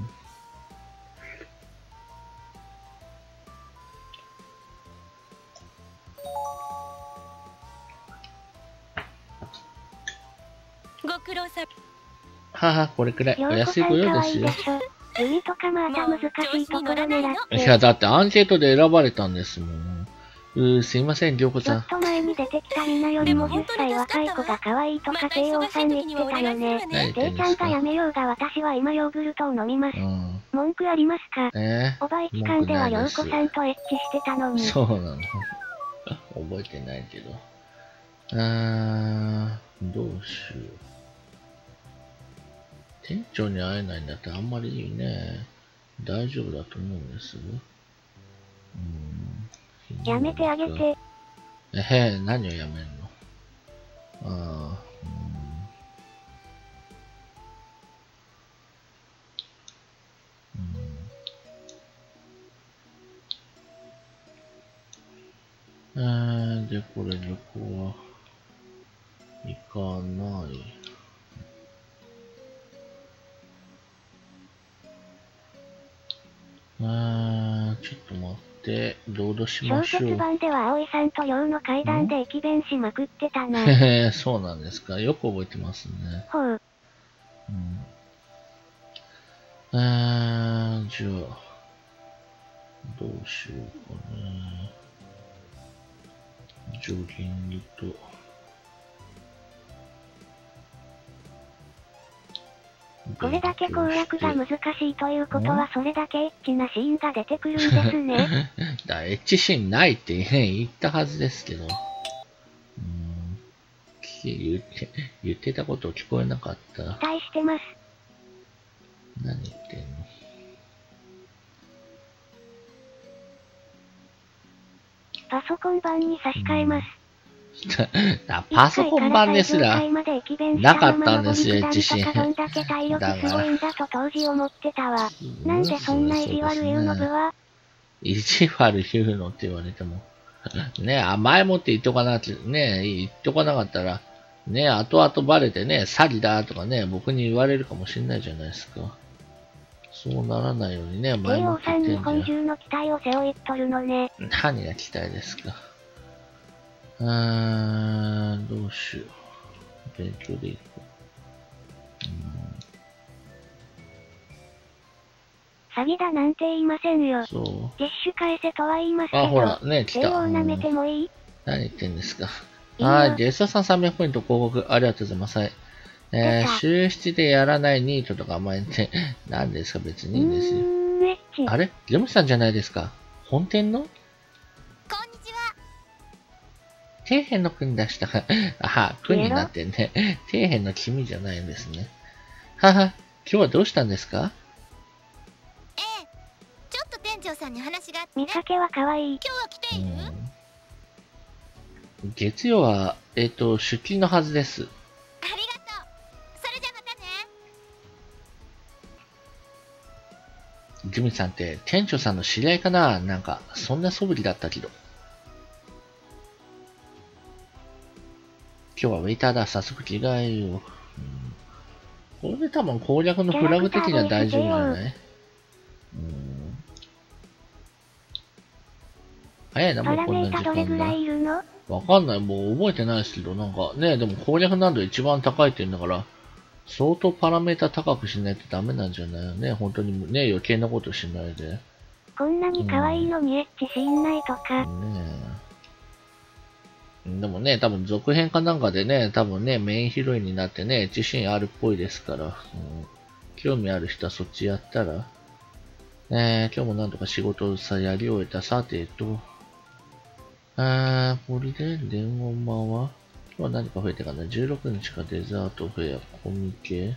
ご苦労さん。これくらいお安いご用ですよ。 海とかまた難しいところ狙って。 いや、だってアンケートで選ばれたんですもん。すいません、涼子さん。 ちょっと前に出てきたみなよりも10歳若い子が可愛いとか帝王さん言ってたよね。帝ちゃんがやめようが私は今ヨーグルトを飲みます。文句ありますか？おばい期間では涼子さんとエッチしてたのに。 そうなの。覚えてないけど。どうしよう。店長に会えないんだったらあんまりね、大丈夫だと思うんです。 やめてあげて。 何をやめんの？で、これ旅行は行かない。ちょっと待って、ロードしましょう。 小説版では葵さんと寮の階段で駅弁しまくってたな。 そうなんですか。よく覚えてますね。 ほう。 じゃあ、どうしようかね。ジョギングと、 これだけ攻略が難しいということは、それだけエッチなシーンが出てくるんですね。 エッチシーンないって言ったはずですけど。言ってたこと聞こえなかった。 期待してます。 何言ってんの？ パソコン版に差し替えます。 パソコン版ですらなかったんですよ、エッチシーン。 だけ体力すごいんだと当時思ってたわ。なんでそんな意地悪言うのぶは。 意地悪言うのって言われても。ね、前もって言っとかなきゃ、ね、言っとかなかったら、ね、後々バレてね、詐欺だとかね、僕に言われるかもしれないじゃないですか。そうならないようにね、前もって言ってんじゃん。 帝王さん日本中の期待を背負いっとるのね。 何が期待ですか。どうしよう。勉強でいこう。 詐欺だなんて言いませんよ。 そう。 実種返せとは言いますけど。 あ、ほら、ね、来た。 帝王舐めてもいい？ 何言ってんですか。はい、ゲストさん300ポイント広告ありがとうございます。はい。週7でやらないニートとか甘えて、何ですか別にいいんですよ。あれレムさんじゃないですか。本店の？ こんにちは。 底辺の君出した。あ、君になってね。底辺の君じゃないんですね。はは、今日はどうしたんですか？ ちょっと店長さんに話があって、 見かけは可愛い。 今日は来ている？ 月曜は、出勤のはずです。 ありがとう。それじゃまたね。 ジミさんって店長さんの知り合いかな？なんか、そんな素振りだったけど。今日はウェイターだ。早速着替えよう。これで多分攻略のフラグ的には大丈夫じゃない？早いな、もうこんな時間だ。 どれぐらいいるの？ わかんない。もう覚えてないですけど、なんかね、でも攻略難度一番高いって言うんだから、相当パラメータ高くしないとダメなんじゃないよね。本当にね、余計なことしないで。 こんなに可愛いのにエッチシーンないとか。 でもね、多分続編かなんかでね、多分ね、メインヒロインになってね、エッチシーンあるっぽいですから、興味ある人はそっちやったら、今日もなんとか仕事をさ、やり終えた。さてと、これで伝言版は今日は何か増えてかな ?16 日かデザートフェア、コミケ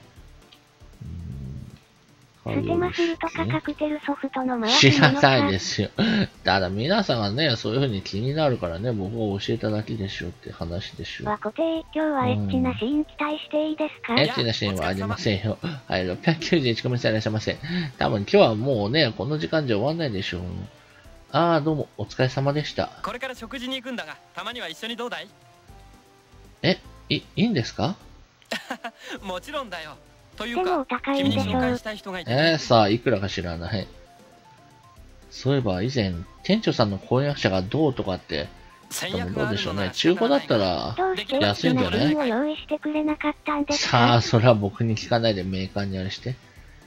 ステマするとかカクテルソフトの回知らないですよ。ただ皆さんがね、そういう風に気になるからね、僕が教えただけでしょって話でしょ。 和固定、今日はエッチなシーン期待していいですか？ エッチなシーンはありませんよ。はい、691コメントいらっしゃいませ。多分今日はもうね、この時間じゃ終わんないでしょう。どうも、お疲れ様でした。 これから食事に行くんだが、たまには一緒にどうだい？ いいんですか？ もちろんだよ。というか、 君に紹介したい人がいて。 さあ、いくらか知らない。そういえば以前、店長さんの婚約者がどうとかって、どうでしょうね。中古だったら安いんじゃない？さあ、それは僕に聞かないでメーカーにあれして。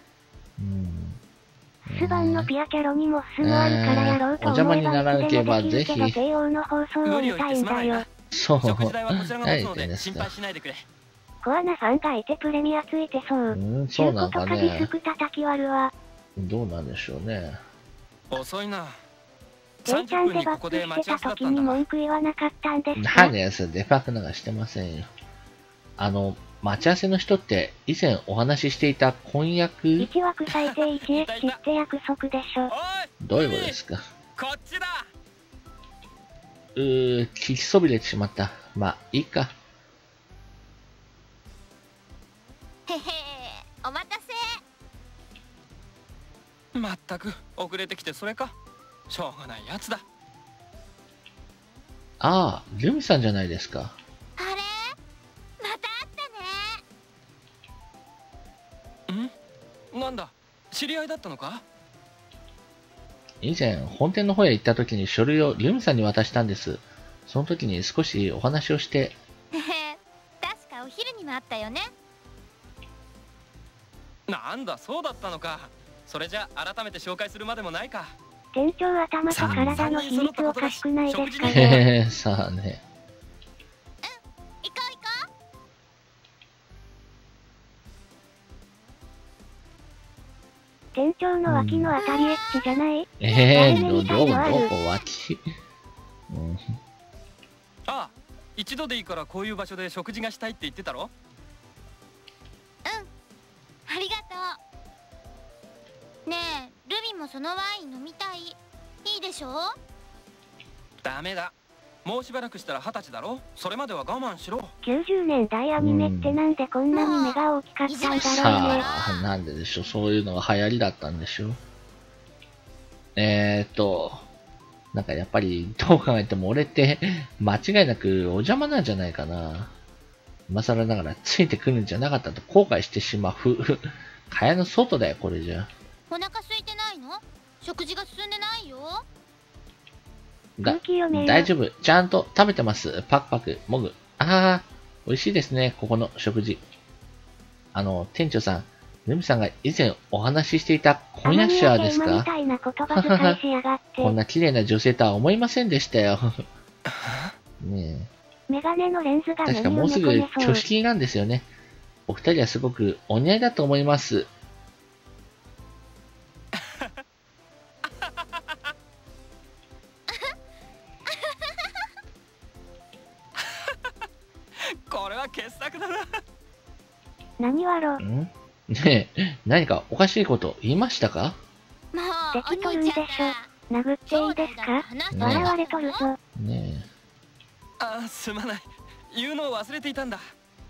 スバンのピアキャロにもスのあるからやろうと思えばお邪魔にならなければぜひ。 帝王の放送を見たいんだよ。 そう。 何言ってんですか。 コアなファンがいてプレミアついてそう。 そうなんかね。 中古とかディスク叩き割るわ。 どうなんでしょうね。 遅いな。 レイちゃんでバックしてた時に文句言わなかったんですか？ 何です、デバックなんかしてませんよ。待ち合わせの人って以前お話ししていた婚約 1枠最低1エッチって約束でしょ。 どういうことですか？ こっちだ。 聞きそびれてしまった。まあ、いいか。 へへお待たせ。 まったく遅れてきてそれか。しょうがないやつだ。 ルミさんじゃないですか。 あれまた会ったね。なんだ、知り合いだったのか？ 以前、本店の方へ行った時に書類をユミさんに渡したんです。その時に少しお話をして。 確かお昼にもあったよね。 なんだ、そうだったのか。それじゃ改めて紹介するまでもないか。 店長頭と体の秘密おかしくないですかね。さあね。 行こう行こ店長の脇のあたりエッチじゃない？ どこ脇ああ、一度でいいからこういう場所で食事がしたいって言ってたろ。 ありがとう。ねえ、ルミもそのワイン飲みたい。いいでしょ？ ダメだ。もうしばらくしたら20歳だろ。それまでは我慢しろ。 90年代アニメってなんでこんなに目が大きかったんだろうね。 さあ、なんででしょう。そういうのが流行りだったんでしょう。なんかやっぱりどう考えても俺って間違いなくお邪魔なんじゃないかな。今更ながらついてくるんじゃなかったと後悔してしまう。蚊帳の外だよ、これじゃ。 お腹空いてないの？食事が進んでないよ。 大丈夫。ちゃんと食べてます。パクパク、もぐ。ああ、美味しいですね、ここの食事。店長さん、ルミさんが以前お話ししていた婚約者ですか？こんな綺麗な女性とは思いませんでしたよ。ねえ。 メガネのレンズが確かもうすぐ挙式なんですよね。お二人はすごくお似合いだと思います。 これは傑作だな。 何わろ？ ねえ、何かおかしいこと言いましたか？ もう敵取るんでしょ。殴っていいですか？笑われとるぞ。 ねえ。 あ、すまない。言うのを忘れていたんだ。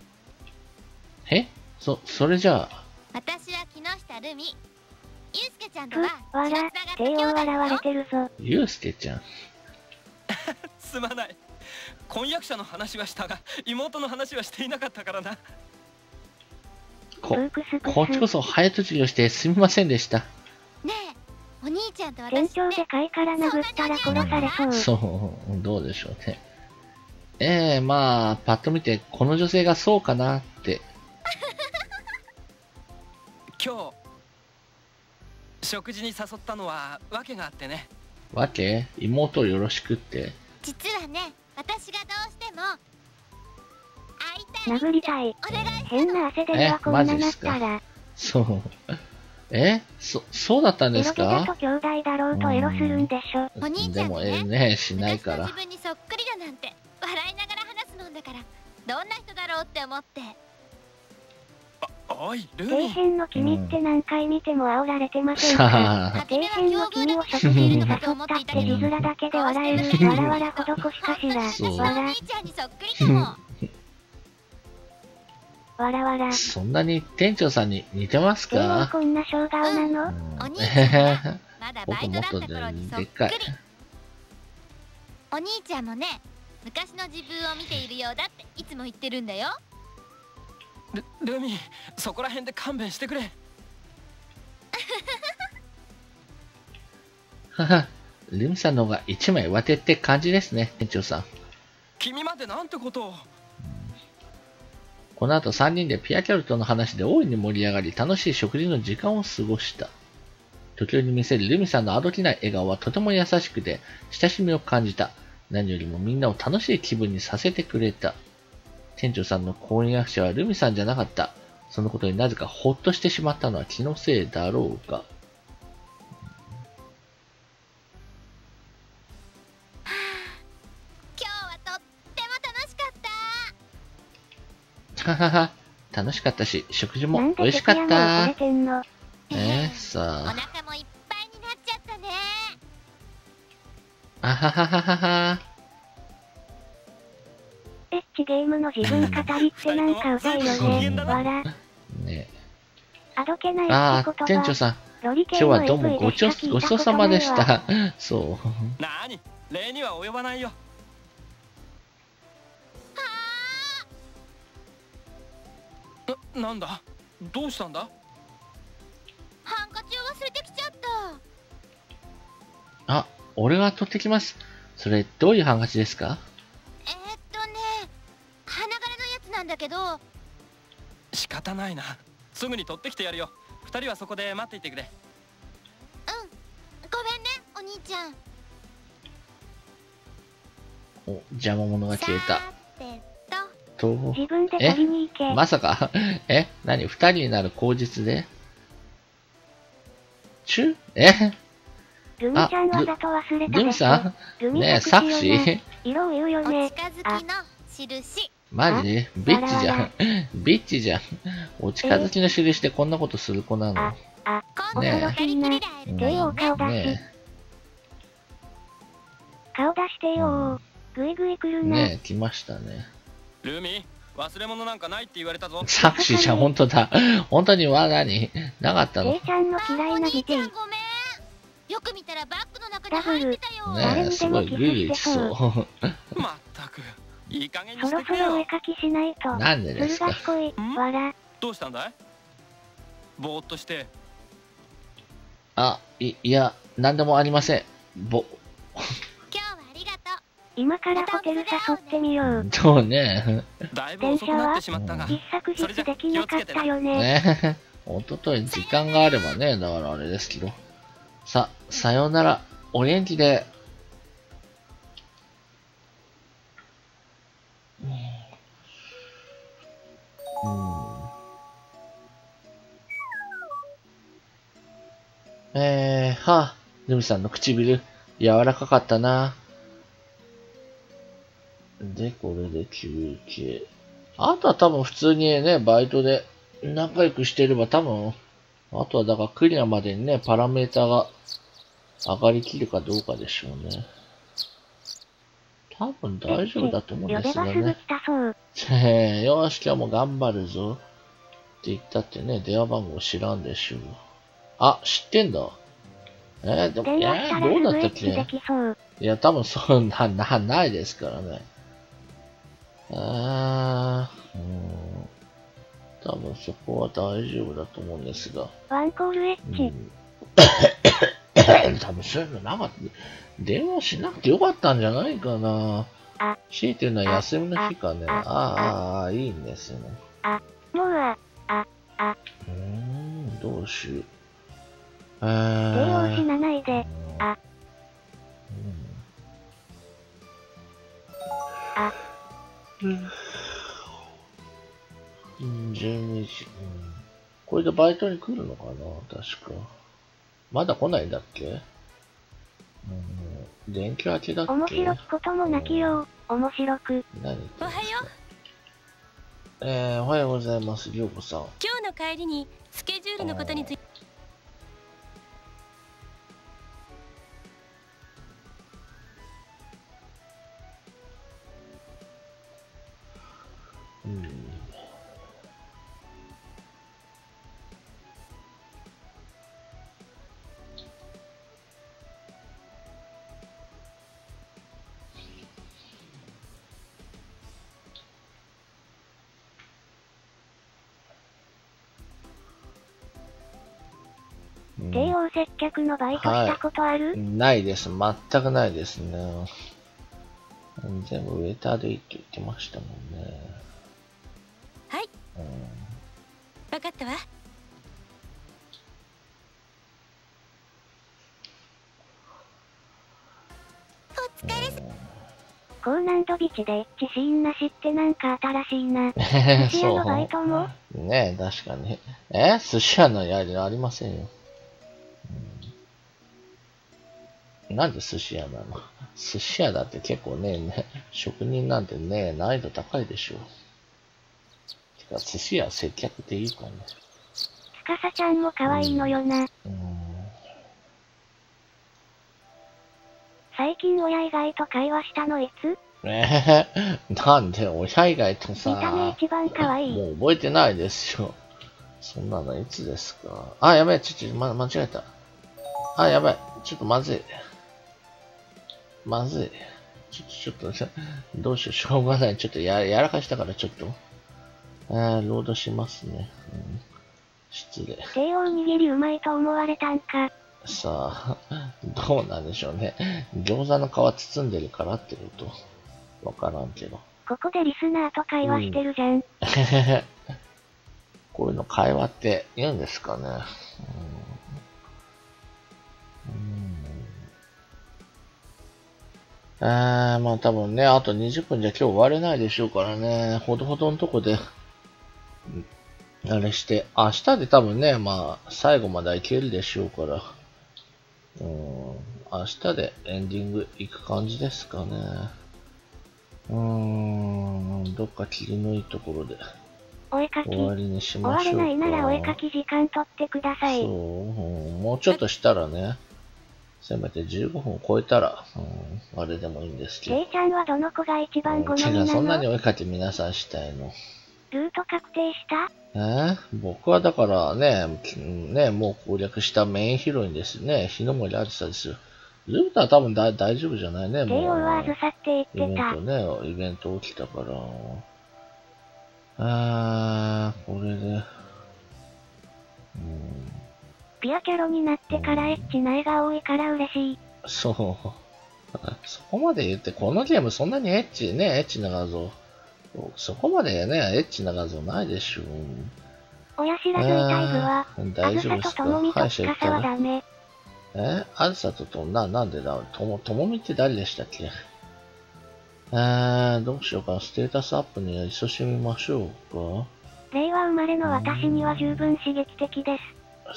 それじゃあ。 私は木下ルミ。ゆうすけちゃんとはわら、手を笑われてるぞ。 ゆうすけちゃん。 すまない。婚約者の話はしたが、妹の話はしていなかったからな。 こっちこそ早とちりをしてすみませんでした。 ねえ、お兄ちゃんと私店長でかいから殴ったら殺されそう。 そう、どうでしょうね。まあ、パッと見てこの女性がそうかなって。 今日食事に誘ったのは訳があってね。 訳？妹をよろしくって。 実はね、私がどうしても会いたい。 殴りたい。変な汗ではこんななったら。 そう。そうだったんですか？ エロゲだと兄弟だろうとエロするんでしょ。 お兄ちゃんでもね、しないから。 私の自分にそっくりだなんて笑いながら話すのだから、どんな人だろうって思って。 おい、ルミ。 底辺の君って何回見ても煽られてませんか？底辺の君を食事に誘ったって字面だけで笑える。わらわら施しかしら。わら。 お兄ちゃんにそっくりかも。 わらわら。 そんなに店長さんに似てますか？ こんな小顔なの？ お兄ちゃんまだバイトだった頃にそっくり。お兄ちゃんもね、昔の自分を見ているようだっていつも言ってるんだよ。 ルミ、そこら辺で勘弁してくれ。 ルミさんの方が一枚上手って感じですね、店長さん。 君までなんてことを。 この後3人でピアキャロットの話で大いに盛り上がり、楽しい食事の時間を過ごした。時折見せるルミさんのあどけない笑顔はとても優しくて、親しみを感じた。何よりもみんなを楽しい気分にさせてくれた。店長さんの婚約者はルミさんじゃなかった。そのことになぜかほっとしてしまったのは気のせいだろうか。 今日はとっても楽しかった。 ははは、楽しかったし、食事も美味しかった。さあ。 お腹もいっぱいになっちゃったね。 あははははは。 エッチゲームの自分語りってなんかうざいよね。わら。 ねあどけないって言葉。店長さん、今日はどうもごちそうさまでした。そう。 なに、礼には及ばないよ。なんだ、どうしたんだ？ ハンカチを忘れてきちゃった。 あ、俺が取ってきます。それ、どういうハンカチですか？ 花柄のやつなんだけど。 仕方ないな。すぐに取ってきてやるよ。二人はそこで待っていてくれ。 うん。ごめんね、お兄ちゃん。 お、邪魔者が消えた。 自分で取りに行け。 まさか何二人になる口実でルミちゃんわざと忘れたでしょ。 ルミさんねえ、サクシー色を言うよおね。 近づきの印。 マジビッチじゃん。ビッチじゃん。お近づきの印でこんなことする子なの。 今度の左切りで会えるといい手を顔出し。 ね顔出してよー。ぐいぐい来るえ、 な。 ねえ、来ましたね。 ルミ忘れ物なんかないって言われたぞ。 サクシーじゃん、本当だ。本当に何なかったのレイちゃんの嫌いなお兄ディティ。 ちゃんごめん。よく見たらバッグの中に入ってたよ。 ねえ、すごいグイグイ来そう。 まったくいい加減にそろしてくれよ。 そろお絵かきしないと。 なんでですか。 する賢い。わら。 どうしたんだい？ぼーっとして。 いや、なんでもありません。 今日はありがとう。 今からホテル誘ってみよう。 そうね。 だいぶ遅くなってしまったが。 一昨日できなかったよね。 ねおととい時間があればね、だからあれですけど。さようなら。お元気で。ルミさんの唇、柔らかかったな。で、これで休憩。あとは多分普通にね、バイトで仲良くしてれば多分、あとはだからクリアまでにね、パラメータが上がりきるかどうかでしょうね。多分大丈夫だと思うんですよね。よーし、今日も頑張るぞ。って言ったってね、電話番号知らんでしょう。あ、知ってんだ。でも、どうだったっけ。いや、多分そうないですからね。多分そこは大丈夫だと思うんですが。 ワンコールエッチ。 多分そういうのなかった。電話しなくてよかったんじゃないかな。強いてるのは休みの日かね。いいんですよね。 もうどうしよう。 電話死なないで。 12時。これでバイトに来るのかな確か。まだ来ないんだっけ電気明けだっけ。 面白きこともなきよう。面白く。 何おはよう。おはようございます。りょうこさん。 今日の帰りにスケジュールのことについて。 帝王接客のバイトしたことある？ ないです。全くないですね。全部ウェイターでいいって言ってましたもんね。 はい。わかったわ。 お疲れ様。 高難度ビチでエッチシーンなしってなんか新しいな。寿司屋のバイトもねえ、確かに。寿司屋のやりありませんよ。なんで寿司屋なの？寿司屋だって結構ね、職人なんてね、難易度高いでしょ。てか、寿司屋接客っていいかね。 つかさちゃんも可愛いのよな。最近親以外と会話したのいつ？ なんで親以外とさ、 見た目一番可愛い。 もう覚えてないですよ。そんなのいつですか？やばい、間違えた。やばい、ちょっとまずい。まずい。ちょっと、どうしよう、しょうがない。ちょっとやらかしたからちょっと。ロードしますね。失礼。 帝王握りうまいと思われたんか。 さあ、どうなんでしょうね。餃子の皮包んでるからってことわからんけど。 ここでリスナーと会話してるじゃん。 こういうの会話って言うんですかね。まあ多分ね、あと20分じゃ今日終われないでしょうからね。ほどほどのとこで、 あれして、明日で多分ね、まあ、最後までいけるでしょうから、明日でエンディングいく感じですかね。どっか切りのいいところでお絵かき。 終わりにしましょうか。 終われないならお絵かき時間取ってください。 そう、もうちょっとしたらね、せめて15分超えたら、あれでもいいんですけど。 ケイちゃんはどの子が一番好みなの？ 違う、そんなにお絵かき皆さんしたいの。 ルート確定した？ 僕はだからね、もう攻略したメインヒロインですね。日の森あずさですよ。ルートは多分大丈夫じゃないね、もう。 慶応はあずさって言ってた。 イベント起きたから。これで。 ピアキャロになってからエッチな絵が多いから嬉しい。 そう。そこまで言って、このゲームそんなにエッチな画像。そこまでね、エッチな画像ないでしょ。 親知らず痛い部は、あずさとともみと近さはダメ。 あずさとなんでだともみって誰でしたっけ？どうしようかな。ステータスアップに勤しみましょうか。 令和生まれの私には十分刺激的です。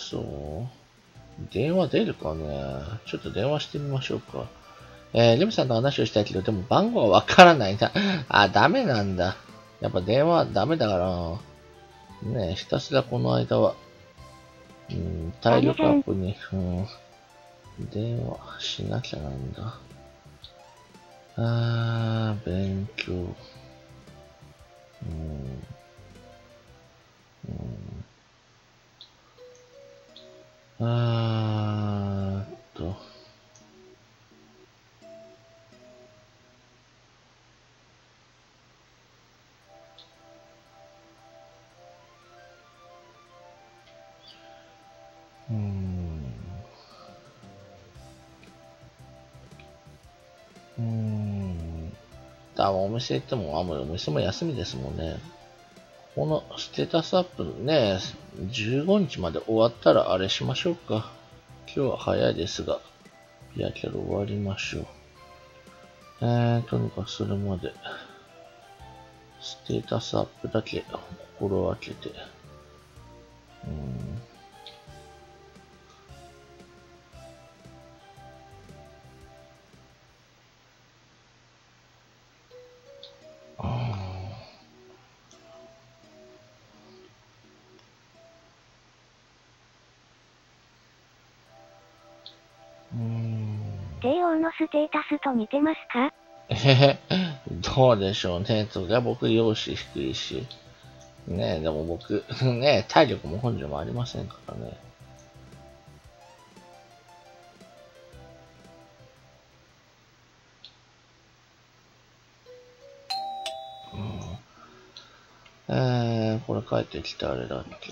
そう。電話出るかね。ちょっと電話してみましょうか。レムさんと話をしたいけど、でも番号はわからないな。ダメなんだ。やっぱ電話ダメだから。ねえ、ひたすらこの間は、体力アップに、電話しなきゃなんだ。勉強。お店行っても、お店も休みですもんね。このステータスアップね、15日まで終わったらあれしましょうか。今日は早いですが、ピアキャロ終わりましょう。とにかくそれまで、ステータスアップだけ心を開けて、 慶応のステータスと似てますか？ どうでしょうね。そりゃ僕、容姿低いし。ねえ、でも僕、ねえ、体力も根性もありませんからね。これ帰ってきたあれだっけ。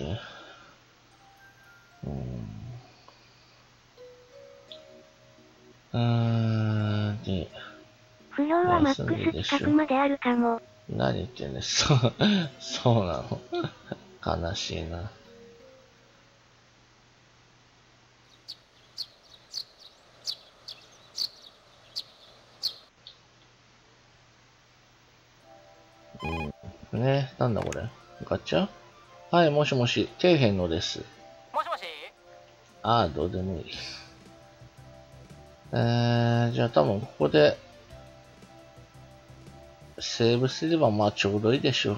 で、 不良はマックス近くまであるかも。 何言ってんねん。そうなの。悲しいな。なんだこれ。ガチャ？はい、もしもし、底辺のです。 もしもし？ どうでもいい。じゃあ多分ここで、セーブすればまあちょうどいいでしょう。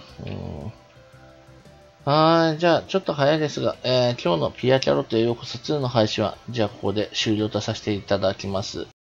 じゃあちょっと早いですが、今日のピアキャロとようこそ2の配信は、じゃあここで終了とさせていただきます。